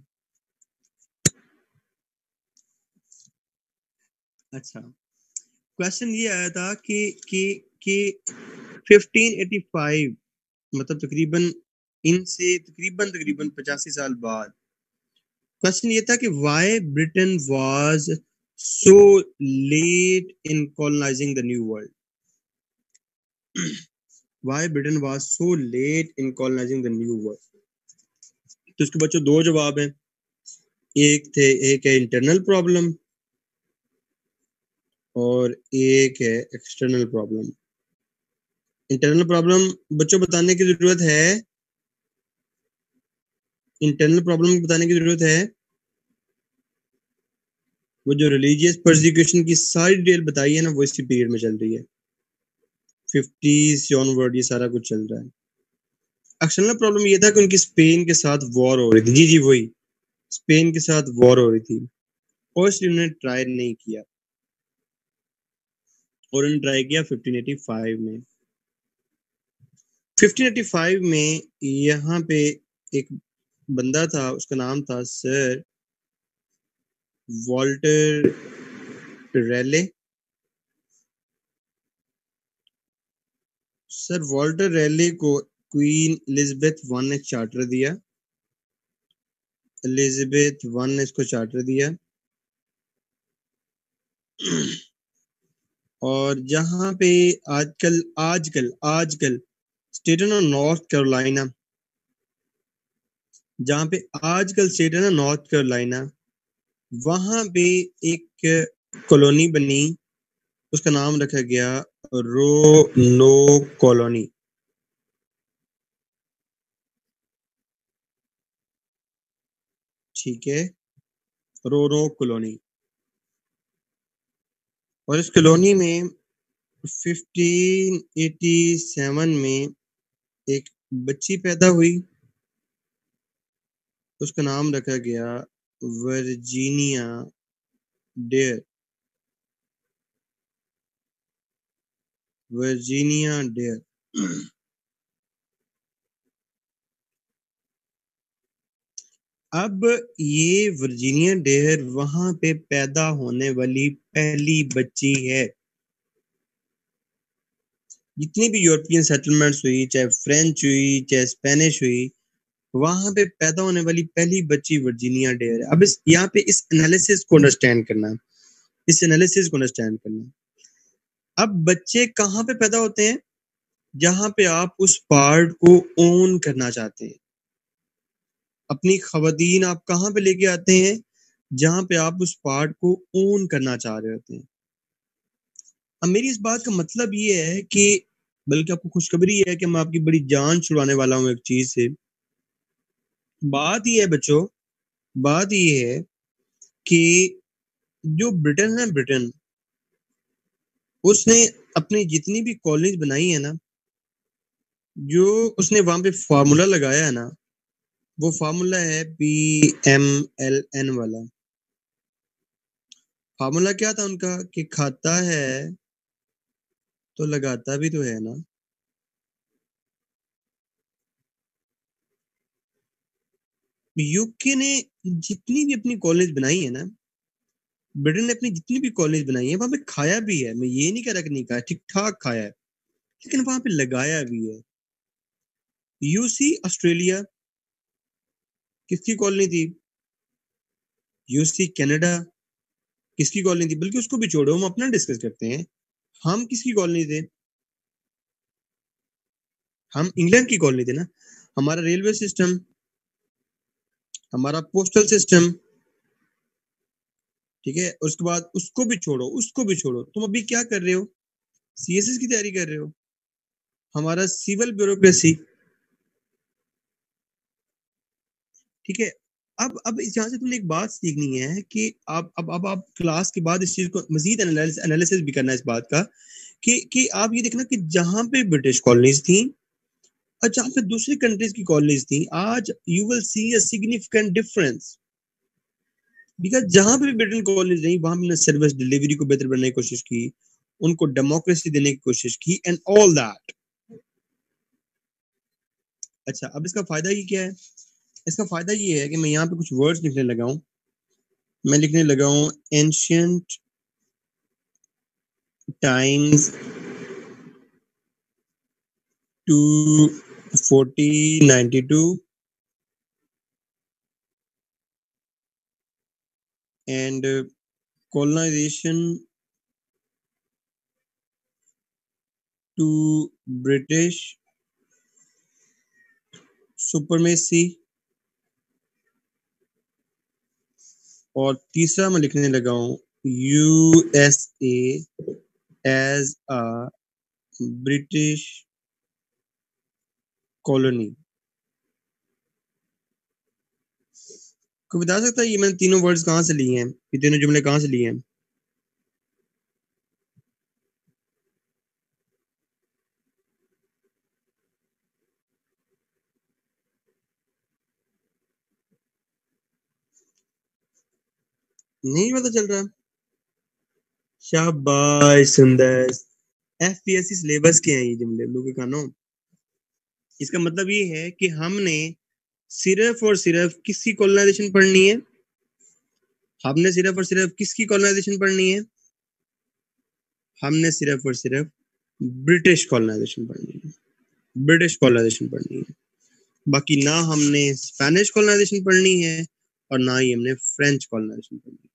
अच्छा, क्वेश्चन ये आया था कि कि कि फिफ्टीन एटी फाइव, मतलब तकरीबन इनसे तकरीबन तकरीबन पचासी साल बाद, क्वेश्चन ये था कि why Britain was so late in colonising the new world, why Britain was so late in colonising the new world. तो इसके बच्चों दो जवाब हैं, एक थे एक है इंटरनल प्रॉब्लम और एक है एक्सटर्नल प्रॉब्लम। इंटरनल प्रॉब्लम बच्चों बताने की जरूरत है, इंटरनल प्रॉब्लम बताने की जरूरत है, वो जो रिलीजियस परसिक्यूशन की सारी डिटेल बताई है ना, वो इसी पीरियड में चल रही है, फिफ्टी से ऑनवर्ड ये सारा कुछ चल रहा है। एक्सटर्नल प्रॉब्लम ये था कि उनकी स्पेन के साथ वॉर हो रही थी, जी जी वही, स्पेन के साथ वॉर हो रही थी, और इसलिए उन्होंने ट्राई नहीं किया, और उन्होंने ट्राई किया फिफ्टीन एटी फाइव में। फिफ्टीन एटी फाइव में यहाँ पे एक बंदा था, उसका नाम था sir Walter Raleigh. Sir Walter Raleigh को क्वीन एलिजाबेथ वन ने चार्टर दिया, एलिजाबेथ वन ने इसको चार्टर दिया, और जहां पे आजकल आजकल आजकल स्टेट है ना नॉर्थ कैरोलिना, जहां पे आजकल स्टेट है ना नॉर्थ कैरोलिना, वहां पे एक कॉलोनी बनी, उसका नाम रखा गया रो नो कॉलोनी, ठीक है, रो नो कॉलोनी। और इस कॉलोनी में फिफ्टीन एटी सेवन में एक बच्ची पैदा हुई, उसका नाम रखा गया वर्जीनिया डेयर, वर्जीनिया डेयर। अब ये वर्जीनिया डेयर वहां पे पैदा होने वाली पहली बच्ची है। जितनी भी यूरोपियन सेटलमेंट्स हुई, चाहे फ्रेंच हुई चाहे स्पेनिश हुई, वहां पे पैदा होने वाली पहली बच्ची वर्जीनिया डेयर है। अब इस यहाँ पे इस एनालिसिस को अंडरस्टैंड करना है, इस एनालिसिस को अंडरस्टैंड करना है। अब बच्चे कहाँ पे पैदा होते हैं, जहां पे आप उस पार्ट को ओन करना चाहते हैं, अपनी खवातीन आप कहाँ पे लेके आते हैं, जहां पे आप उस पार्ट को ओन करना चाह रहे होते हैं। अब मेरी इस बात का मतलब ये है कि, बल्कि आपको खुशखबरी है कि मैं आपकी बड़ी जान छुड़ाने वाला हूँ एक चीज से। बात ये है बच्चों, बात ये है कि जो ब्रिटेन है, ब्रिटेन उसने अपनी जितनी भी कॉलेज बनाई है ना, जो उसने वहां पे फार्मूला लगाया है ना, वो फार्मूला है पी एम एल एन वाला। फार्मूला क्या था उनका कि खाता है तो लगाता भी तो है ना। यूके ने जितनी भी अपनी कॉलेज बनाई है ना, ब्रिटेन ने अपनी जितनी भी कॉलेज बनाई है, वहां पे खाया भी है। मैं ये नहीं कह रहा कि नहीं खाया, ठीक ठाक खाया है, लेकिन वहां पे लगाया भी है। यूसी ऑस्ट्रेलिया किसकी कॉलोनी थी? यूसी कनाडा किसकी कॉलोनी थी? बल्कि उसको भी छोड़ो, हम अपना डिस्कस करते हैं। हम किसकी कॉलोनी थे? हम इंग्लैंड की कॉलोनी थे ना। हमारा रेलवे सिस्टम, हमारा पोस्टल सिस्टम, ठीक है, उसके बाद उसको भी छोड़ो, उसको भी छोड़ो, तुम अभी क्या कर रहे हो? सीएसएस की तैयारी कर रहे हो। हमारा सिविल ब्यूरोक्रेसी, ठीक है। अब अब इस यहाँ से तुमने एक बात सीखनी है कि आप अब अब आप क्लास के बाद इस चीज को मजीद एनालिसिस भी करना है इस बात का कि कि आप ये देखना कि जहां पे ब्रिटिश कॉलोनीज थी और जहां पे दूसरी कंट्रीज की कॉलोनीज थी, आज you will see a significant difference. Because जहां पे भी ब्रिटेन कॉलोनीज रही, वहां हमने सर्विस डिलीवरी को बेहतर बनाने की कोशिश की, उनको डेमोक्रेसी देने की कोशिश की एंड ऑल दैट। अच्छा, अब इसका फायदा ये क्या है? इसका फायदा ये है कि मैं यहाँ पे कुछ वर्ड्स लिखने लगा हूँ। मैं लिखने लगा हूँ ancient times to fourteen ninety two and colonization to British supremacy। और तीसरा मैं लिखने लगा हूँ USA as a British colony. कोई बता सकता है ये मैंने तीनों वर्ड्स कहाँ से लिए हैं? ये तीनों जुमले कहाँ से लिए हैं? नहीं पता चल रहा? शाबाश सुंदर। एफपीएससी सिलेबस के हैं ये जुमले लोगों के कानों। इसका मतलब ये है कि हमने सिर्फ और सिर्फ किसकी कॉलोनाइजेशन पढ़नी है? हमने सिर्फ और सिर्फ किसकी कॉलोनाइजेशन पढ़नी है? हमने सिर्फ और सिर्फ ब्रिटिश कॉलोनाइजेशन पढ़नी है। ब्रिटिश कॉलोनाइजेशन पढ़नी है। बाकी ना हमने स्पेनिश कॉलोनाइजेशन पढ़नी है और ना ही हमने फ्रेंच कॉलोनाइजेशन पढ़नी है।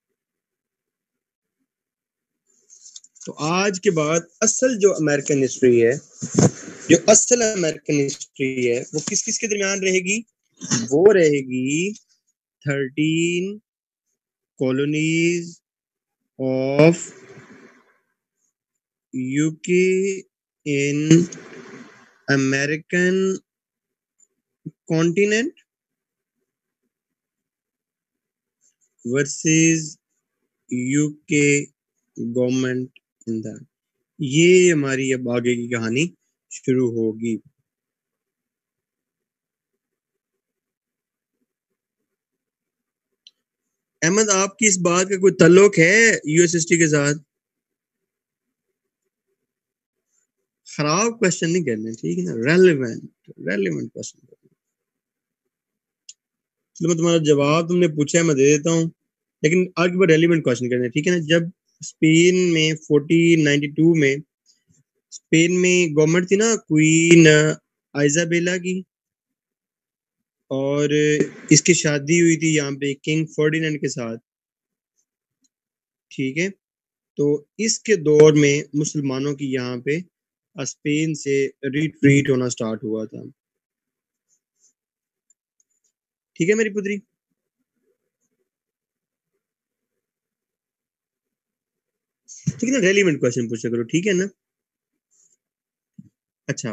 तो आज के बाद असल जो अमेरिकन हिस्ट्री है, जो असल अमेरिकन हिस्ट्री है, वो किस किस के दरमियान रहेगी? वो रहेगी thirteen colonies of UK in American continent versus UK government in that. ये हमारी अब आगे की कहानी शुरू होगी। अहमद, आपकी इस बात का कोई ताल्लुक है यूएसएसटी के साथ? खराब क्वेश्चन नहीं करने, ठीक है ना, रेलेवेंट रेलेवेंट क्वेश्चन। चलो मैं तुम्हारा जवाब तुमने पूछा है मैं दे देता हूँ, लेकिन आगे बार रेलिवेंट क्वेश्चन करने, ठीक है ना। जब स्पेन में फोर्टीन नाइंटी टू में स्पेन में गवर्नमेंट थी ना क्वीन आइजाबेला की, और इसकी शादी हुई थी यहाँ पे किंग फर्डिनेंड के साथ, ठीक है। तो इसके दौर में मुसलमानों की यहाँ पे स्पेन से रिट्रीट होना स्टार्ट हुआ था, ठीक है मेरी पुत्री। ठीक है ना, रेलिवेंट क्वेश्चन पूछा करो, ठीक है ना। अच्छा,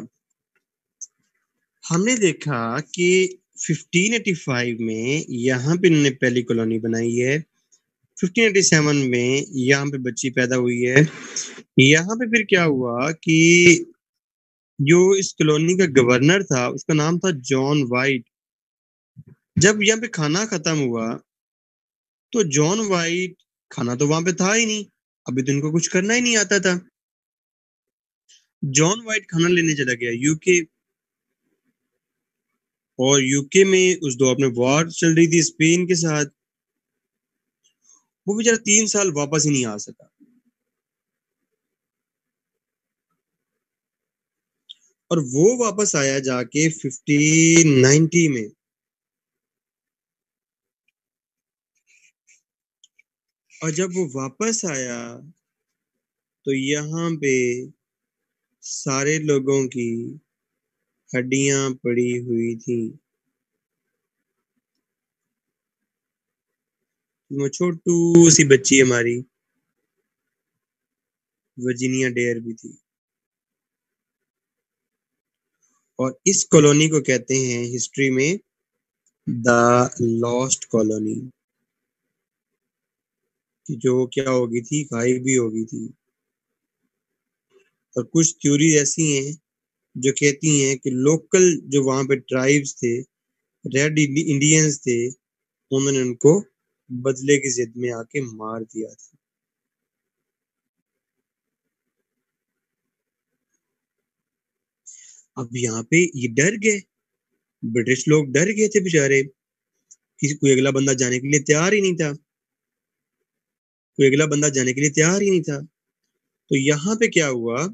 हमने देखा कि फिफ्टीन एटी फाइव में यहाँ पे इन्होंने पहली कॉलोनी बनाई है। फिफ्टीन एटी सेवन में यहाँ पे बच्ची पैदा हुई है। यहाँ पे फिर क्या हुआ कि जो इस कॉलोनी का गवर्नर था उसका नाम था जॉन वाइट। जब यहाँ पे खाना खत्म हुआ तो जॉन वाइट, खाना तो वहां पे था ही नहीं, अभी तो इनको कुछ करना ही नहीं आता था। जॉन वाइट खाना लेने चला गया यूके। और यूके में उस दौर में वॉर चल रही थी स्पेन के साथ। वो बेचारा तीन साल वापस ही नहीं आ सका। और वो वापस आया जाके फिफ्टीन नाइंटी में। और जब वो वापस आया तो यहाँ पे सारे लोगों की हड्डियां पड़ी हुई थी। वो छोटू सी बच्ची हमारी वर्जीनिया डेयर भी थी। और इस कॉलोनी को कहते हैं हिस्ट्री में द लॉस्ट कॉलोनी, जो क्या होगी थी, गायब भी होगी थी। और कुछ थ्योरी ऐसी हैं जो कहती हैं कि लोकल जो वहां पे ट्राइब्स थे, रेड इंडियंस थे, उन्होंने उनको बदले की जिद में आके मार दिया था। अब यहाँ पे ये डर गए, ब्रिटिश लोग डर गए थे बेचारे, किसी कोई अगला बंदा जाने के लिए तैयार ही नहीं था। कोई अगला बंदा जाने के लिए तैयार ही नहीं था। तो यहाँ पे क्या हुआ,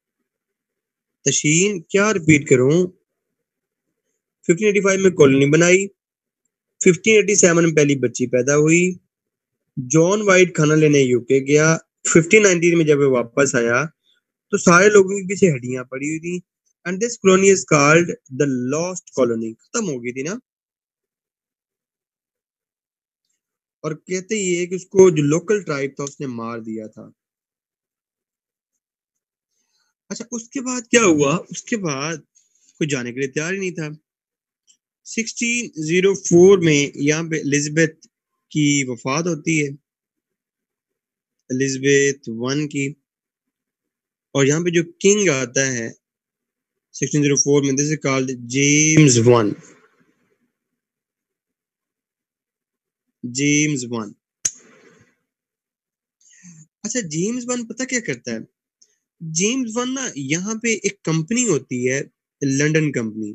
तशीन क्या रिपीट करूं, फिफ्टीन एटी फाइव में कॉलोनी बनाई, फिफ्टीन एटी सेवन में पहली बच्ची पैदा हुई, जॉन वाइट खाना लेने यूके गया, फिफ्टीन नाइंटीन में जब वो वापस आया तो सारे लोगों के पीछे हड्डियां पड़ी हुई थी। And this colony is called the lost colony. खत्म हो गई थी ना। और कहते ये है कि उसको जो लोकल ट्राइब था उसने मार दिया था। अच्छा, उसके बाद क्या हुआ, उसके बाद कोई जाने के लिए तैयार ही नहीं था। सिक्सटीन ओ फोर में यहाँ पे एलिजाबेथ की वफात होती है, एलिजाबेथ वन की। और यहाँ पे जो किंग आता है सिक्सटीन ओ फोर में, this is called James one. James one. अच्छा, जेम्स वन पता क्या करता है? जेम्स वन ना, यहाँ पे एक कंपनी होती है, London company,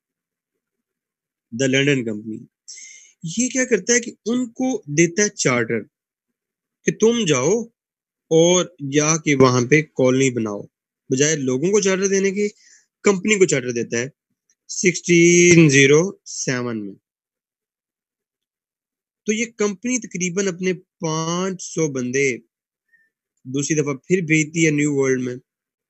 the London company. ये क्या करता है कि उनको देता है चार्टर कि तुम जाओ और जाके वहां पे कॉलोनी बनाओ। बजाय लोगों को चार्टर देने के, कंपनी को चार्टर देता है सिक्सटीन ओ सेवन में। तो ये कंपनी तकरीबन अपने पांच सौ बंदे दूसरी दफा फिर भेजती है न्यू वर्ल्ड में।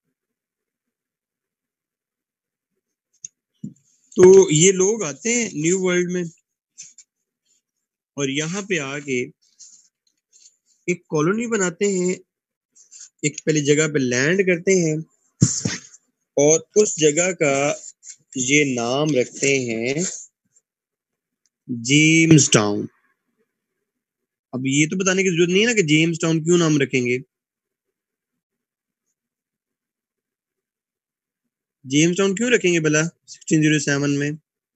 तो ये लोग आते हैं न्यू वर्ल्ड में और यहाँ पे आके एक कॉलोनी बनाते हैं, एक पहली जगह पे लैंड करते हैं और उस जगह का ये नाम रखते हैं जेम्स टाउन। अब ये तो बताने की जरूरत नहीं है ना कि जेम्स टाउन क्यों नाम रखेंगे। जेम्स टाउन क्यों रखेंगे भला सिक्सटीन ओ सेवन में?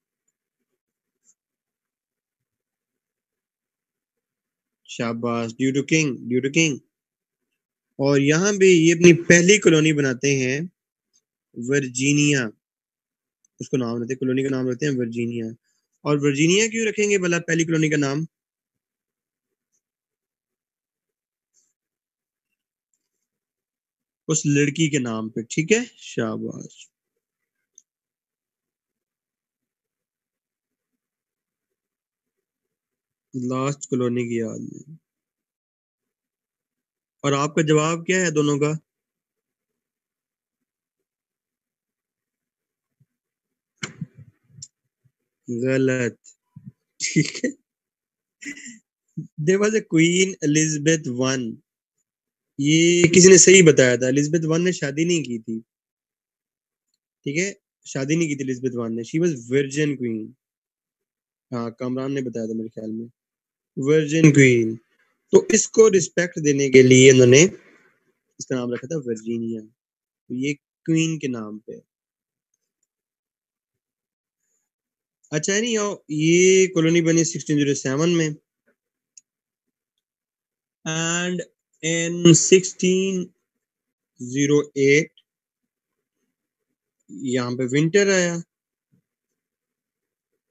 शाबाश, due to king, due to king. और यहाँ पे ये अपनी पहली कॉलोनी बनाते हैं वर्जीनिया। उसको नाम रखते हैं, कॉलोनी का नाम रखते हैं वर्जीनिया। और वर्जीनिया क्यों रखेंगे भला पहली कॉलोनी का नाम? उस लड़की के नाम पे। ठीक है, शाबाश। लास्ट कॉलोनी की याद में। और आपका जवाब क्या है दोनों का? गलत। ठीक है, there was a queen Elizabeth one. ये किसी ने सही बताया था, एलिजाबेथ वन ने शादी नहीं की थी। ठीक है, शादी नहीं की थी एलिजाबेथ वन ने, शी वाज वर्जिन क्वीन। हाँ, कामरान ने बताया था मेरे ख्याल में, वर्जिन क्वीन। तो इसको रिस्पेक्ट देने के लिए इन्होंने इसका नाम रखा था वर्जीनिया। तो ये क्वीन के नाम पे। अच्छा, नहीं आओ, ये कॉलोनी बनी सिक्सटीन ओ सेवन में। And in sixteen o eight यहाँ पे विंटर आया।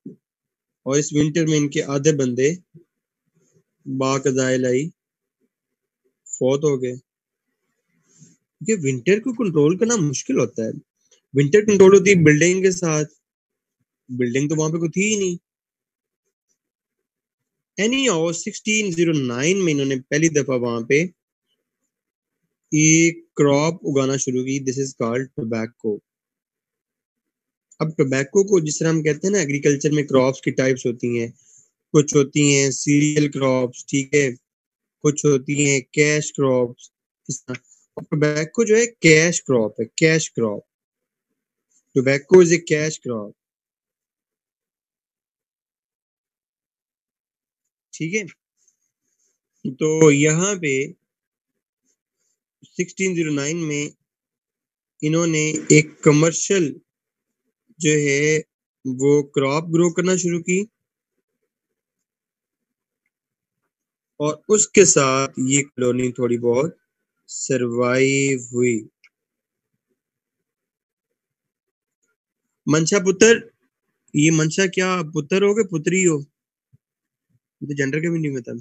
और इस विंटर में इनके आधे बंदे बाकजाइलाई फौत हो गए। ये विंटर को कंट्रोल करना मुश्किल होता है। विंटर कंट्रोल होती है बिल्डिंग के साथ, बिल्डिंग तो वहां पे कोई थी ही नहीं। एनी और सिक्सटीन ओ नाइन में इन्होंने पहली दफा वहां पे एक क्रॉप उगाना शुरू की, दिस इज कॉल्ड टोबैको। अब टोबैको को जिस तरह हम कहते हैं ना, एग्रीकल्चर में क्रॉप्स की टाइप्स होती हैं, कुछ होती हैं सीरियल क्रॉप्स, ठीक है, कुछ होती हैं कैश क्रॉप्स, इस तरह। टोबैको जो है कैश क्रॉप है, cash crop. Tobacco is a cash crop, ठीक है। तो यहाँ पे सिक्सटीन ओ नाइन में इन्होंने एक कमर्शियल जो है वो क्रॉप ग्रो करना शुरू की, और उसके साथ ये कॉलोनी थोड़ी बहुत सरवाइव हुई। मंशा पुत्र, ये मंशा क्या पुत्र हो गए पुत्री हो, मुझे जेंडर का भी नहीं पता।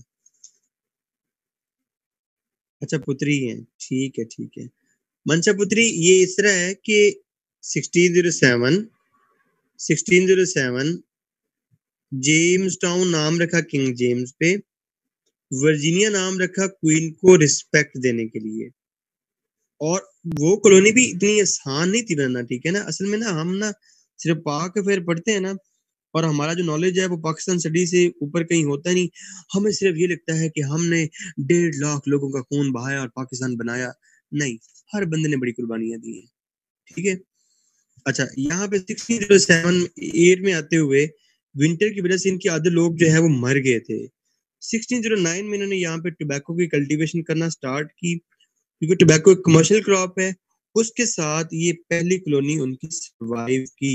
अच्छा पुत्री है, ठीक है ठीक है। मंशा पुत्री ये इस तरह है कि sixteen o seven sixteen o seven Jamestown नाम रखा किंग जेम्स पे, वर्जीनिया नाम रखा क्वीन को रिस्पेक्ट देने के लिए। और वो कॉलोनी भी इतनी आसान नहीं थी बनना, ठीक है ना। असल में ना हम ना सिर्फ पाक फिर पढ़ते हैं ना, और हमारा जो नॉलेज है वो पाकिस्तान स्टडी से ऊपर कहीं होता नहीं। हमें सिर्फ ये लगता है कि हमने डेढ़ लाख लोगों का खून बहाया और पाकिस्तान बनाया। नहीं, हर बंदे ने बड़ी कुर्बानियां दी हैं, ठीक है। अच्छा, यहाँ पे सिक्सटीन ओ सेवन एट में आते हुए विंटर की वजह से इनके आधे लोग जो है वो मर गए थे। सिक्सटीन ओ नाइन में इन्होंने यहाँ पे टोबैको की कल्टीवेशन करना स्टार्ट की, क्योंकि टोबैको एक कमर्शियल क्रॉप है। उसके साथ ये पहली कॉलोनी उनकी सर्वाइव की,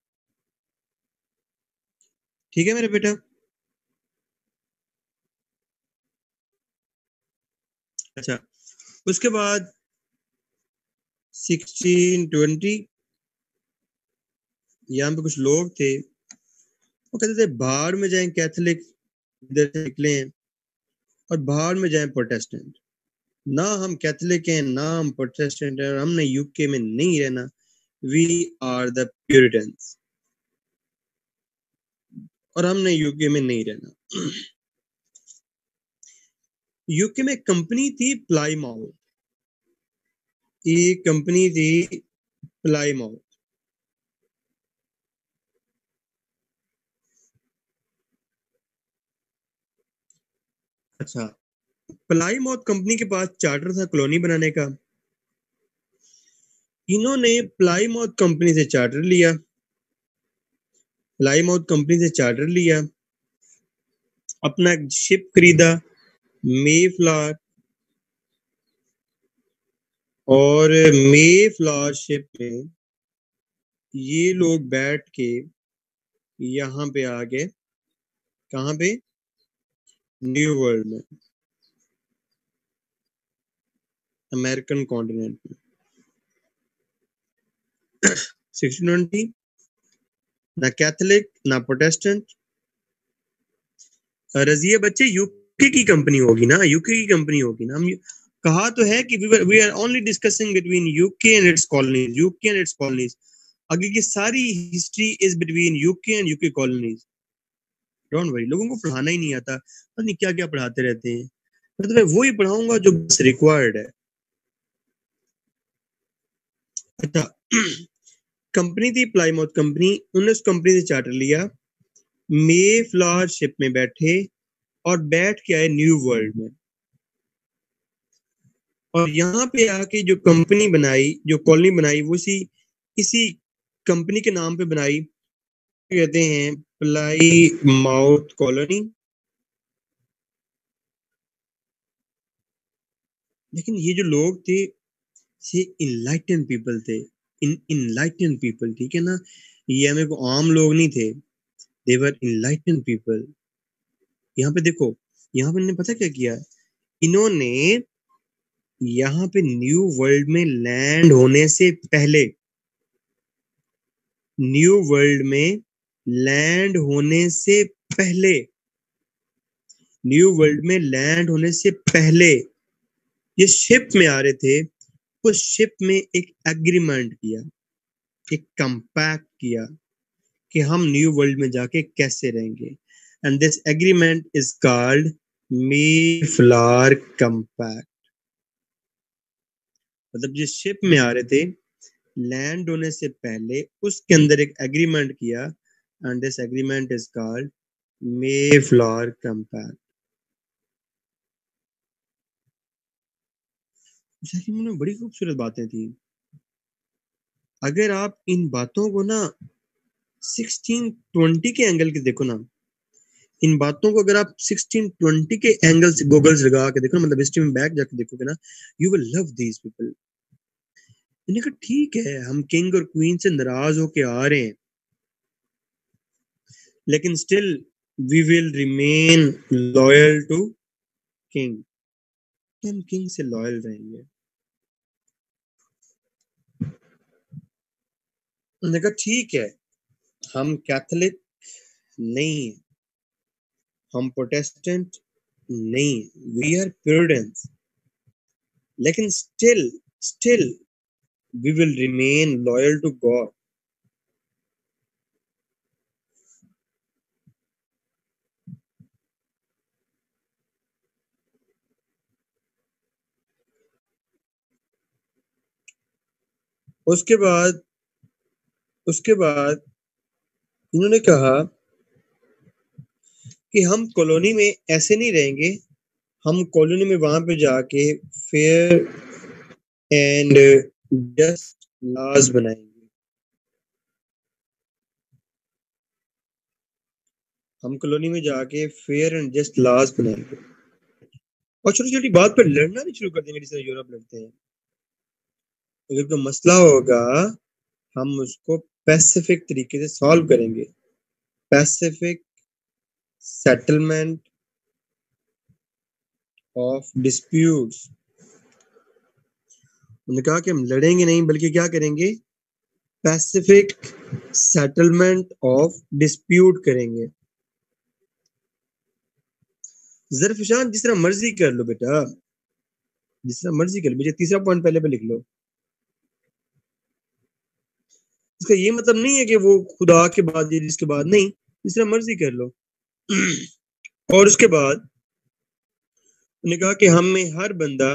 ठीक है मेरे बेटा। अच्छा, उसके बाद सिक्सटीन ट्वेंटी यहाँ पे कुछ लोग थे, वो कहते थे बाहर में जाएं कैथोलिक, इधर से निकले हैं, और बाहर में जाएं प्रोटेस्टेंट। ना हम कैथोलिक हैं ना हम प्रोटेस्टेंट हैं, और हमने यूके में नहीं रहना, वी आर द प्यूरिटन्स, और हमने यूके में नहीं रहना। यूके में कंपनी थी प्लाईमाउथ, एक कंपनी थी प्लाईमाउथ। अच्छा, प्लाईमाउथ कंपनी के पास चार्टर था कॉलोनी बनाने का। इन्होंने प्लाईमाउथ कंपनी से चार्टर लिया, प्लाईमाउथ कंपनी से चार्टर लिया, अपना एक शिप खरीदा मेफ्लावर, और मेफ्लावर शिप में ये लोग बैठ के यहाँ पे आ गए, कहाँ पे, न्यू वर्ल्ड में, अमेरिकन कॉन्टिनेंट में। सिक्सटीन ट्वेंटी, ना कैथोलिक ना प्रोटेस्टेंट। रजिया बच्चे यूके की कंपनी होगी ना, यूके की कंपनी होगी ना। हम कहा तो है कि we are only discussing between UK and its colonies, UK and its colonies. आगे की सारी history is between UK and UK colonies. Don't worry, लोगों को पढ़ाना ही नहीं आता, पता नहीं क्या क्या पढ़ाते रहते हैं। मैं तुम्हें वो ही पढ़ाऊंगा जो बस रिक्वायर्ड है। अच्छा, कंपनी थी प्लाईमाउथ कंपनी, उन्होंने उस कंपनी से चार्टर लिया, मे फ्लावर शिप में बैठे और बैठ के आए न्यू वर्ल्ड में, और यहाँ पे आके जो कंपनी बनाई, जो कॉलोनी बनाई, वो इसी इसी कंपनी के नाम पे बनाई, कहते हैं प्लाई माउथ कॉलोनी। लेकिन ये जो लोग थे, ये इनलाइटन पीपल थे, इन इनलाइटन पीपल, ठीक है ना। ये हमें को आम लोग नहीं थे, देवर इनलाइटन पीपल। यहाँ पे देखो, यहाँ पे इन्होंने पता क्या किया, इन्होंने यहाँ पे न्यू वर्ल्ड में लैंड होने से पहले, न्यू वर्ल्ड में लैंड होने से पहले, न्यू वर्ल्ड में लैंड होने से पहले ये शिप में आ रहे थे, उस शिप में एक एग्रीमेंट किया, एक कंपैक्ट किया कि हम न्यू वर्ल्ड में जाके कैसे रहेंगे, and this agreement is called Mayflower compact. मतलब जिस शिप में आ रहे थे, लैंड होने से पहले उसके अंदर एक एग्रीमेंट किया, and this agreement is called Mayflower compact. में बड़ी खूबसूरत बातें थी। अगर आप इन बातों को ना सिक्सटीन ट्वेंटी के एंगल के देखो ना, इन बातों को अगर आप सिक्सटीन ट्वेंटी के एंगल से गूगल्स लगा के देखो, मतलब हिस्ट्री में बैक जाके देखोगे ना, you will love these people. इन्हें कहा ठीक है, हम किंग और क्वीन से नाराज होके आ रहे हैं, लेकिन still we will remain loyal to king, हम किंग से लॉयल रहेंगे। उन्होंने कहा ठीक है, हम कैथोलिक नहीं है, हम प्रोटेस्टेंट नहीं, वी आर प्यूरिटन्स, लेकिन still still we will remain loyal to God. उसके बाद उसके बाद उन्होंने कहा कि हम कॉलोनी में ऐसे नहीं रहेंगे, हम कॉलोनी में वहां पे जाके फेयर एंड जस्ट लॉज बनाएंगे, हम कॉलोनी में जाके फेयर एंड जस्ट लॉज बनाएंगे, और छोटी छोटी बात पर लड़ना नहीं शुरू कर देंगे जिस तरह यूरोप लड़ते हैं। अगर कोई मसला होगा, हम उसको पैसिफिक तरीके से सॉल्व करेंगे, पैसिफिक सेटलमेंट ऑफ डिस्प्यूट्स। उन्होंने कहा कि हम लड़ेंगे नहीं, बल्कि क्या करेंगे, पैसिफिक सेटलमेंट ऑफ डिस्प्यूट करेंगे। जरफशान जिस तरह मर्जी कर लो बेटा, जिस तरह मर्जी कर लो, मुझे तीसरा पॉइंट पहले पे लिख लो। इसका ये मतलब नहीं है कि वो खुदा के बाद या जिसके बाद नहीं, जिस तरह मर्जी कर लो। और उसके बाद उन्होंने कहा कि हम में हर बंदा,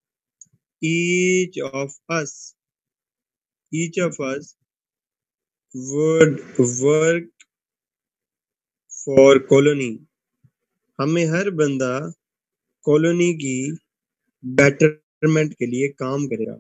each of us each of us would work for colony, हमें हर बंदा कॉलोनी की बेटरमेंट के लिए काम करेगा,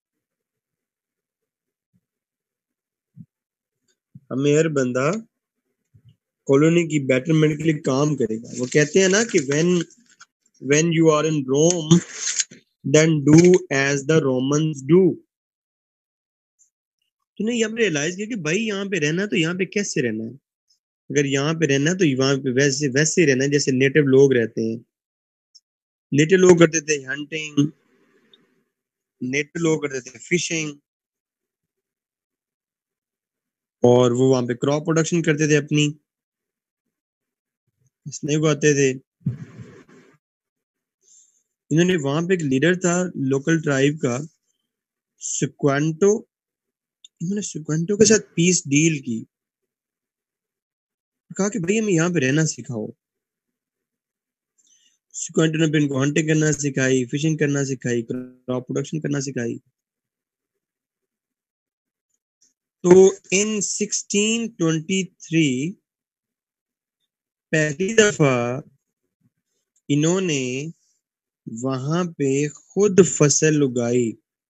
हमें हर बंदा कॉलोनी की बेटरमेंट के लिए काम करेगा। वो कहते हैं ना कि when when you are in Rome then do as the Romans do. तूने यहाँ पे रियलाइज किया कि भाई यहाँ पे रहना है तो यहाँ पे कैसे रहना है, अगर यहाँ पे रहना है तो वहां पे वैसे वैसे रहना है जैसे नेटिव लोग रहते हैं। नेटिव लोग करते थे हंटिंग, नेटिव लोग करते थे फिशिंग, और वो वहां पे क्रॉप प्रोडक्शन करते थे, अपनी फसलें उगाते थे। इन्होंने वहां पे एक लीडर था लोकल ट्राइब का, सिक्वेंटो, इन्होंने सिक्वेंटो के साथ पीस डील की, कहा कि भाई हमें यहाँ पे रहना सिखाओ। सिक्वेंटो ने फिर इनको हंटिंग करना सिखाई, फिशिंग करना सिखाई, क्रॉप प्रोडक्शन करना सिखाई। तो इन सिक्सटीन ट्वेंटी थ्री पहली दफा इन्होंने वहां पे खुद फसल उगाई।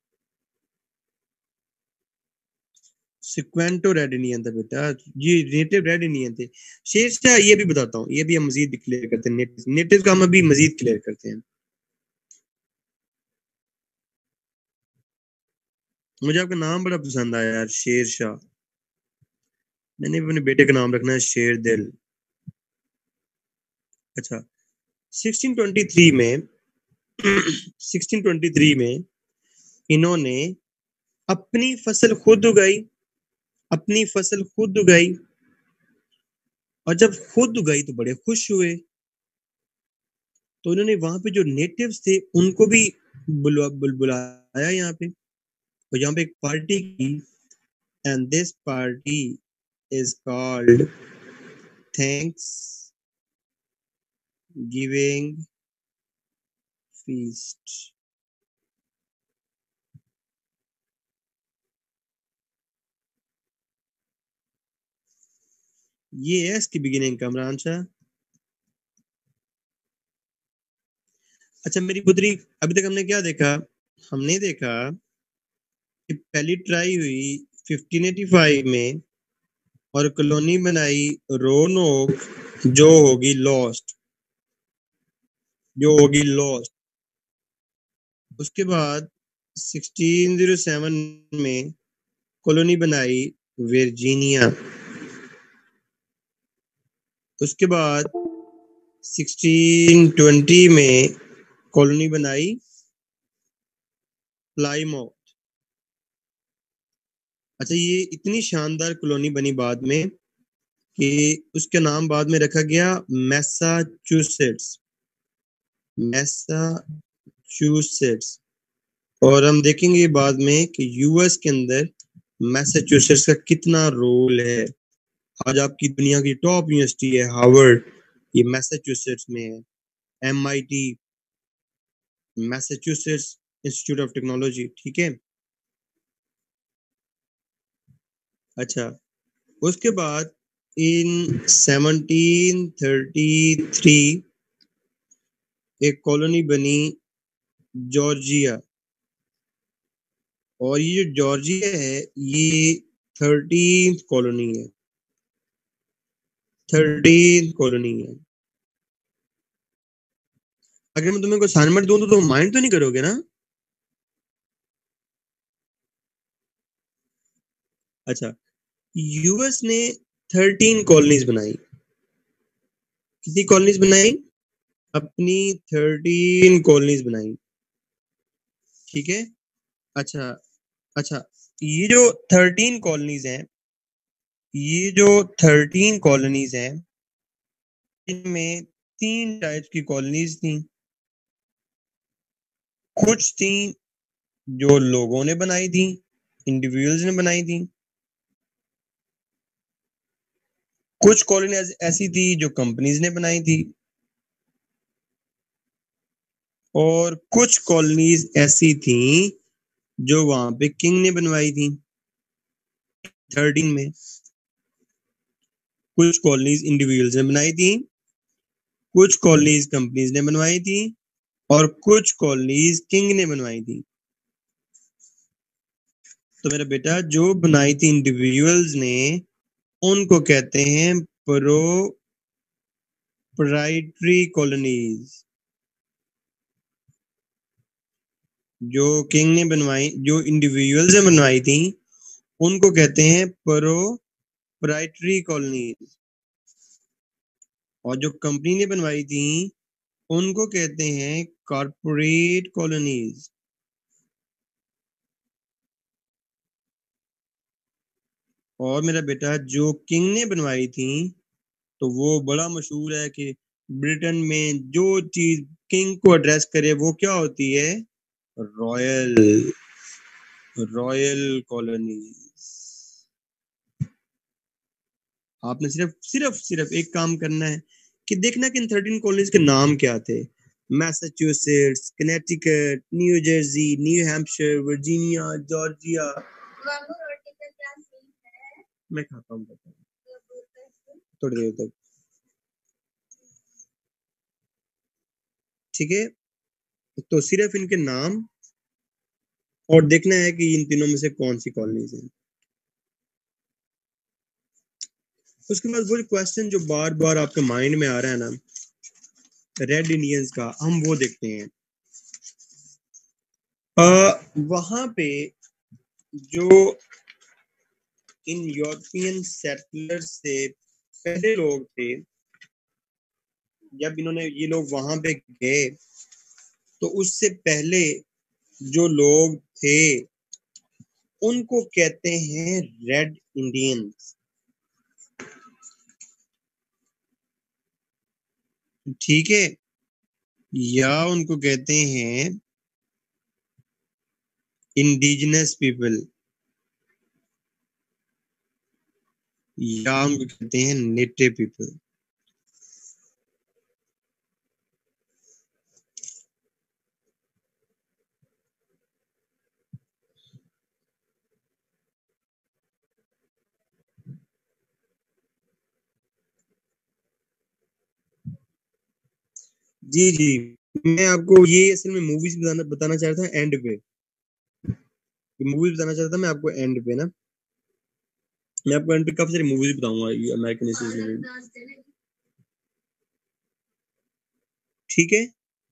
सिक्वेंटो रेड इंडियन था बेटा, ये नेटिव रेड इंडियन थे। शेरशाह ये भी बताता हूँ, ये भी हम मजीद क्लियर करते हैं, नेटिव नेटिव का हम अभी मजीद क्लियर करते हैं। मुझे आपका नाम बड़ा पसंद आया यार, शेरशाह। मैंने भी अपने बेटे का नाम रखना है शेर दिल। अच्छा, सिक्सटीन ट्वेंटी थ्री में सिक्सटीन ट्वेंटी थ्री में इन्होंने अपनी फसल खुद उगाई, अपनी फसल खुद उगाई, और जब खुद गई तो बड़े खुश हुए, तो उन्होंने वहां पे जो नेटिव्स थे उनको भी बुला बुल, बुलाया यहाँ पे, और यहाँ पे एक पार्टी की, and this party is called thanksgiving feast. ये है इसकी बिगिनिंग, कमरान शाह। अच्छा मेरी पुत्री, अभी तक हमने क्या देखा? हमने देखा कि पहली ट्राई हुई फिफ्टीन एटी फाइव में, और कॉलोनी बनाई रोनोक, जो होगी लॉस्ट, जो होगी लॉस्ट। उसके बाद सिक्सटीन ओ सेवन में कॉलोनी बनाई वर्जीनिया। उसके बाद सिक्सटीन ट्वेंटी में कॉलोनी बनाई प्लाईमाउथ। अच्छा, ये इतनी शानदार कॉलोनी बनी बाद में कि उसका नाम बाद में रखा गया मैसाचुसेट्स, मैसाचुसेट्स। और हम देखेंगे बाद में कि यूएस के अंदर मैसाचुसेट्स का कितना रोल है। आज आपकी दुनिया की टॉप यूनिवर्सिटी है हार्वर्ड, ये मैसाचुसेट्स में है। MIT, Massachusetts Institute of Technology, ठीक है। अच्छा, उसके बाद इन सेवनटीन थर्टी थ्री एक कॉलोनी बनी जॉर्जिया, और ये जो जॉर्जिया है ये थर्टीन कॉलोनी है, थर्टीन कॉलोनी है। अगर मैं तुम्हें कोई असाइनमेंट दूं तो तुम माइंड तो नहीं करोगे ना? अच्छा, यूएस ने थर्टीन कॉलोनीज बनाई। कितनी कॉलोनीज बनाई? अपनी थर्टीन कॉलोनीज बनाई, ठीक है। अच्छा, अच्छा, ये जो थर्टीन कॉलोनीज हैं, ये जो थर्टीन कॉलोनीज हैं, इनमें तीन टाइप की कॉलोनीज थी। कुछ थी जो लोगों ने बनाई थी, इंडिविजुअल्स ने बनाई थी। कुछ कॉलोनी ऐसी थी जो कंपनीज ने बनाई थी, और कुछ कॉलोनीज ऐसी थी जो वहां पे किंग ने बनवाई थी थर्टीन में। कुछ कॉलोनीज इंडिविजुअल्स ने बनाई थी, कुछ कॉलोनीज कंपनीज ने बनवाई थी, और कुछ कॉलोनीज किंग ने बनवाई थी। तो मेरा बेटा, जो बनाई थी इंडिविजुअल्स ने, उनको कहते हैं प्रोप्राइटरी कॉलोनीज। जो किंग ने बनवाई, जो इंडिविजुअल्स ने बनवाई थी, उनको कहते हैं प्रोप्राइटरी कॉलोनीज, और जो कंपनी ने बनवाई थी उनको कहते हैं कॉर्पोरेट कॉलोनीज। और मेरा बेटा, जो किंग ने बनवाई थी, तो वो बड़ा मशहूर है कि ब्रिटेन में जो चीज किंग को एड्रेस करे वो क्या होती है? Royal, royal colonies. आपने सिर्फ सिर्फ सिर्फ एक काम करना है कि देखना कि इन थर्टीन कॉलोनीज के नाम क्या थे। Massachusetts, Connecticut, New Jersey, New Hampshire, Virginia, Georgia. मैं खाता हूँ थोड़ी देर तक, ठीक है। तो सिर्फ इनके नाम, और देखना है कि इन तीनों में से कौन सी कॉलोनीज है। उसके बाद वो क्वेश्चन जो बार बार आपके माइंड में आ रहा है ना, रेड इंडियंस का, हम वो देखते हैं। वहां पे जो इन यूरोपियन सेटलर्स से पहले लोग थे, जब इन्होंने ये लोग वहां पे गए, तो उससे पहले जो लोग थे उनको कहते हैं रेड इंडियंस। ठीक है, या उनको कहते हैं इंडिजिनस पीपल, या उनको कहते हैं नेटिव पीपल। जी जी, मैं आपको ये असल में मूवीज बताना बताना चाह रहा था एंड पे, मूवीज बताना चाह रहा था मैं आपको एंड पे ना, मैं आपको एंड पे काफी सारी मूवीज बताऊंगा ये अमेरिकन हिस्ट्री में। ठीक है।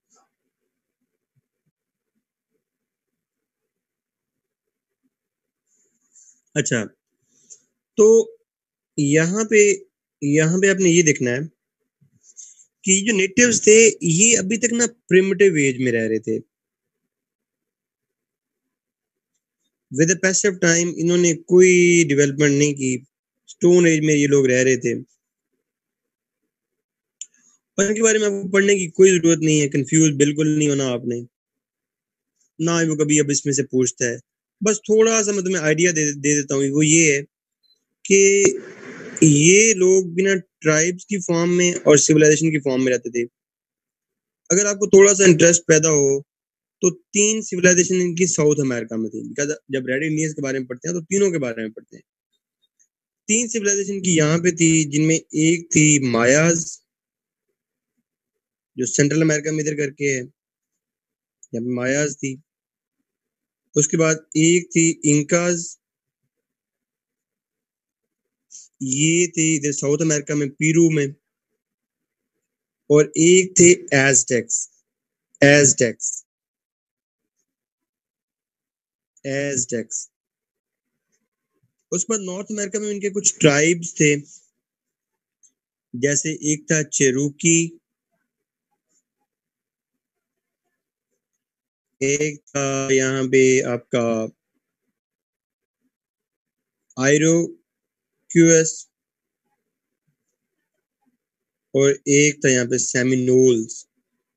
अच्छा, तो यहाँ पे यहाँ पे आपने ये देखना है कि जो नेटिव्स थे ये अभी तक ना प्रिमिटिव एज में रह रहे थे। With the pace of time इन्होंने कोई डेवलपमेंट नहीं की, स्टोन एज में ये लोग रह रहे थे, और इनके बारे में आपको पढ़ने की कोई जरूरत नहीं है, कंफ्यूज बिल्कुल नहीं होना आपने, ना ही वो कभी अब इसमें से पूछता है। बस थोड़ा सा मैं तुम्हें आइडिया दे, दे देता हूँ, वो ये है कि ये लोग बिना ट्राइब्स की फॉर्म में और सिविलाइजेशन की फॉर्म में रहते थे। अगर आपको थोड़ा सा इंटरेस्ट पैदा हो तो तीन सिविलाइजेशन इनकी साउथ अमेरिका में थी, बिकॉज जब रेड इंडियंस के बारे में पढ़ते हैं तो तीनों के बारे में पढ़ते हैं। तीन सिविलाइजेशन की यहाँ पे थी, जिनमें एक थी मायाज, जो सेंट्रल अमेरिका में इधर करके है, यहाँ पे मायाज थी। उसके बाद एक थी इंकाज, ये थी इधर साउथ अमेरिका में पीरू में। और एक थे एजटेक्स, एजटेक्स, एजटेक्स। उसके बाद नॉर्थ अमेरिका में इनके कुछ ट्राइब्स थे, जैसे एक था चेरूकी, एक था यहाँ पे आपका आयरोक्यूएस, और एक था यहाँ पे सेमिनोल्स।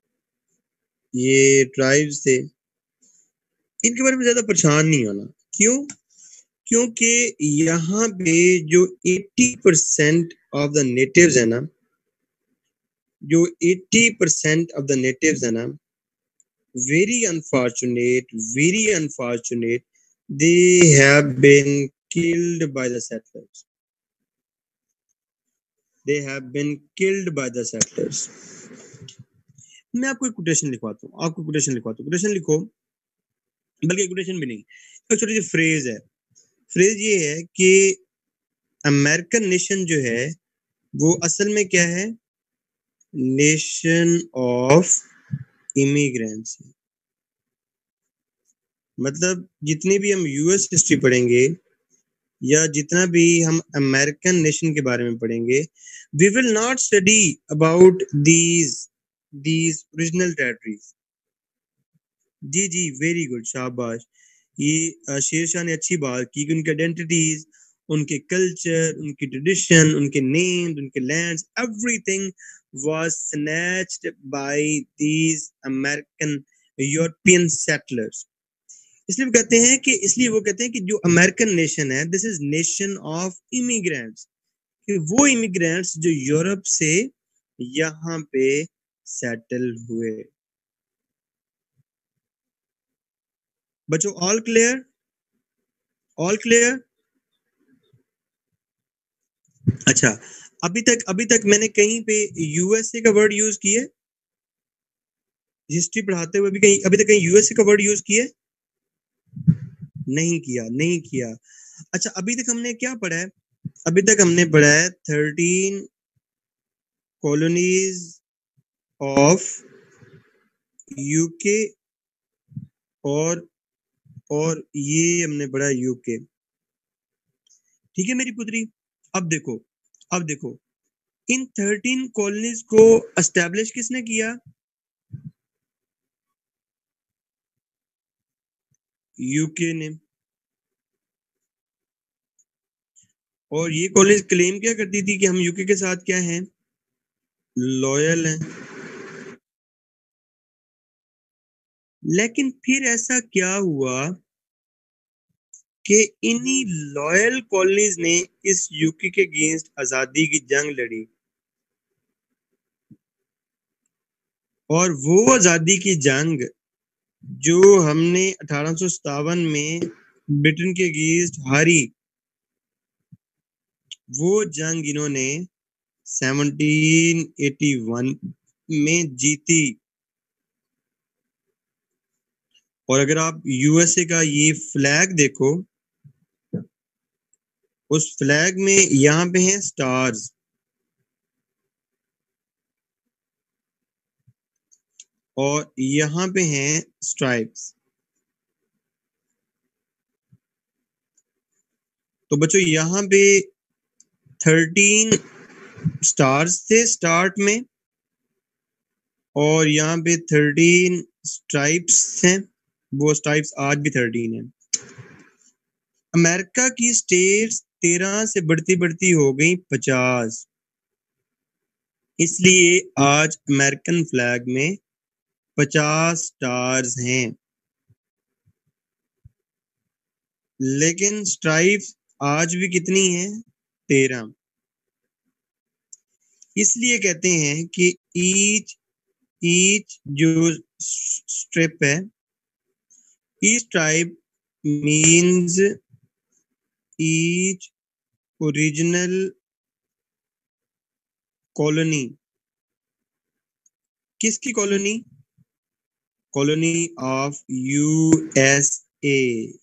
ये ट्राइब्स थे, इनके बारे में ज्यादा परेशान नहीं होना। क्यों? क्योंकि यहाँ पे जो अस्सी परसेंट ऑफ द नेटिव्स है ना, जो अस्सी परसेंट ऑफ द नेटिव्स है ना, very unfortunate, very unfortunate, they have been killed by the settlers. They have been killed by the settlers. मैं आपको एक कोटेशन लिखवाता हूँ, आपको कोटेशन लिखवाता हूँ, कोटेशन लिखो, बल्कि कोटेशन भी नहीं, एक छोटी सी फ्रेज है। फ्रेज ये है कि अमेरिकन नेशन जो है वो असल में क्या है? Nation of immigrants. मतलब जितनी भी हम यूएस हिस्ट्री पढ़ेंगे या जितना भी हम अमेरिकन नेशन के बारे में पढ़ेंगे, we will not study about these these original territories. जी जी, वेरी गुड, शाबाश। ये शेरशाह ने अच्छी बात की कि उनके आइडेंटिटीज, उनके कल्चर, उनकी ट्रेडिशन, उनके नेम्स, उनके lands, everything was snatched by these American European settlers. इसलिए वो कहते हैं कि इसलिए वो कहते हैं कि जो अमेरिकन नेशन है, this is nation of immigrants, कि वो इमिग्रेंट्स जो यूरोप से यहाँ पे सेटल हुए। बच्चों ऑल क्लियर? All clear? अच्छा, अभी तक अभी तक मैंने कहीं पे यूएसए का वर्ड यूज किया है हिस्ट्री पढ़ाते हुए? भी कहीं अभी तक कहीं यूएसए का वर्ड यूज किया है? नहीं किया, नहीं किया। अच्छा, अभी तक हमने क्या पढ़ा है? अभी तक हमने पढ़ा है थर्टीन कॉलोनीज ऑफ यूके, और और ये हमने पढ़ा यूके। ठीक है मेरी पुत्री? अब देखो, अब देखो, इन थर्टीन कॉलोनीज को एस्टेब्लिश किसने किया? यूके ने। और ये कॉलेज क्लेम क्या करती थी कि हम यूके के साथ क्या हैं? लॉयल हैं। लेकिन फिर ऐसा क्या हुआ कि इन्हीं लॉयल कॉलोनीज ने इस यूके के अगेंस्ट आजादी की जंग लड़ी, और वो आजादी की जंग जो हमने अठारह सौ सत्तावन में ब्रिटेन के अगेंस्ट हारी, वो जंग इन्होंने सेवनटीन एटी वन में जीती। और अगर आप यूएसए का ये फ्लैग देखो, उस फ्लैग में यहाँ पे हैं स्टार्स, और यहाँ पे हैं स्ट्राइप्स। तो बच्चों यहाँ पे थर्टीन स्टार्स थे स्टार्ट में, और यहाँ पे थर्टीन स्ट्राइप्स हैं, वो स्ट्राइप्स आज भी थर्टीन है। अमेरिका की स्टेट्स तेरह से बढ़ती बढ़ती हो गई पचास, इसलिए आज अमेरिकन फ्लैग में पचास स्टार्स हैं। लेकिन स्ट्राइप्स आज भी कितनी हैं? तेरह। इसलिए कहते हैं कि ईच ईच जो स्ट्रिप है, each stripe means each original colony. किसकी कॉलोनी? Colony of USA.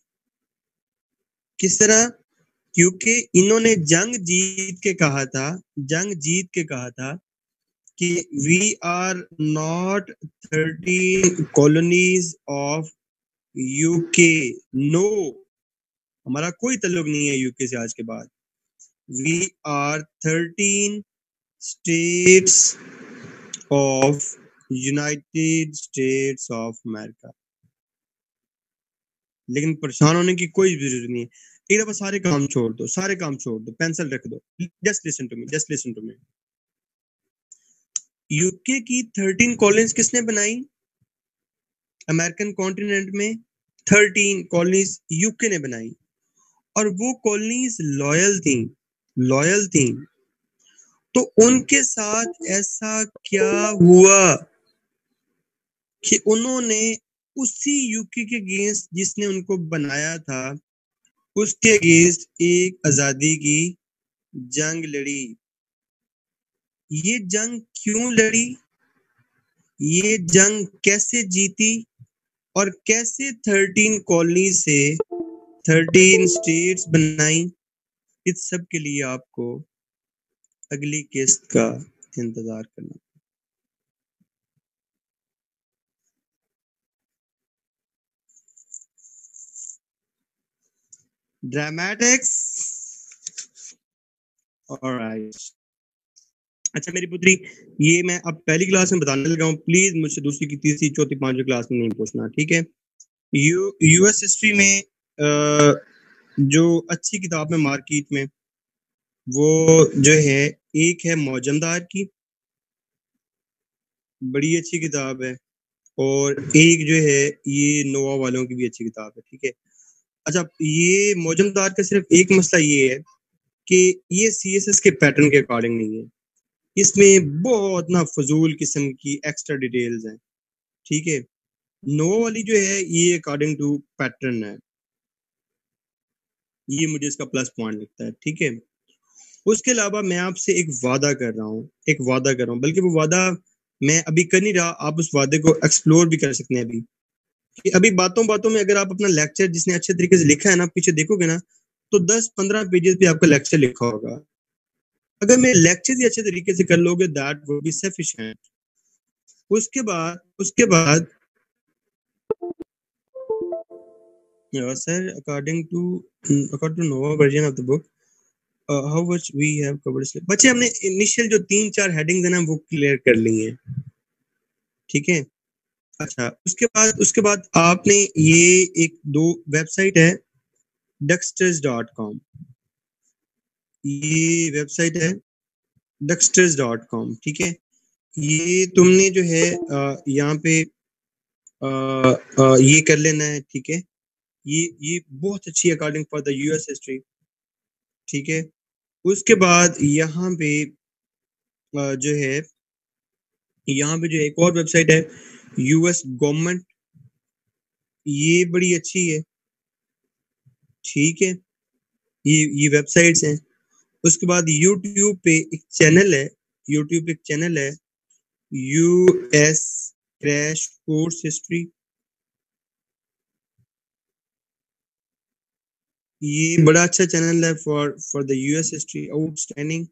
किस तरह? क्योंकि इन्होंने जंग जीत के कहा था, जंग जीत के कहा था कि we are not thirteen colonies of UK. No, हमारा कोई ताल्लुक नहीं है यूके से आज के बाद। We are thirteen states of United States of America. लेकिन परेशान होने की कोई जरूरत नहीं है। एक दफा सारे काम छोड़ दो, सारे काम छोड़ दो, पेंसिल रख दो। Just listen to me, just listen to me. UK की थर्टीन कॉलोनीज किसने बनाई? अमेरिकन कॉन्टिनेंट में थर्टीन कॉलोनीज यूके ने बनाई, और वो कॉलोनीज लॉयल थी, लॉयल थी। तो उनके साथ ऐसा क्या हुआ कि उन्होंने उसी यूके के अगेंस्ट जिसने उनको बनाया था, उसके अगेंस्ट एक आजादी की जंग लड़ी। ये जंग क्यों लड़ी? ये जंग कैसे जीती? और कैसे थर्टीन कॉलोनी से थर्टीन स्टेट्स बनाई? इस सब के लिए आपको अगली किस्त का इंतजार करना। ड्रामेटिक्स। ऑलराइट। अच्छा मेरी पुत्री, ये मैं अब पहली क्लास में बताने लगा हूँ, प्लीज मुझसे दूसरी की तीसरी चौथी पांचवी क्लास में नहीं पूछना, ठीक है? यू यूएस हिस्ट्री में आ, जो अच्छी किताब है मार्केट में, वो जो है एक है मौजमदार की, बड़ी अच्छी किताब है, और एक जो है ये नोवा वालों की भी अच्छी किताब है, ठीक है? अच्छा, ये मौजमदार का सिर्फ एक मसला ये है कि ये सीएसएस के पैटर्न के अकॉर्डिंग नहीं है, इसमें बहुत ना फजूल किस्म की एक्स्ट्रा डिटेल्स हैं, ठीक है? नोवा वाली जो है ये अकॉर्डिंग टू पैटर्न है, ये मुझे इसका प्लस पॉइंट लगता है, ठीक है? उसके अलावा मैं आपसे एक वादा कर रहा हूँ, एक वादा कर रहा हूँ, बल्कि वो वादा मैं अभी कर नहीं रहा, आप उस वादे को एक्सप्लोर भी कर सकते हैं अभी। कि अभी बातों बातों में अगर आप अपना लेक्चर जिसने अच्छे तरीके से लिखा है ना, पीछे देखोगे ना, तो दस पंद्रह पेजेस पे आपका लेक्चर लिखा होगा। अगर मैं लेक्चर ही अच्छे तरीके से कर लोगे, दैट वुड बी सफिशिएंट। उसके बाद उसके बाद sir, according to according to nova version of the book, how much we have covered. बच्चे, हमने इनिशियल जो तीन चार हेडिंग्स है ना वो क्लियर कर ली हैं, ठीक है? अच्छा, उसके बाद उसके बाद आपने ये एक दो वेबसाइट है डक्स्टर्स डॉट कॉम, ये वेबसाइट है डक्स्टर्स डॉट कॉम, ठीक है? ये तुमने जो है अ, यहाँ पे अ, अ, ये कर लेना है, ठीक है। ये ये बहुत अच्छी according for the US history, ठीक है। उसके बाद यहाँ पे अ, जो है यहाँ पे जो एक और वेबसाइट है, यूएस गवर्नमेंट, ये बड़ी अच्छी है, ठीक है। ये ये वेबसाइट्स हैं। उसके बाद यूट्यूब पे एक चैनल है, यूट्यूब पे एक चैनल है, यूएस क्रैश कोर्स हिस्ट्री। ये बड़ा अच्छा चैनल है for for the US history, outstanding.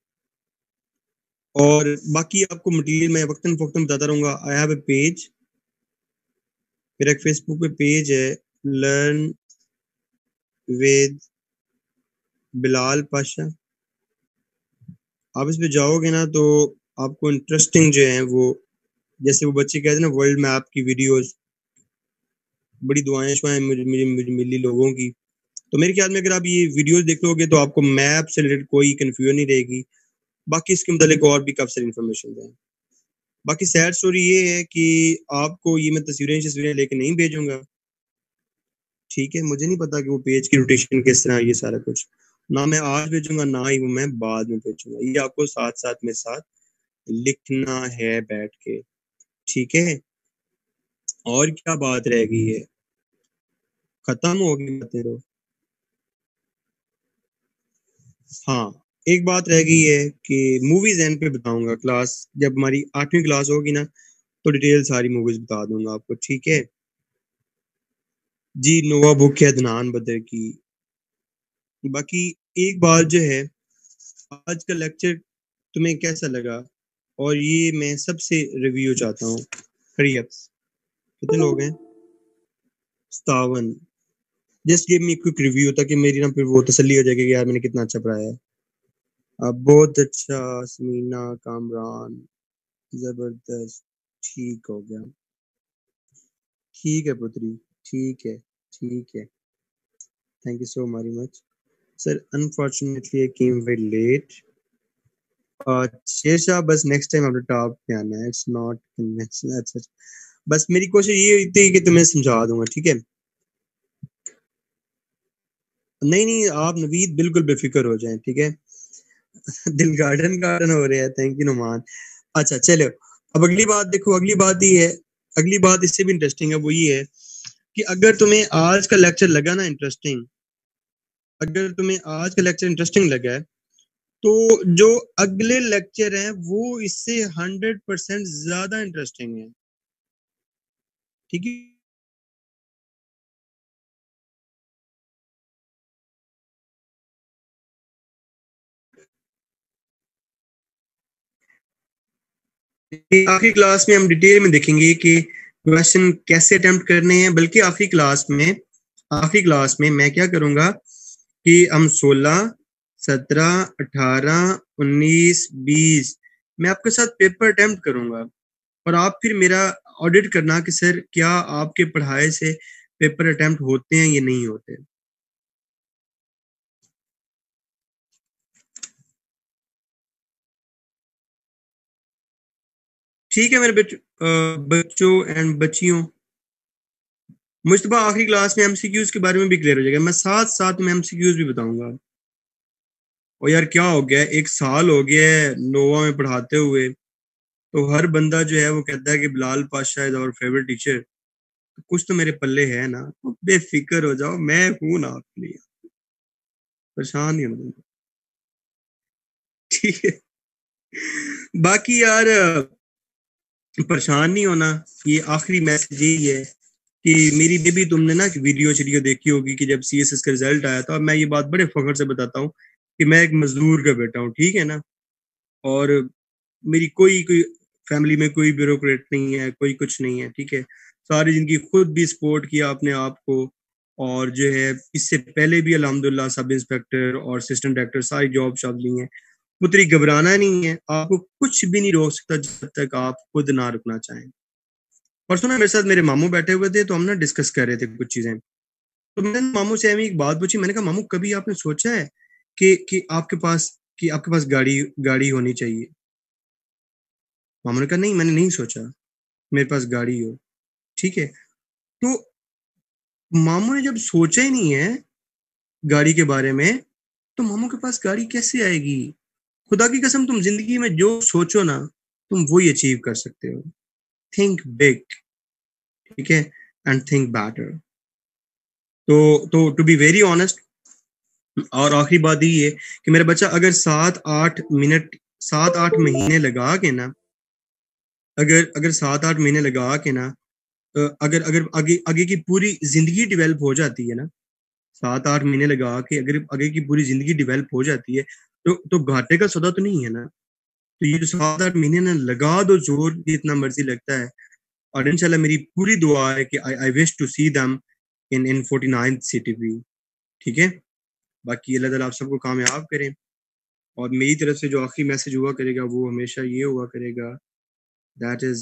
और बाकी आपको मटेरियल मैं वक्तन फवक्तन बताता रहूंगा। आई हैव ए पेज, मेरा एक फेसबुक पे पेज है, लर्न विद बिलाल पाशा। आप इस पे जाओगे ना तो आपको इंटरेस्टिंग जो है वो, जैसे वो बच्चे कहते हैं ना, वर्ल्ड मैप की वीडियोस, बड़ी दुआएं शुआएं मुझे मुझे मुझे मिली लोगों की। तो मेरे ख्याल में अगर आप ये वीडियोस देख लोगे तो आपको मैप से रिलेटेड कोई कंफ्यूजन नहीं रहेगी। बाकी इसके मुतालिक और भी काफी सारी इन्फॉर्मेशन है। बाकी सैड स्टोरी ये है कि आपको ये मैं तस्वीरें तस्वीरें लेके नहीं भेजूंगा, ठीक है। मुझे नहीं पता कि वो पेज की रोटेशन किस तरह है, ये सारा कुछ ना मैं आज भेजूंगा ना ही वो मैं बाद में भेजूंगा। ये आपको साथ साथ मेरे साथ लिखना है बैठ के, ठीक है। और क्या बात रह गई है, खत्म हो गई बातें तो। हाँ, एक बात रह गई है कि मूवीज एंड पे बताऊंगा, क्लास जब हमारी आठवीं क्लास होगी ना तो डिटेल सारी मूवीज बता दूंगा आपको, ठीक है। जी, नोवा बुक है अदनान बदर की। बाकी एक बात जो है, आज का लेक्चर तुम्हें कैसा लगा? और ये मैं सबसे रिव्यू चाहता हूँ। हरी अप, कितने लोग हैं? सतावन। Just give me quick review ताकि मेरी ना फिर वो तसल्ली हो जाएगी कि यार मैंने कितना अच्छा पढ़ाया है। अब बहुत अच्छा, समीना, कामरान, जबरदस्त, ठीक हो गया, ठीक है पुत्री, ठीक है, ठीक है। Thank you so very much sir. Unfortunately I came very late. Shershah, बस नेक्स्ट टाइम अपने टॉप पे आना है, इट्स नॉट कन्वेंशनल। अच्छा अच्छा। बस मेरी कोशिश ये थी कि तुम्हें समझा दूंगा, ठीक है। नहीं नहीं, आप नवीद बिल्कुल बेफिक्र हो जाएं, ठीक है। दिल गार्डन गार्डन हो रहे हैं, थैंक यू नुमान। अच्छा चलो, अब अगली बात देखो, अगली बात ये है, अगली बात इससे भी इंटरेस्टिंग है। वो ये है कि अगर तुम्हें आज का लेक्चर लगा ना इंटरेस्टिंग, अगर तुम्हें आज का लेक्चर इंटरेस्टिंग लगा है तो जो अगले लेक्चर हैं वो इससे हंड्रेड परसेंट ज्यादा इंटरेस्टिंग है, ठीक है। आखिरी क्लास में हम डिटेल में देखेंगे कि क्वेश्चन कैसे अटेम्प्ट करने हैं। बल्कि आखिरी क्लास में आखिरी क्लास में मैं क्या करूंगा कि हम सोलह, सत्रह, अठारह, उन्नीस, बीस, मैं आपके साथ पेपर अटेम्प्ट करूंगा और आप फिर मेरा ऑडिट करना कि सर क्या आपके पढ़ाए से पेपर अटेम्प्ट होते हैं या नहीं होते। ठीक है मेरे बच, अ, बच्चों एंड बच्चियों, मुश्तबा आखिरी क्लास में एमसीक्यूज के बारे में भी क्लियर हो जाएगा। मैं साथ साथ में एमसीक्यूज भी बताऊंगा। और यार क्या हो गया है, एक साल हो गया है नोवा में पढ़ाते हुए, तो हर बंदा जो है वो कहता है कि Bilal Pasha is our favourite teacher. तो कुछ तो मेरे पल्ले है ना, तो बेफिक्र हो जाओ, मैं हूं ना आपके लिए, परेशान नहीं होना तुमको, ठीक है। बाकी यार परेशान नहीं होना। ये आखिरी मैसेज यही है कि मेरी बेबी, तुमने ना वीडियो वीडियो देखी होगी कि जब सीएसएस का रिजल्ट आया था, मैं ये बात बड़े फख्र से बताता हूँ कि मैं एक मजदूर का बेटा हूँ, ठीक है ना। और मेरी कोई कोई फैमिली में कोई ब्यूरोक्रेट नहीं है, कोई कुछ नहीं है, ठीक है। सारी जिंदगी खुद भी सपोर्ट किया अपने आप को। और जो है इससे पहले भी अल्हम्दुलिल्लाह सब इंस्पेक्टर और असिस्टेंट डायरेक्टर सारी जॉब शॉब ली हैं। पुत्री घबराना नहीं है, आपको कुछ भी नहीं रोक सकता जब तक आप खुद ना रुकना चाहें। परसों ना मेरे साथ मेरे मामू बैठे हुए थे तो हम ना डिस्कस कर रहे थे कुछ चीजें। तो मैंने मामू से अभी एक बात पूछी, मैंने कहा मामू कभी आपने सोचा है कि कि आपके पास कि आपके पास गाड़ी गाड़ी होनी चाहिए। मामू ने कहा नहीं, मैंने नहीं सोचा मेरे पास गाड़ी हो। ठीक है, तो मामू ने जब सोचा ही नहीं है गाड़ी के बारे में, तो मामू के पास गाड़ी कैसे आएगी? खुदा की कसम, तुम जिंदगी में जो सोचो ना, तुम वही अचीव कर सकते हो। थिंक बिग, ठीक है, एंड थिंक बेटर। तो तो टू बी वेरी ऑनेस्ट, और आखिरी बात ये है कि मेरा बच्चा अगर सात आठ मिनट, सात आठ महीने लगा के ना, अगर अगर सात आठ महीने लगा के ना, अ, अगर अगर आगे आगे की पूरी जिंदगी डेवलप हो जाती है ना, सात आठ महीने लगा के अगर आगे की पूरी जिंदगी डेवलप हो जाती है, तो तो घाटे का सौदा तो नहीं है ना। तो ये जो सात आठ महीने ना लगा दो जोर, जितना मर्जी लगता है। और इंशाल्लाह मेरी पूरी दुआ है कि I I wish to see them in in forty ninth city भी। ठीक है, बाकी अल्लाह ताला आप सबको कामयाब करें। और मेरी तरफ से जो आखिरी मैसेज हुआ करेगा वो हमेशा ये हुआ करेगा, दैट इज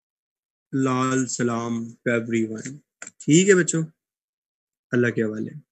लाल सलाम टू एवरीवन। ठीक है बच्चों, अल्लाह के हवाले।